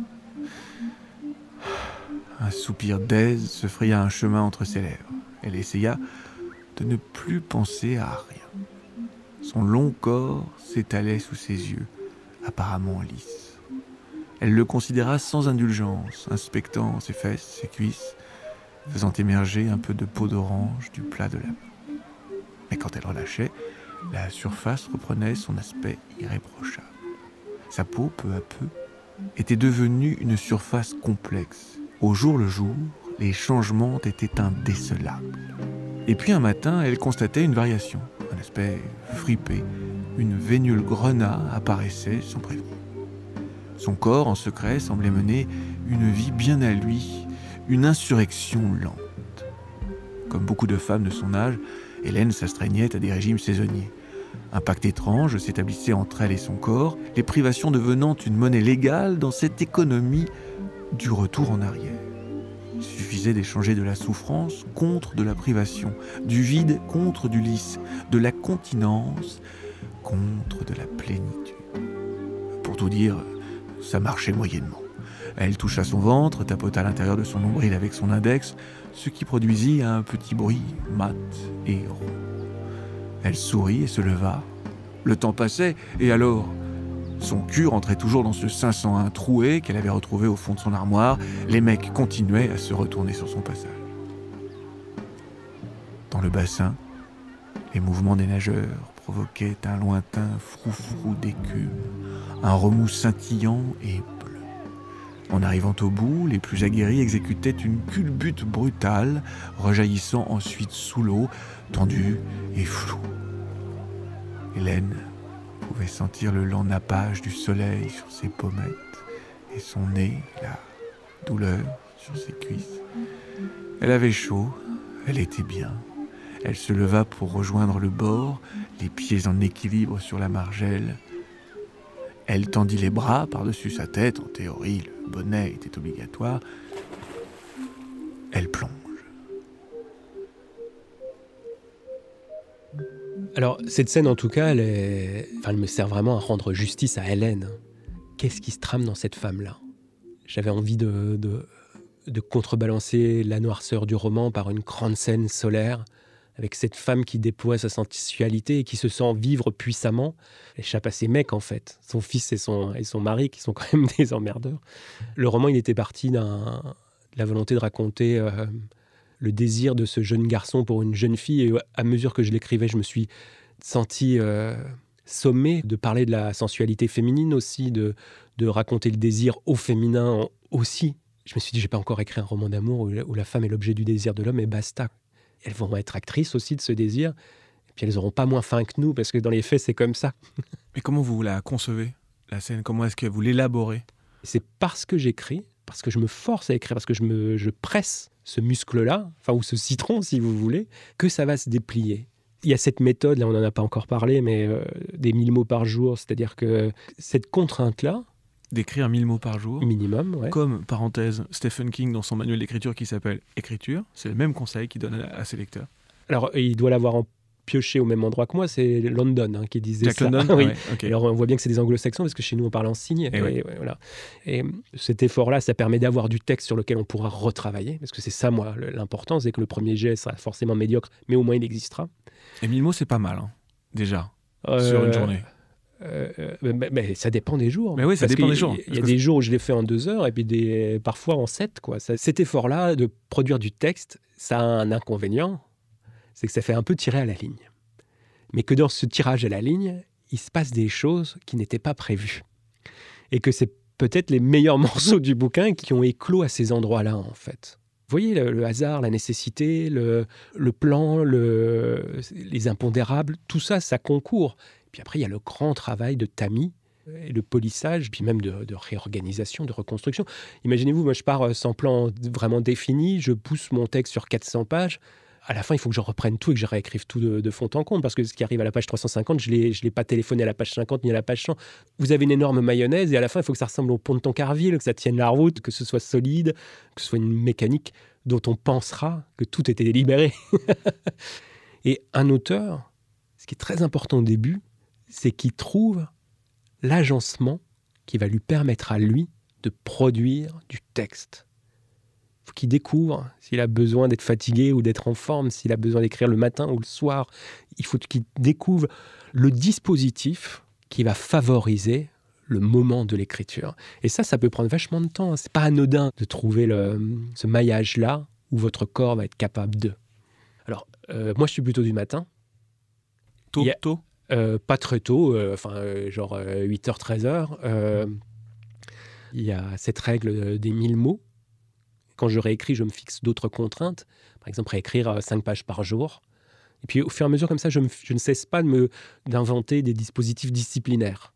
Un soupir d'aise se fraya un chemin entre ses lèvres. Elle essaya de ne plus penser à rien. Son long corps s'étalait sous ses yeux, apparemment lisses. Elle le considéra sans indulgence, inspectant ses fesses, ses cuisses, faisant émerger un peu de peau d'orange du plat de la main. Mais quand elle relâchait, la surface reprenait son aspect irréprochable. Sa peau, peu à peu, était devenue une surface complexe. Au jour le jour, les changements étaient indécelables. Et puis un matin, elle constatait une variation. Un aspect fripé, une vénule grenat apparaissait sans prévenir. Son corps, en secret, semblait mener une vie bien à lui, une insurrection lente. Comme beaucoup de femmes de son âge, Hélène s'astreignait à des régimes saisonniers. Un pacte étrange s'établissait entre elle et son corps, les privations devenant une monnaie légale dans cette économie du retour en arrière. Il suffisait d'échanger de la souffrance contre de la privation, du vide contre du lisse, de la continence contre de la plénitude. Pour tout dire, ça marchait moyennement. Elle toucha son ventre, tapota à l'intérieur de son nombril avec son index, ce qui produisit un petit bruit mat et rond. Elle sourit et se leva. Le temps passait, et alors, son cul rentrait toujours dans ce 501 troué qu'elle avait retrouvé au fond de son armoire. Les mecs continuaient à se retourner sur son passage. Dans le bassin, les mouvements des nageurs provoquaient un lointain froufrou d'écume, un remous scintillant et bleu. En arrivant au bout, les plus aguerris exécutaient une culbute brutale, rejaillissant ensuite sous l'eau, tendue et floue. Hélène pouvait sentir le lent nappage du soleil sur ses pommettes et son nez, la douleur sur ses cuisses. Elle avait chaud, elle était bien. Elle se leva pour rejoindre le bord, les pieds en équilibre sur la margelle. Elle tendit les bras par-dessus sa tête. En théorie, le bonnet était obligatoire. Elle plonge. Alors, cette scène, en tout cas, elle me sert vraiment à rendre justice à Hélène. Qu'est-ce qui se trame dans cette femme-là ? J'avais envie de contrebalancer la noirceur du roman par une grande scène solaire, avec cette femme qui déploie sa sensualité et qui se sent vivre puissamment. Elle échappe à ses mecs, en fait. Son fils et son mari, qui sont quand même des emmerdeurs. Le roman, il était parti de la volonté de raconter le désir de ce jeune garçon pour une jeune fille. Et à mesure que je l'écrivais, je me suis senti sommé de parler de la sensualité féminine aussi, de raconter le désir au féminin aussi. Je me suis dit, je n'ai pas encore écrit un roman d'amour où la femme est l'objet du désir de l'homme, et basta. Elles vont être actrices aussi de ce désir, et puis elles n'auront pas moins faim que nous, parce que dans les faits, c'est comme ça. Mais comment vous la concevez, la scène ? Comment est-ce que vous l'élaborez ? C'est parce que j'écris, parce que je me force à écrire, parce que je presse ce muscle-là, ou ce citron, si vous voulez, que ça va se déplier. Il y a cette méthode, là on n'en a pas encore parlé, mais des 1000 mots par jour, c'est-à-dire que cette contrainte-là, d'écrire 1000 mots par jour. Minimum, ouais. Comme, parenthèse, Stephen King dans son manuel d'écriture qui s'appelle « Écriture », c'est le même conseil qu'il donne à ses lecteurs. Alors, il doit l'avoir pioché au même endroit que moi, c'est London qui disait Jack ça. London, oui. Ouais, okay. Alors, on voit bien que c'est des anglo-saxons, parce que chez nous, on parle en signe. Et voilà. Et cet effort-là, ça permet d'avoir du texte sur lequel on pourra retravailler, parce que c'est ça, moi, l'important, c'est que le premier jet sera forcément médiocre, mais au moins il existera. Et 1000 mots, c'est pas mal, hein, déjà, sur une journée. Mais ça dépend des jours. Mais oui, ça dépend des jours. Il y a des jours où je l'ai fait en 2 heures et puis parfois en 7. Cet effort-là de produire du texte, ça a un inconvénient, c'est que ça fait un peu tirer à la ligne. Mais que dans ce tirage à la ligne, il se passe des choses qui n'étaient pas prévues. Et que c'est peut-être les meilleurs morceaux du bouquin qui ont éclos à ces endroits-là, en fait. Vous voyez, le hasard, la nécessité, le plan, les impondérables, tout ça, ça concourt. Puis après, il y a le grand travail de tamis et le polissage, puis même de réorganisation, de reconstruction. Imaginez-vous, moi je pars sans plan vraiment défini, je pousse mon texte sur 400 pages. À la fin, il faut que je reprenne tout et que je réécrive tout de fond en comble, parce que ce qui arrive à la page 350, je l'ai pas téléphoné à la page 50 ni à la page 100. Vous avez une énorme mayonnaise et à la fin, il faut que ça ressemble au pont de Tancarville, que ça tienne la route, que ce soit solide, que ce soit une mécanique dont on pensera que tout était délibéré. Et un auteur, ce qui est très important au début, c'est qu'il trouve l'agencement qui va lui permettre à lui de produire du texte. Il faut qu'il découvre s'il a besoin d'être fatigué ou d'être en forme, s'il a besoin d'écrire le matin ou le soir. Il faut qu'il découvre le dispositif qui va favoriser le moment de l'écriture. Et ça peut prendre vachement de temps. C'est pas anodin de trouver ce maillage-là où votre corps va être capable de. Alors, moi, je suis plutôt du matin. Tôt Pas très tôt, genre 8h, 13h. Il y a cette règle des 1000 mots. Quand je réécris, je me fixe d'autres contraintes. Par exemple, réécrire 5 pages par jour. Et puis, au fur et à mesure, comme ça, je ne cesse pas d'inventer des dispositifs disciplinaires.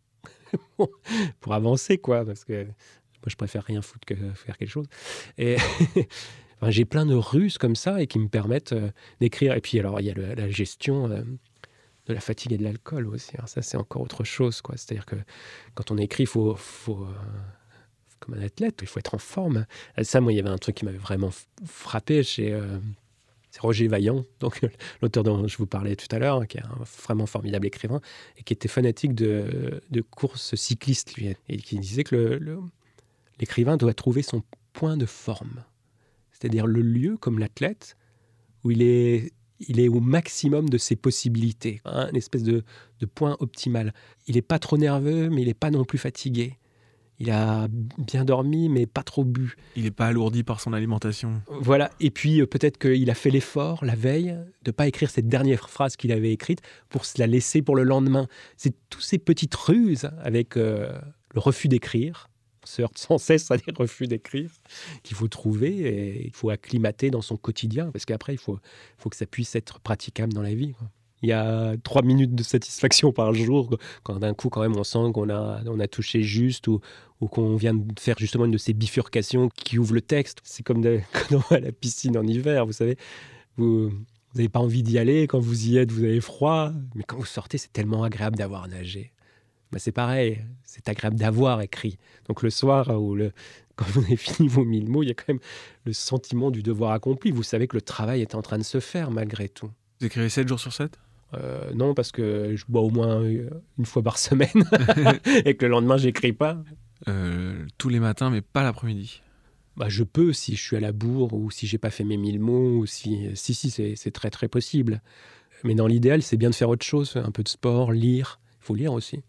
Pour avancer, quoi, parce que moi, je préfère rien foutre que faire quelque chose. Et enfin, j'ai plein de ruses comme ça et qui me permettent d'écrire. Et puis, alors, il y a la gestion de la fatigue et de l'alcool aussi. Alors, ça, c'est encore autre chose, quoi. C'est-à-dire que quand on écrit, il faut comme un athlète, il faut être en forme. Ça, moi, il y avait un truc qui m'avait vraiment frappé c'est Roger Vaillant, donc l'auteur dont je vous parlais tout à l'heure, qui est un vraiment formidable écrivain et qui était fanatique de courses cyclistes, lui, et qui disait que l'écrivain doit trouver son point de forme, c'est-à-dire le lieu, comme l'athlète, où il est au maximum de ses possibilités, une espèce de point optimal. Il n'est pas trop nerveux, mais il n'est pas non plus fatigué. Il a bien dormi, mais pas trop bu. Il n'est pas alourdi par son alimentation. Voilà. Et puis, peut-être qu'il a fait l'effort, la veille, de ne pas écrire cette dernière phrase qu'il avait écrite pour se la laisser pour le lendemain. C'est toutes ces petites ruses avec le refus d'écrire. On se heurte sans cesse à des refus d'écrire qu'il faut trouver et il faut acclimater dans son quotidien. Parce qu'après, il faut que ça puisse être praticable dans la vie, quoi. Il y a 3 minutes de satisfaction par jour, quand d'un coup, quand même, on sent qu'on a touché juste ou qu'on vient de faire justement une de ces bifurcations qui ouvrent le texte. C'est comme quand on va à la piscine en hiver, vous savez. Vous n'avez pas envie d'y aller, quand vous y êtes, vous avez froid. Mais quand vous sortez, c'est tellement agréable d'avoir nagé. Ben, c'est pareil, c'est agréable d'avoir écrit. Donc le soir, quand vous avez fini vos 1000 mots, il y a quand même le sentiment du devoir accompli. Vous savez que le travail est en train de se faire malgré tout. Vous écrivez 7 jours sur 7 ? Non, parce que je bois au moins une fois par semaine et que le lendemain, j'écris pas. Tous les matins, mais pas l'après-midi. Bah, je peux si je suis à la bourre ou si j'ai pas fait mes 1000 mots. Ou si c'est très, très possible. Mais dans l'idéal, c'est bien de faire autre chose. Un peu de sport, lire. Il faut lire aussi.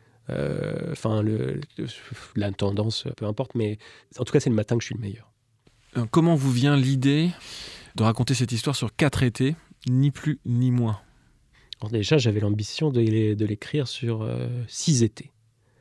La tendance, peu importe. Mais en tout cas, c'est le matin que je suis le meilleur. Comment vous vient l'idée de raconter cette histoire sur 4 étés, ni plus ni moins ? Alors déjà, j'avais l'ambition de l'écrire sur 6 étés.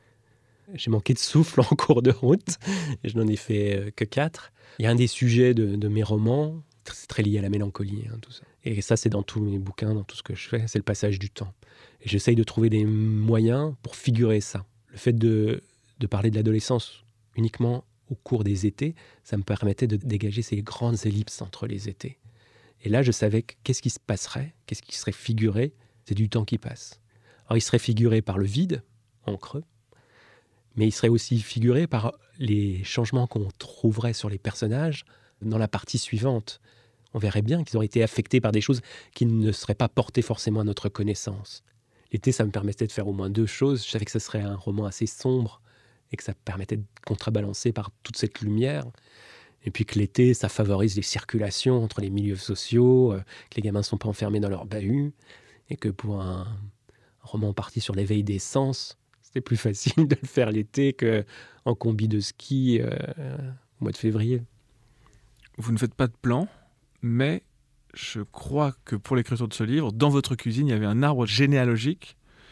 J'ai manqué de souffle en cours de route et je n'en ai fait que 4. Il y a un des sujets de mes romans, c'est très lié à la mélancolie, tout ça. Et ça, c'est dans tous mes bouquins, dans tout ce que je fais, c'est le passage du temps. Et j'essaye de trouver des moyens pour figurer ça. Le fait de parler de l'adolescence uniquement au cours des étés, ça me permettait de dégager ces grandes ellipses entre les étés. Et là, je savais qu'est-ce qui se passerait, qu'est-ce qui serait figuré. C'est du temps qui passe. Alors, il serait figuré par le vide, en creux, mais il serait aussi figuré par les changements qu'on trouverait sur les personnages dans la partie suivante. On verrait bien qu'ils auraient été affectés par des choses qui ne seraient pas portées forcément à notre connaissance. L'été, ça me permettait de faire au moins 2 choses. Je savais que ce serait un roman assez sombre et que ça permettait de contrebalancer par toute cette lumière. Et puis que l'été, ça favorise les circulations entre les milieux sociaux, que les gamins ne sont pas enfermés dans leur bahut. Et que pour un roman parti sur l'éveil des sens, c'était plus facile de le faire l'été qu'en combi de ski au mois de février. Vous ne faites pas de plan, mais je crois que pour l'écriture de ce livre, dans votre cuisine, il y avait un arbre généalogique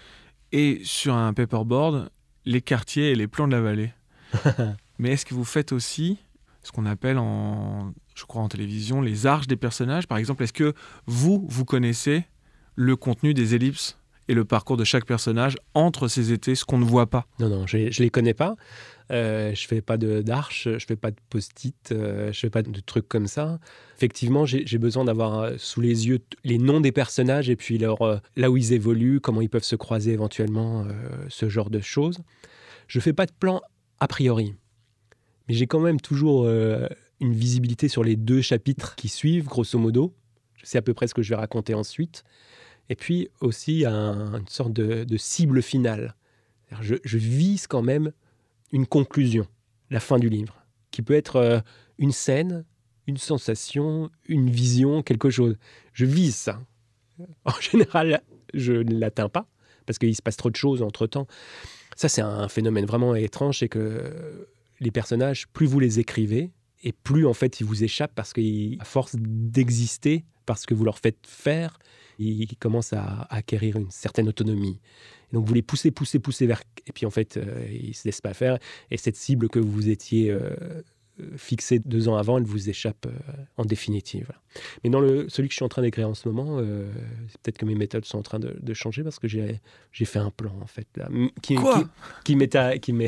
et sur un paperboard, les quartiers et les plans de la vallée. Mais est-ce que vous faites aussi ce qu'on appelle je crois en télévision, les arches des personnages ? Par exemple, est-ce que vous connaissez le contenu des ellipses et le parcours de chaque personnage entre ces étés, ce qu'on ne voit pas? Non, je les connais pas. Je fais pas d'arches, je fais pas de post-it, je fais pas de trucs comme ça. Effectivement, j'ai besoin d'avoir sous les yeux les noms des personnages et puis là où ils évoluent, comment ils peuvent se croiser éventuellement, ce genre de choses. Je fais pas de plan a priori, mais j'ai quand même toujours une visibilité sur les 2 chapitres qui suivent, grosso modo. Je sais à peu près ce que je vais raconter ensuite. et puis aussi une sorte de cible finale. Je vise quand même une conclusion, la fin du livre, qui peut être une scène, une sensation, une vision, quelque chose. Je vise ça. En général, je ne l'atteins pas, parce qu'il se passe trop de choses entre-temps. Ça, c'est un phénomène vraiment étrange, c'est que les personnages, plus vous les écrivez, et plus, en fait, ils vous échappent parce qu'à force d'exister, parce que vous leur faites faire, ils commencent à acquérir une certaine autonomie. Et donc, vous les poussez vers... Et puis, en fait, ils ne se laissent pas faire. Et cette cible que vous étiez fixée 2 ans avant, elle vous échappe en définitive. Voilà. Mais dans celui que je suis en train d'écrire en ce moment, c'est peut-être que mes méthodes sont en train de changer parce que j'ai fait un plan, en fait, là, qui m'est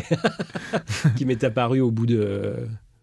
apparu au bout de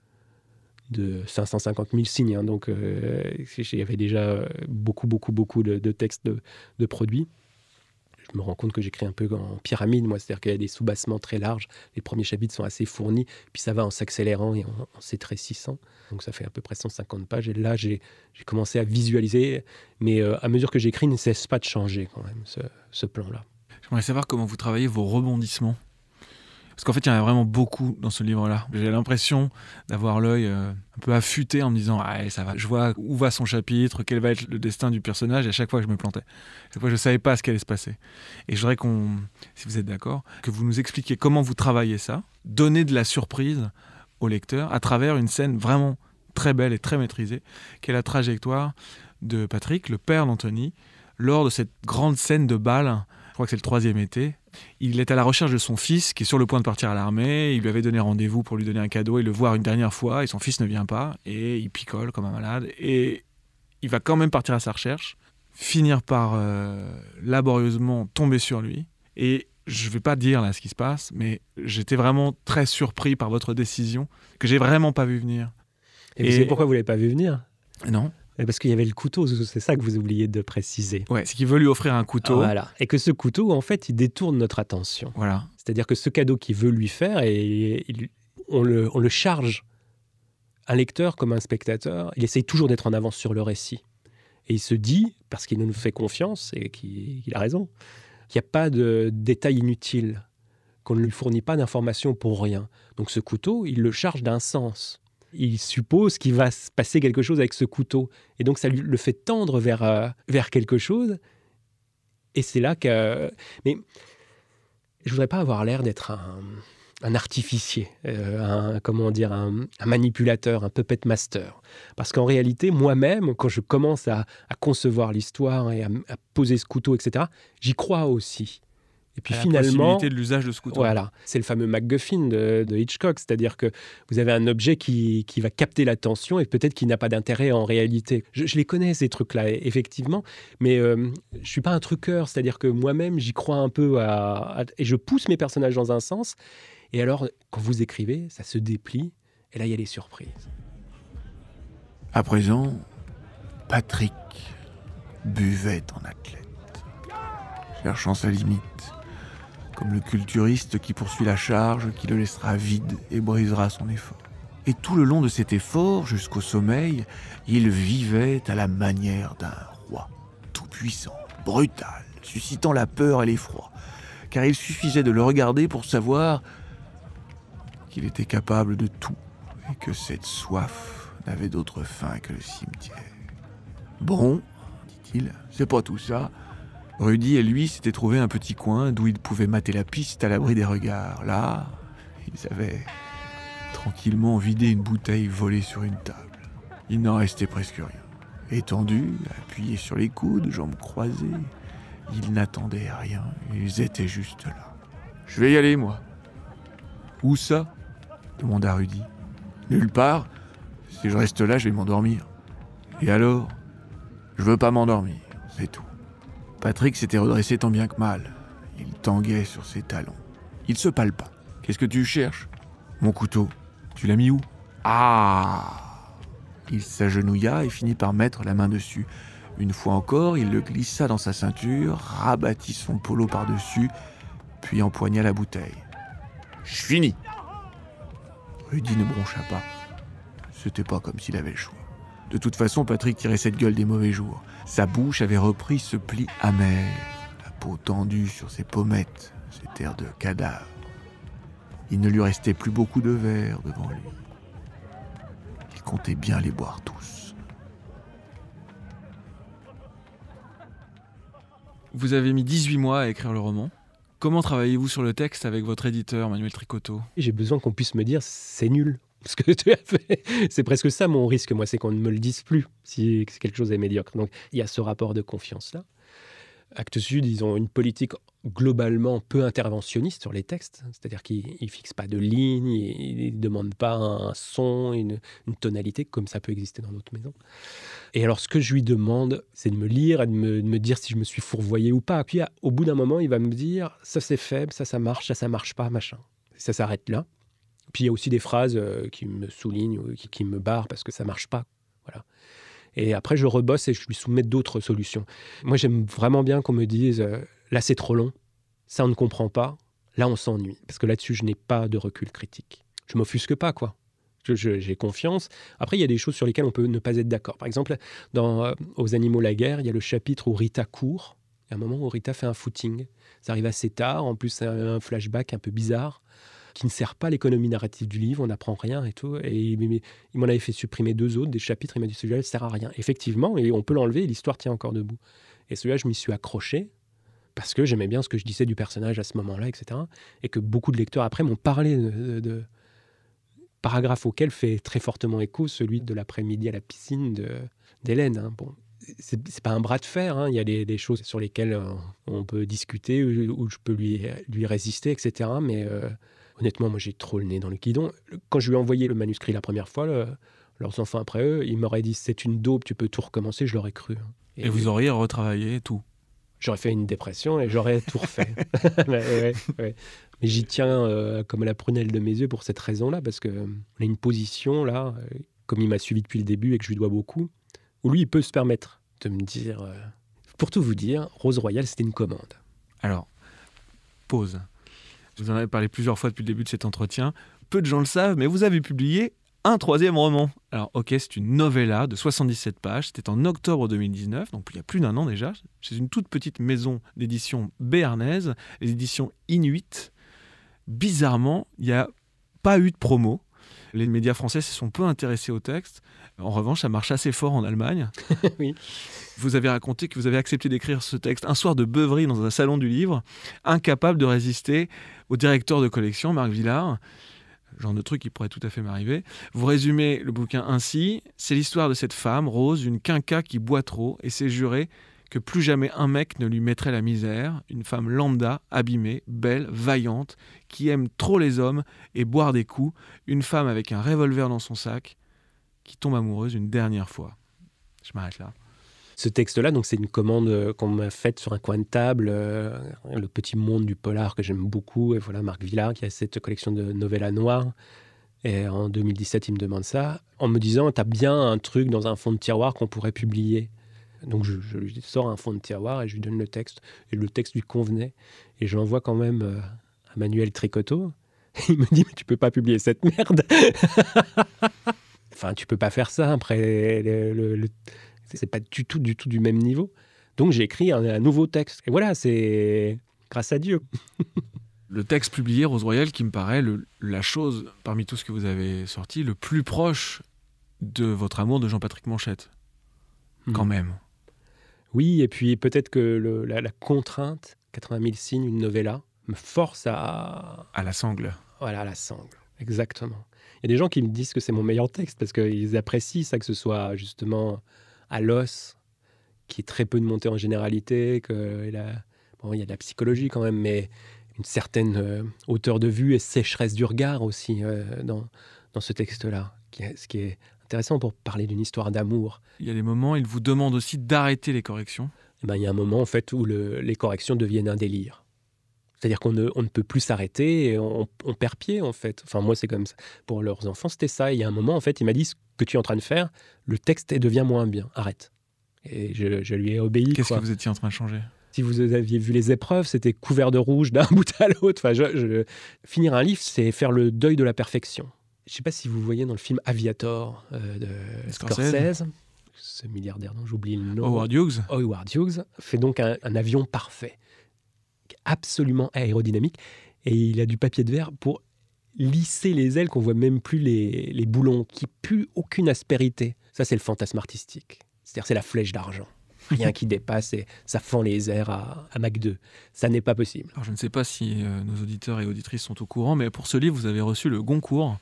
550 000 signes. Hein, donc, il y avait déjà beaucoup de textes de produits. Je me rends compte que j'écris un peu en pyramide, moi. C'est-à-dire qu'il y a des soubassements très larges. Les premiers chapitres sont assez fournis. Puis ça va en s'accélérant et en s'étrécissant. Donc ça fait à peu près 150 pages. Et là, j'ai commencé à visualiser. Mais à mesure que j'écris, il ne cesse pas de changer quand même, ce plan-là. J'aimerais savoir comment vous travaillez vos rebondissements. Parce qu'en fait, il y en a vraiment beaucoup dans ce livre-là. J'ai l'impression d'avoir l'œil un peu affûté en me disant « Ah, ça va, je vois où va son chapitre, quel va être le destin du personnage. » Et à chaque fois, je me plantais. À chaque fois, je ne savais pas ce qui allait se passer. Et je voudrais si vous êtes d'accord, que vous nous expliquiez comment vous travaillez ça, donner de la surprise au lecteur à travers une scène vraiment très belle et très maîtrisée, qui est la trajectoire de Patrick, le père d'Anthony, lors de cette grande scène de bal. Je crois que c'est le 3e été. Il est à la recherche de son fils qui est sur le point de partir à l'armée. Il lui avait donné rendez-vous pour lui donner un cadeau et le voir une dernière fois. Et son fils ne vient pas. Et il picole comme un malade. Et il va quand même partir à sa recherche, finir par laborieusement tomber sur lui. Et je ne vais pas dire là ce qui se passe, mais j'étais vraiment très surpris par votre décision que j'ai vraiment pas vu venir. Et vous savez pourquoi vous ne l'avez pas vu venir ? Non. Parce qu'il y avait le couteau, c'est ça que vous oubliez de préciser. Ouais, c'est qu'il veut lui offrir un couteau. Voilà. Et que ce couteau, en fait, il détourne notre attention. Voilà. C'est-à-dire que ce cadeau qu'il veut lui faire, on le charge. Un lecteur comme un spectateur, il essaye toujours d'être en avance sur le récit. Et il se dit, parce qu'il nous fait confiance et qu'il a raison, qu'il n'y a pas de détails inutiles, qu'on ne lui fournit pas d'informations pour rien. Donc ce couteau, il le charge d'un sens. Il suppose qu'il va se passer quelque chose avec ce couteau. Et donc, ça le fait tendre vers quelque chose. Et c'est là que... Mais je ne voudrais pas avoir l'air d'être un artificier, un manipulateur, un puppet master. Parce qu'en réalité, moi-même, quand je commence à concevoir l'histoire et à poser ce couteau, etc., j'y crois aussi. Et puis finalement, la possibilité de l'usage de ce couteau. Voilà, c'est le fameux MacGuffin de Hitchcock, c'est-à-dire que vous avez un objet qui va capter l'attention et peut-être qui n'a pas d'intérêt en réalité. Je les connais ces trucs-là, effectivement, mais je suis pas un truqueur, c'est-à-dire que moi-même j'y crois un peu et je pousse mes personnages dans un sens. Et alors, quand vous écrivez, ça se déplie et là il y a les surprises. À présent, Patrick buvait en athlète, cherchant sa limite. Comme le culturiste qui poursuit la charge, qui le laissera vide et brisera son effort. Et tout le long de cet effort, jusqu'au sommeil, il vivait à la manière d'un roi, tout-puissant, brutal, suscitant la peur et l'effroi, car il suffisait de le regarder pour savoir qu'il était capable de tout, et que cette soif n'avait d'autre fin que le cimetière. Bon, dit-il, c'est pas tout ça. Rudy et lui s'étaient trouvé un petit coin d'où ils pouvaient mater la piste à l'abri des regards. Là, ils avaient tranquillement vidé une bouteille volée sur une table. Il n'en restait presque rien. Étendus, appuyés sur les coudes, jambes croisées, ils n'attendaient rien, ils étaient juste là. « Je vais y aller, moi. »« Où ça ?» demanda Rudy. « Nulle part. Si je reste là, je vais m'endormir. »« Et alors ? Je veux pas m'endormir, c'est tout. » Patrick s'était redressé tant bien que mal. Il tanguait sur ses talons. Il se palpa. « Qu'est-ce que tu cherches ? » ?»« Mon couteau. Tu l'as mis où ? » ?»« Ah !» Il s'agenouilla et finit par mettre la main dessus. Une fois encore, il le glissa dans sa ceinture, rabattit son polo par-dessus, puis empoigna la bouteille. « Je finis !» Rudy ne broncha pas. C'était pas comme s'il avait le choix. De toute façon, Patrick tirait cette gueule des mauvais jours. Sa bouche avait repris ce pli amer, la peau tendue sur ses pommettes, cet air de cadavre. Il ne lui restait plus beaucoup de verres devant lui. Il comptait bien les boire tous. Vous avez mis 18 mois à écrire le roman. Comment travaillez-vous sur le texte avec votre éditeur, Manuel Tricoteau ? J'ai besoin qu'on puisse me dire c'est nul ce que tu as fait. C'est presque ça mon risque, moi, c'est qu'on ne me le dise plus si quelque chose est médiocre. Donc il y a ce rapport de confiance-là. Actes Sud, ils ont une politique globalement peu interventionniste sur les textes, c'est-à-dire qu'ils ne fixent pas de ligne, ils ne demandent pas un son, une tonalité, comme ça peut exister dans d'autres maisons. Et alors, ce que je lui demande, c'est de me lire et de me dire si je me suis fourvoyé ou pas. Puis, au bout d'un moment, il va me dire, ça c'est faible, ça marche pas, machin. Ça s'arrête là. Puis, il y a aussi des phrases qui me soulignent, ou qui me barrent parce que ça marche pas. Voilà. Et après, je rebosse et je lui soumets d'autres solutions. Moi, j'aime vraiment bien qu'on me dise là, c'est trop long, ça, on ne comprend pas, là, on s'ennuie. Parce que là-dessus, je n'ai pas de recul critique. Je ne m'offusque pas, quoi. J'ai confiance. Après, il y a des choses sur lesquelles on peut ne pas être d'accord. Par exemple, dans Aux animaux, la guerre, il y a le chapitre où Rita court. Il y a un moment où Rita fait un footing. Ça arrive assez tard. En plus, c'est un flashback un peu bizarre qui ne sert pas l'économie narrative du livre, on n'apprend rien et tout. Et il m'en avait fait supprimer 2 autres, des chapitres, il m'a dit celui-là ne sert à rien. Effectivement, et on peut l'enlever et l'histoire tient encore debout. Et celui-là, je m'y suis accroché parce que j'aimais bien ce que je disais du personnage à ce moment-là, etc. Et que beaucoup de lecteurs après m'ont parlé de paragraphe auquel fait très fortement écho celui de l'après-midi à la piscine d'Hélène. Hein. Bon, c'est pas un bras de fer, hein. Il y a des choses sur lesquelles on peut discuter, où je peux lui résister, etc. Mais honnêtement, moi, j'ai trop le nez dans le guidon. Quand je lui ai envoyé le manuscrit la première fois, leurs enfants après eux, ils m'auraient dit « c'est une daube, tu peux tout recommencer », je l'aurais cru. Et vous auriez retravaillé tout ? J'aurais fait une dépression et j'aurais tout refait. Ouais. Mais j'y tiens comme la prunelle de mes yeux pour cette raison-là, parce qu'on a une position, là, comme il m'a suivi depuis le début et que je lui dois beaucoup, où lui, il peut se permettre de me dire... Pour tout vous dire, Rose Royale, c'était une commande. Alors, pause. Vous en avez parlé plusieurs fois depuis le début de cet entretien. Peu de gens le savent, mais vous avez publié un 3e roman. Alors, ok, c'est une novella de 77 pages. C'était en octobre 2019, donc il y a plus d'1 an déjà. C'est une toute petite maison d'édition béarnaise, les éditions Inuit. Bizarrement, il n'y a pas eu de promo. Les médias français se sont peu intéressés au texte. En revanche, ça marche assez fort en Allemagne. Oui. Vous avez raconté que vous avez accepté d'écrire ce texte un soir de beuverie dans un salon du livre, incapable de résister au directeur de collection, Marc Villard. Genre de truc qui pourrait tout à fait m'arriver. Vous résumez le bouquin ainsi. C'est l'histoire de cette femme, Rose, une quinca qui boit trop et s'est juré que plus jamais un mec ne lui mettrait la misère. Une femme lambda, abîmée, belle, vaillante, qui aime trop les hommes et boire des coups. Une femme avec un revolver dans son sac qui tombe amoureuse une dernière fois. Je m'arrête là. Ce texte-là, donc, c'est une commande qu'on m'a faite sur un coin de table, le petit monde du polar que j'aime beaucoup. Et voilà, Marc Villard qui a cette collection de novellas noires. Et en 2017, il me demande ça, en me disant « T'as bien un truc dans un fond de tiroir qu'on pourrait publier ?» Donc je lui sors un fond de tiroir et je lui donne le texte. Et le texte lui convenait. Et je l'envoie quand même à Manuel Tricoteau. Il me dit « Mais tu peux pas publier cette merde !» Enfin, tu peux pas faire ça après c'est pas du tout du même niveau. Donc j'ai écrit un nouveau texte. Et voilà, c'est grâce à Dieu. Le texte publié, Rose Royale, qui me paraît la chose, parmi tout ce que vous avez sorti, le plus proche de votre amour de Jean-Patrick Manchette. Quand même. Oui, et puis peut-être que la contrainte, 80 000 signes, une novella, me force à... À la sangle. Voilà, à la sangle, exactement. Il y a des gens qui me disent que c'est mon meilleur texte, parce qu'ils apprécient ça, que ce soit justement à l'os, qui est très peu de montée en généralité, il y a de la psychologie quand même, mais une certaine hauteur de vue et sécheresse du regard aussi dans ce texte-là, ce qui est intéressant pour parler d'une histoire d'amour. Il y a des moments, il vous demande aussi d'arrêter les corrections. Et il y a un moment en fait où les corrections deviennent un délire. C'est-à-dire qu'on ne peut plus s'arrêter et on perd pied en fait. Enfin moi c'est comme ça. Pour leurs enfants c'était ça. Il y a un moment en fait il m'a dit ce que tu es en train de faire, le texte devient moins bien. Arrête. Et je lui ai obéi. Qu'est-ce que vous étiez en train de changer ? Si vous aviez vu les épreuves, c'était couvert de rouge d'un bout à l'autre. Enfin, finir un livre, c'est faire le deuil de la perfection. Je ne sais pas si vous voyez dans le film Aviator de Scorsese, ce milliardaire dont j'oublie le nom. Howard Hughes. Howard Hughes fait donc un avion parfait, absolument aérodynamique, et il a du papier de verre pour lisser les ailes qu'on voit même plus les boulons, qui puent aucune aspérité. Ça, c'est le fantasme artistique. C'est-à-dire, c'est la flèche d'argent. Rien qui dépasse et ça fend les airs à Mach 2. Ça n'est pas possible. Alors, je ne sais pas si nos auditeurs et auditrices sont au courant, mais pour ce livre, vous avez reçu le Goncourt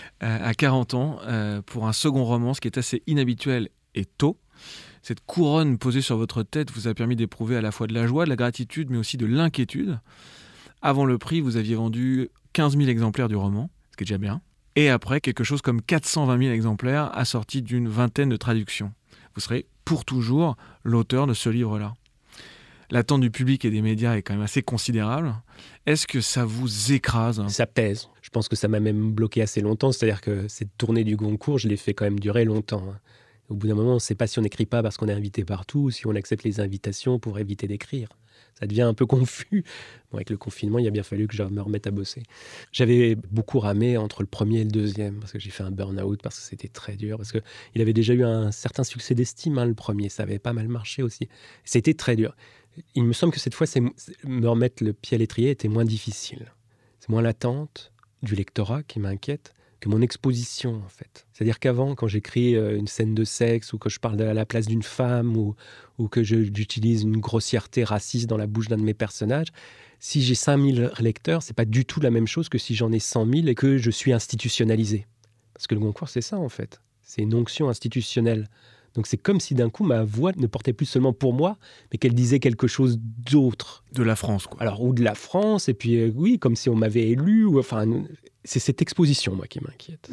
à 40 ans pour un second roman, ce qui est assez inhabituel et tôt. Cette couronne posée sur votre tête vous a permis d'éprouver à la fois de la joie, de la gratitude, mais aussi de l'inquiétude. Avant le prix, vous aviez vendu 15 000 exemplaires du roman, ce qui est déjà bien. Et après, quelque chose comme 420 000 exemplaires assortis d'une vingtaine de traductions. Vous serez pour toujours l'auteur de ce livre-là. L'attente du public et des médias est quand même assez considérable. Est-ce que ça vous écrase ? Ça pèse. Je pense que ça m'a même bloqué assez longtemps. C'est-à-dire que cette tournée du Goncourt, je l'ai fait quand même durer longtemps. Au bout d'un moment, on ne sait pas si on n'écrit pas parce qu'on est invité partout ou si on accepte les invitations pour éviter d'écrire. Ça devient un peu confus. Bon, avec le confinement, il a bien fallu que je me remette à bosser. J'avais beaucoup ramé entre le premier et le deuxième, parce que j'ai fait un burn-out, parce que c'était très dur, parce qu'il avait déjà eu un certain succès d'estime, le premier. Ça avait pas mal marché aussi. C'était très dur. Il me semble que cette fois, me remettre le pied à l'étrier était moins difficile. C'est moins l'attente du lectorat qui m'inquiète que mon exposition, en fait. C'est-à-dire qu'avant, quand j'écris une scène de sexe ou que je parle à la place d'une femme ou que j'utilise une grossièreté raciste dans la bouche d'un de mes personnages, si j'ai 5000 lecteurs, c'est pas du tout la même chose que si j'en ai 100 000 et que je suis institutionnalisé. Parce que le Goncourt, c'est ça, en fait. C'est une onction institutionnelle. Donc c'est comme si d'un coup, ma voix ne portait plus seulement pour moi, mais qu'elle disait quelque chose d'autre. De la France, quoi. Alors, ou de la France, et puis oui, comme si on m'avait élu. Enfin, c'est cette exposition, moi, qui m'inquiète.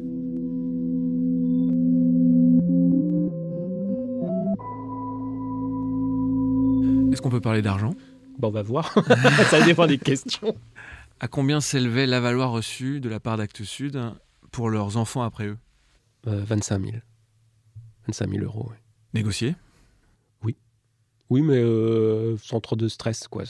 Est-ce qu'on peut parler d'argent ? Bon, on va voir. Ça dépend des questions. À combien s'élevait l'avaloir reçu de la part d'Actes Sud pour leurs enfants après eux ? 25 000. 25 000 €, oui. Négocié ? Oui. Oui, mais sans trop de stress, quoi.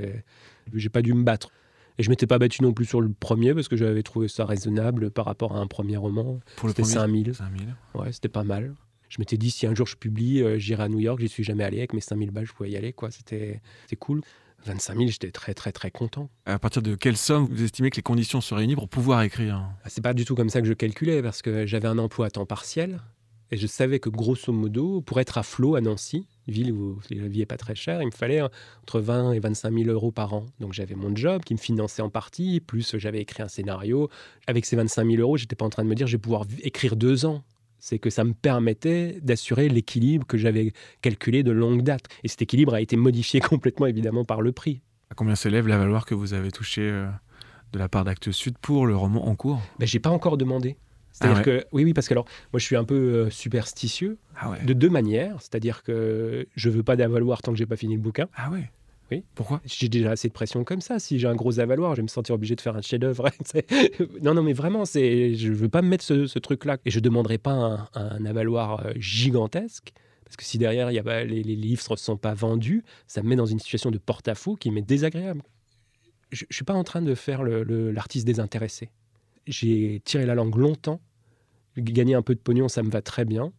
J'ai pas dû me battre. Et je m'étais pas battu non plus sur le premier, parce que j'avais trouvé ça raisonnable par rapport à un premier roman. Pour le c'était premier, 5 000. 5 000. Ouais, c'était pas mal. Je m'étais dit, si un jour je publie, j'irai à New York, j'y suis jamais allé, avec mes 5 000 balles, je pouvais y aller, quoi. C'était cool. 25 000, j'étais très, très, très content. À partir de quelle somme vous estimez que les conditions sont réunies pour pouvoir écrire ? C'est pas du tout comme ça que je calculais, parce que j'avais un emploi à temps partiel, et je savais que grosso modo, pour être à flot à Nancy, ville où la vie n'est pas très chère, il me fallait entre 20 et 25 000 € par an. Donc j'avais mon job qui me finançait en partie, plus j'avais écrit un scénario. Avec ces 25 000 €, je n'étais pas en train de me dire je vais pouvoir écrire 2 ans. C'est que ça me permettait d'assurer l'équilibre que j'avais calculé de longue date. Et cet équilibre a été modifié complètement, évidemment, par le prix. À combien s'élève l'avaloir que vous avez touché de la part d'Actes Sud pour le roman en cours ? Ben, je n'ai pas encore demandé. C'est-à-dire que, oui, parce que alors, moi, je suis un peu superstitieux de 2 manières. C'est-à-dire que je ne veux pas d'avaloir tant que je n'ai pas fini le bouquin. Ah ouais ? Oui. Pourquoi ? J'ai déjà assez de pression comme ça. Si j'ai un gros avaloir, je vais me sentir obligé de faire un chef-d'œuvre. Non, mais vraiment, je ne veux pas me mettre ce truc-là. Et je ne demanderai pas un avaloir gigantesque. Parce que si derrière, les livres ne sont pas vendus, ça me met dans une situation de porte-à-faux qui m'est désagréable. Je ne suis pas en train de faire l'artiste désintéressé. J'ai tiré la langue longtemps. Gagner un peu de pognon, ça me va très bien.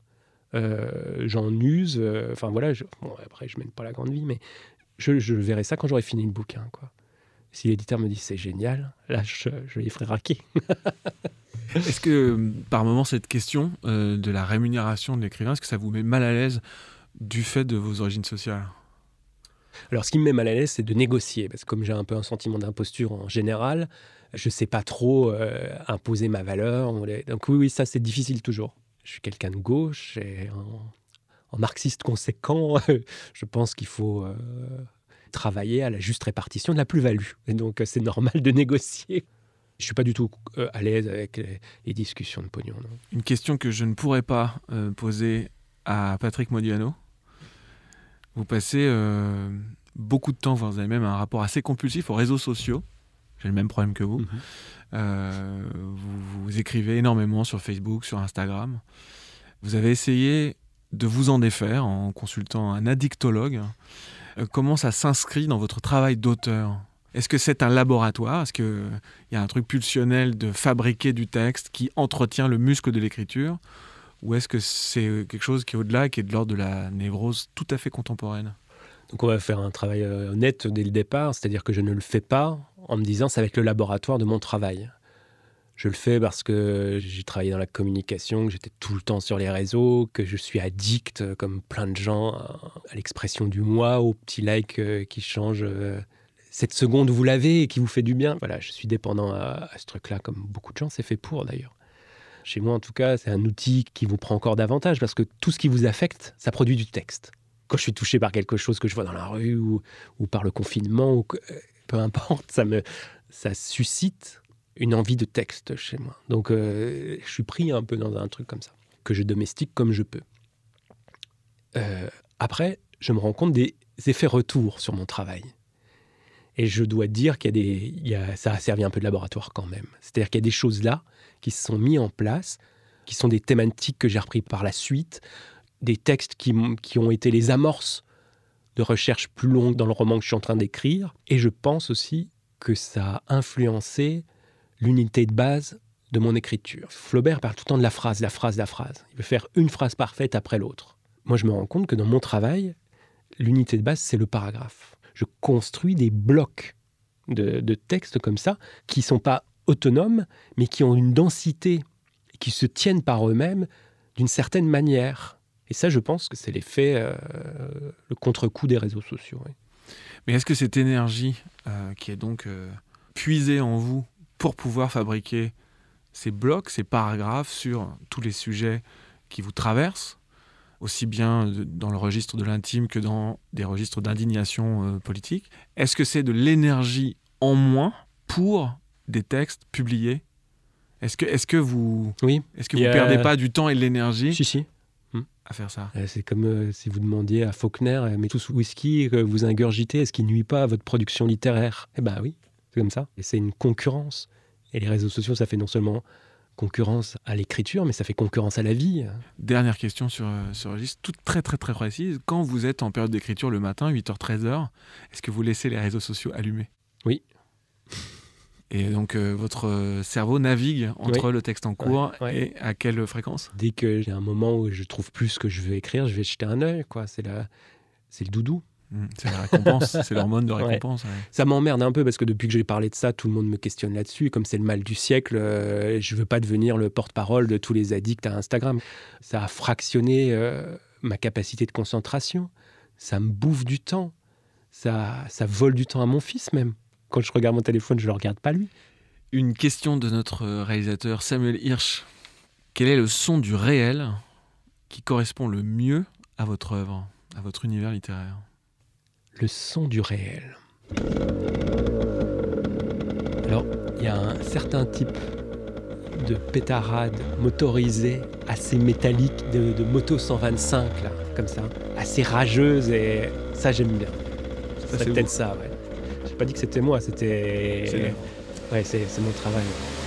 J'en use. Enfin, voilà. Bon, après, je ne mène pas la grande vie, mais je verrai ça quand j'aurai fini le bouquin, quoi. Si l'éditeur me dit c'est génial, là, je les ferai raquer. Est-ce que, par moment, cette question de la rémunération de l'écrivain, est-ce que ça vous met mal à l'aise du fait de vos origines sociales ? Alors, ce qui me met mal à l'aise, c'est de négocier. Parce que comme j'ai un peu un sentiment d'imposture en général, je ne sais pas trop imposer ma valeur. Donc oui, ça, c'est difficile toujours. Je suis quelqu'un de gauche et en marxiste conséquent, je pense qu'il faut travailler à la juste répartition de la plus-value. Et donc, c'est normal de négocier. Je ne suis pas du tout à l'aise avec les discussions de pognon. Non. Une question que je ne pourrais pas poser à Patrick Modiano. Vous passez beaucoup de temps, vous avez même un rapport assez compulsif aux réseaux sociaux. J'ai le même problème que vous. Vous écrivez énormément sur Facebook, sur Instagram. Vous avez essayé de vous en défaire en consultant un addictologue. Comment ça s'inscrit dans votre travail d'auteur ? Est-ce que c'est un laboratoire ? Est-ce qu'il y a un truc pulsionnel de fabriquer du texte qui entretient le muscle de l'écriture ? Ou est-ce que c'est quelque chose qui est au-delà, qui est de l'ordre de la névrose tout à fait contemporaine ? Donc on va faire un travail honnête dès le départ, c'est-à-dire que je ne le fais pas en me disant ça va être le laboratoire de mon travail. Je le fais parce que j'ai travaillé dans la communication, que j'étais tout le temps sur les réseaux, que je suis addict, comme plein de gens, à l'expression du moi, au petit like qui change cette seconde où vous l'avez et qui vous fait du bien. Voilà, je suis dépendant à ce truc-là, comme beaucoup de gens, c'est fait pour d'ailleurs. Chez moi, en tout cas, c'est un outil qui vous prend encore davantage parce que tout ce qui vous affecte, ça produit du texte. Quand je suis touché par quelque chose que je vois dans la rue ou par le confinement, peu importe, ça suscite une envie de texte chez moi. Donc, je suis pris un peu dans un truc comme ça, que je domestique comme je peux. Après, je me rends compte des effets retours sur mon travail. Et je dois dire ça a servi un peu de laboratoire quand même. C'est-à-dire qu'il y a des choses là qui se sont mises en place, qui sont des thématiques que j'ai repris par la suite, des textes qui ont été les amorces de recherches plus longues dans le roman que je suis en train d'écrire. Et je pense aussi que ça a influencé l'unité de base de mon écriture. Flaubert parle tout le temps de la phrase. Il veut faire une phrase parfaite après l'autre. Moi, je me rends compte que dans mon travail, l'unité de base, c'est le paragraphe. Je construis des blocs de textes comme ça, qui ne sont pas autonomes, mais qui ont une densité, qui se tiennent par eux-mêmes d'une certaine manière. Et ça, je pense que c'est l'effet, le contre-coup des réseaux sociaux. Oui. Mais est-ce que cette énergie qui est donc puisée en vous pour pouvoir fabriquer ces blocs, ces paragraphes sur tous les sujets qui vous traversent, aussi bien dans le registre de l'intime que dans des registres d'indignation politique, est-ce que c'est de l'énergie en moins pour des textes publiés ? Est-ce que vous perdez pas du temps et de l'énergie Si. À faire ça ? C'est comme si vous demandiez à Faulkner, mais tout ce whisky que vous ingurgitez, est-ce qu'il ne nuit pas à votre production littéraire ? Eh bien oui, c'est comme ça. Et c'est une concurrence. Et les réseaux sociaux, ça fait non seulement concurrence à l'écriture, mais ça fait concurrence à la vie. Dernière question sur ce registre, toute très très très précise. Quand vous êtes en période d'écriture le matin, 8h, 13h, est-ce que vous laissez les réseaux sociaux allumés ? Oui. Et donc votre cerveau navigue entre le texte en cours et à quelle fréquence ? Dès que j'ai un moment où je trouve plus ce que je veux écrire, je vais jeter un œil, quoi. C'est le doudou. C'est la récompense, c'est l'hormone de récompense. Ouais. Ça m'emmerde un peu parce que depuis que j'ai parlé de ça, tout le monde me questionne là-dessus. Et comme c'est le mal du siècle, je veux pas devenir le porte-parole de tous les addicts à Instagram. Ça a fractionné ma capacité de concentration. Ça me bouffe du temps. Ça vole du temps à mon fils même. Quand je regarde mon téléphone, je le regarde pas lui. Une question de notre réalisateur Samuel Hirsch. Quel est le son du réel qui correspond le mieux à votre œuvre, à votre univers littéraire ? Le son du réel. Alors, il y a un certain type de pétarade motorisée, assez métallique, de moto 125, là, comme ça, assez rageuse, et ça, j'aime bien. Ça, c'est peut-être ça, ouais. J'ai pas dit que c'était moi, c'était... Ouais, c'est mon travail.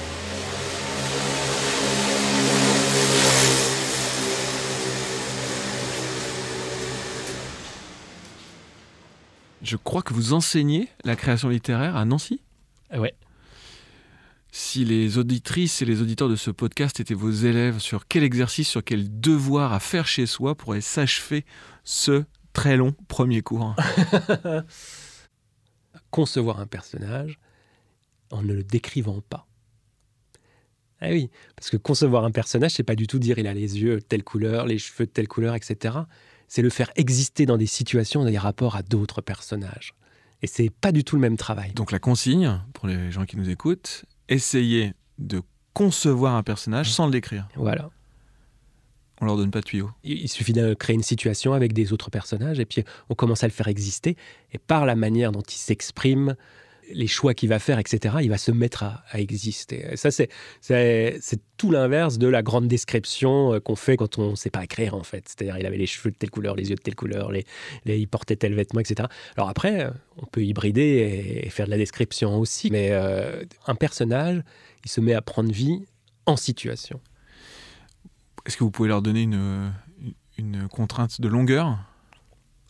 Je crois que vous enseignez la création littéraire à Nancy ? Ouais. Si les auditrices et les auditeurs de ce podcast étaient vos élèves, sur quel exercice, sur quel devoir à faire chez soi pourrait s'achever ce très long premier cours ? Concevoir un personnage en ne le décrivant pas. Ah oui, parce que concevoir un personnage, c'est pas du tout dire il a les yeux de telle couleur, les cheveux de telle couleur, etc. C'est le faire exister dans des situations, dans des rapports à d'autres personnages. Et c'est pas du tout le même travail. Donc la consigne, pour les gens qui nous écoutent, essayez de concevoir un personnage sans le décrire. Voilà. On leur donne pas de tuyaux. Il suffit de créer une situation avec des autres personnages et puis on commence à le faire exister. Et par la manière dont il s'exprime, les choix qu'il va faire, etc., il va se mettre à exister. Et ça, c'est tout l'inverse de la grande description qu'on fait quand on ne sait pas écrire, en fait. C'est-à-dire, il avait les cheveux de telle couleur, les yeux de telle couleur, il portait tel vêtement, etc. Alors après, on peut hybrider et faire de la description aussi. Mais un personnage, il se met à prendre vie en situation. Est-ce que vous pouvez leur donner une contrainte de longueur ?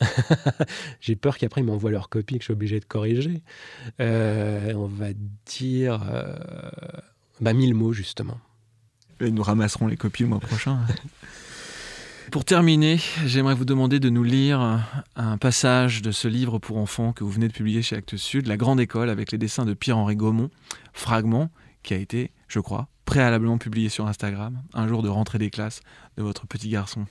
J'ai peur qu'après ils m'envoient leur copie et que je suis obligé de corriger. On va dire 1000 mots, justement. Et nous ramasserons les copies le mois prochain. Pour terminer, j'aimerais vous demander de nous lire un passage de ce livre pour enfants que vous venez de publier chez Actes Sud, La Grande École, avec les dessins de Pierre-Henri Gaumont, Fragment, qui a été, je crois, préalablement publié sur Instagram, un jour de rentrée des classes de votre petit garçon.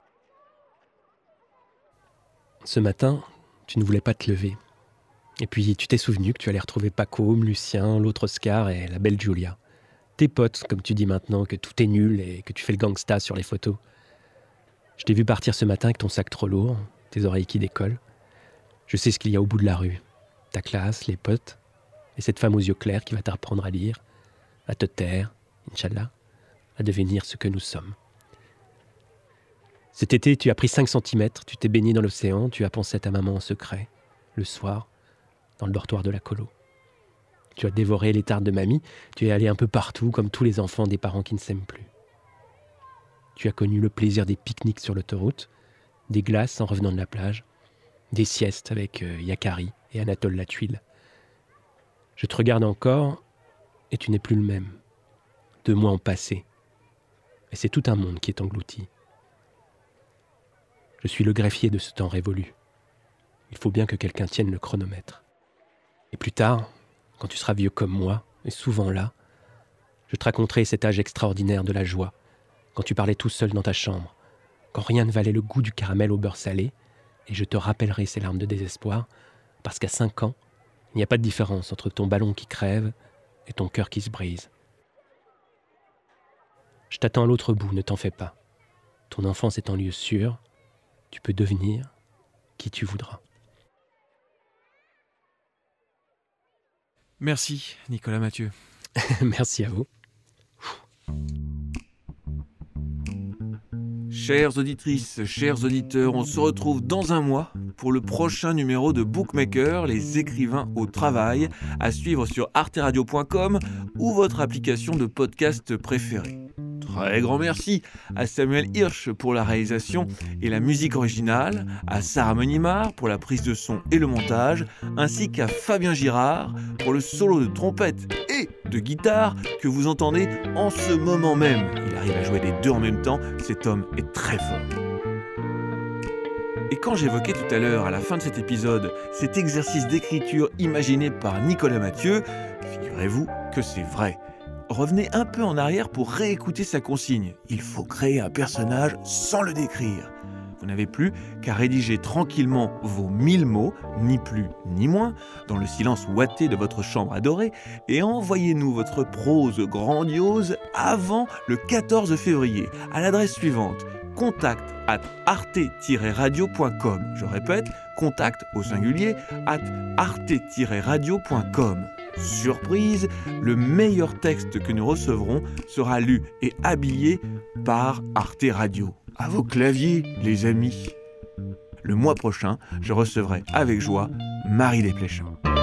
Ce matin, tu ne voulais pas te lever. Et puis tu t'es souvenu que tu allais retrouver Paco, Lucien, l'autre Oscar et la belle Julia. Tes potes, comme tu dis maintenant, que tout est nul et que tu fais le gangsta sur les photos. Je t'ai vu partir ce matin avec ton sac trop lourd, tes oreilles qui décollent. Je sais ce qu'il y a au bout de la rue. Ta classe, les potes, et cette femme aux yeux clairs qui va t'apprendre à lire, à te taire, Inch'Allah, à devenir ce que nous sommes. Cet été, tu as pris 5 cm, tu t'es baigné dans l'océan, tu as pensé à ta maman en secret, le soir, dans le dortoir de la colo. Tu as dévoré les tartes de mamie, tu es allé un peu partout comme tous les enfants des parents qui ne s'aiment plus. Tu as connu le plaisir des pique-niques sur l'autoroute, des glaces en revenant de la plage, des siestes avec Yakari et Anatole Latuile. Je te regarde encore et tu n'es plus le même. 2 mois ont passé et c'est tout un monde qui est englouti. Je suis le greffier de ce temps révolu. Il faut bien que quelqu'un tienne le chronomètre. Et plus tard, quand tu seras vieux comme moi, et souvent là, je te raconterai cet âge extraordinaire de la joie, quand tu parlais tout seul dans ta chambre, quand rien ne valait le goût du caramel au beurre salé, et je te rappellerai ces larmes de désespoir, parce qu'à 5 ans, il n'y a pas de différence entre ton ballon qui crève et ton cœur qui se brise. Je t'attends à l'autre bout, ne t'en fais pas. Ton enfance est en lieu sûr, tu peux devenir qui tu voudras. Merci, Nicolas Mathieu. Merci à vous. Chères auditrices, chers auditeurs, on se retrouve dans un mois pour le prochain numéro de Bookmaker, les écrivains au travail, à suivre sur arteradio.com ou votre application de podcast préférée. Très grand merci à Samuel Hirsch pour la réalisation et la musique originale, à Sarah Monimard pour la prise de son et le montage, ainsi qu'à Fabien Girard pour le solo de trompette et de guitare que vous entendez en ce moment même. Il arrive à jouer les deux en même temps, cet homme est très fort. Et quand j'évoquais tout à l'heure, à la fin de cet épisode, cet exercice d'écriture imaginé par Nicolas Mathieu, figurez-vous que c'est vrai. Revenez un peu en arrière pour réécouter sa consigne. Il faut créer un personnage sans le décrire. Vous n'avez plus qu'à rédiger tranquillement vos 1000 mots, ni plus ni moins, dans le silence ouaté de votre chambre adorée, et envoyez-nous votre prose grandiose avant le 14 février à l'adresse suivante: contact@arte-radio.com. Je répète, contact au singulier @arte-radio.com. Surprise, le meilleur texte que nous recevrons sera lu et habillé par Arte Radio. À vos claviers, les amis. Le mois prochain, je recevrai avec joie Marie Desplechin.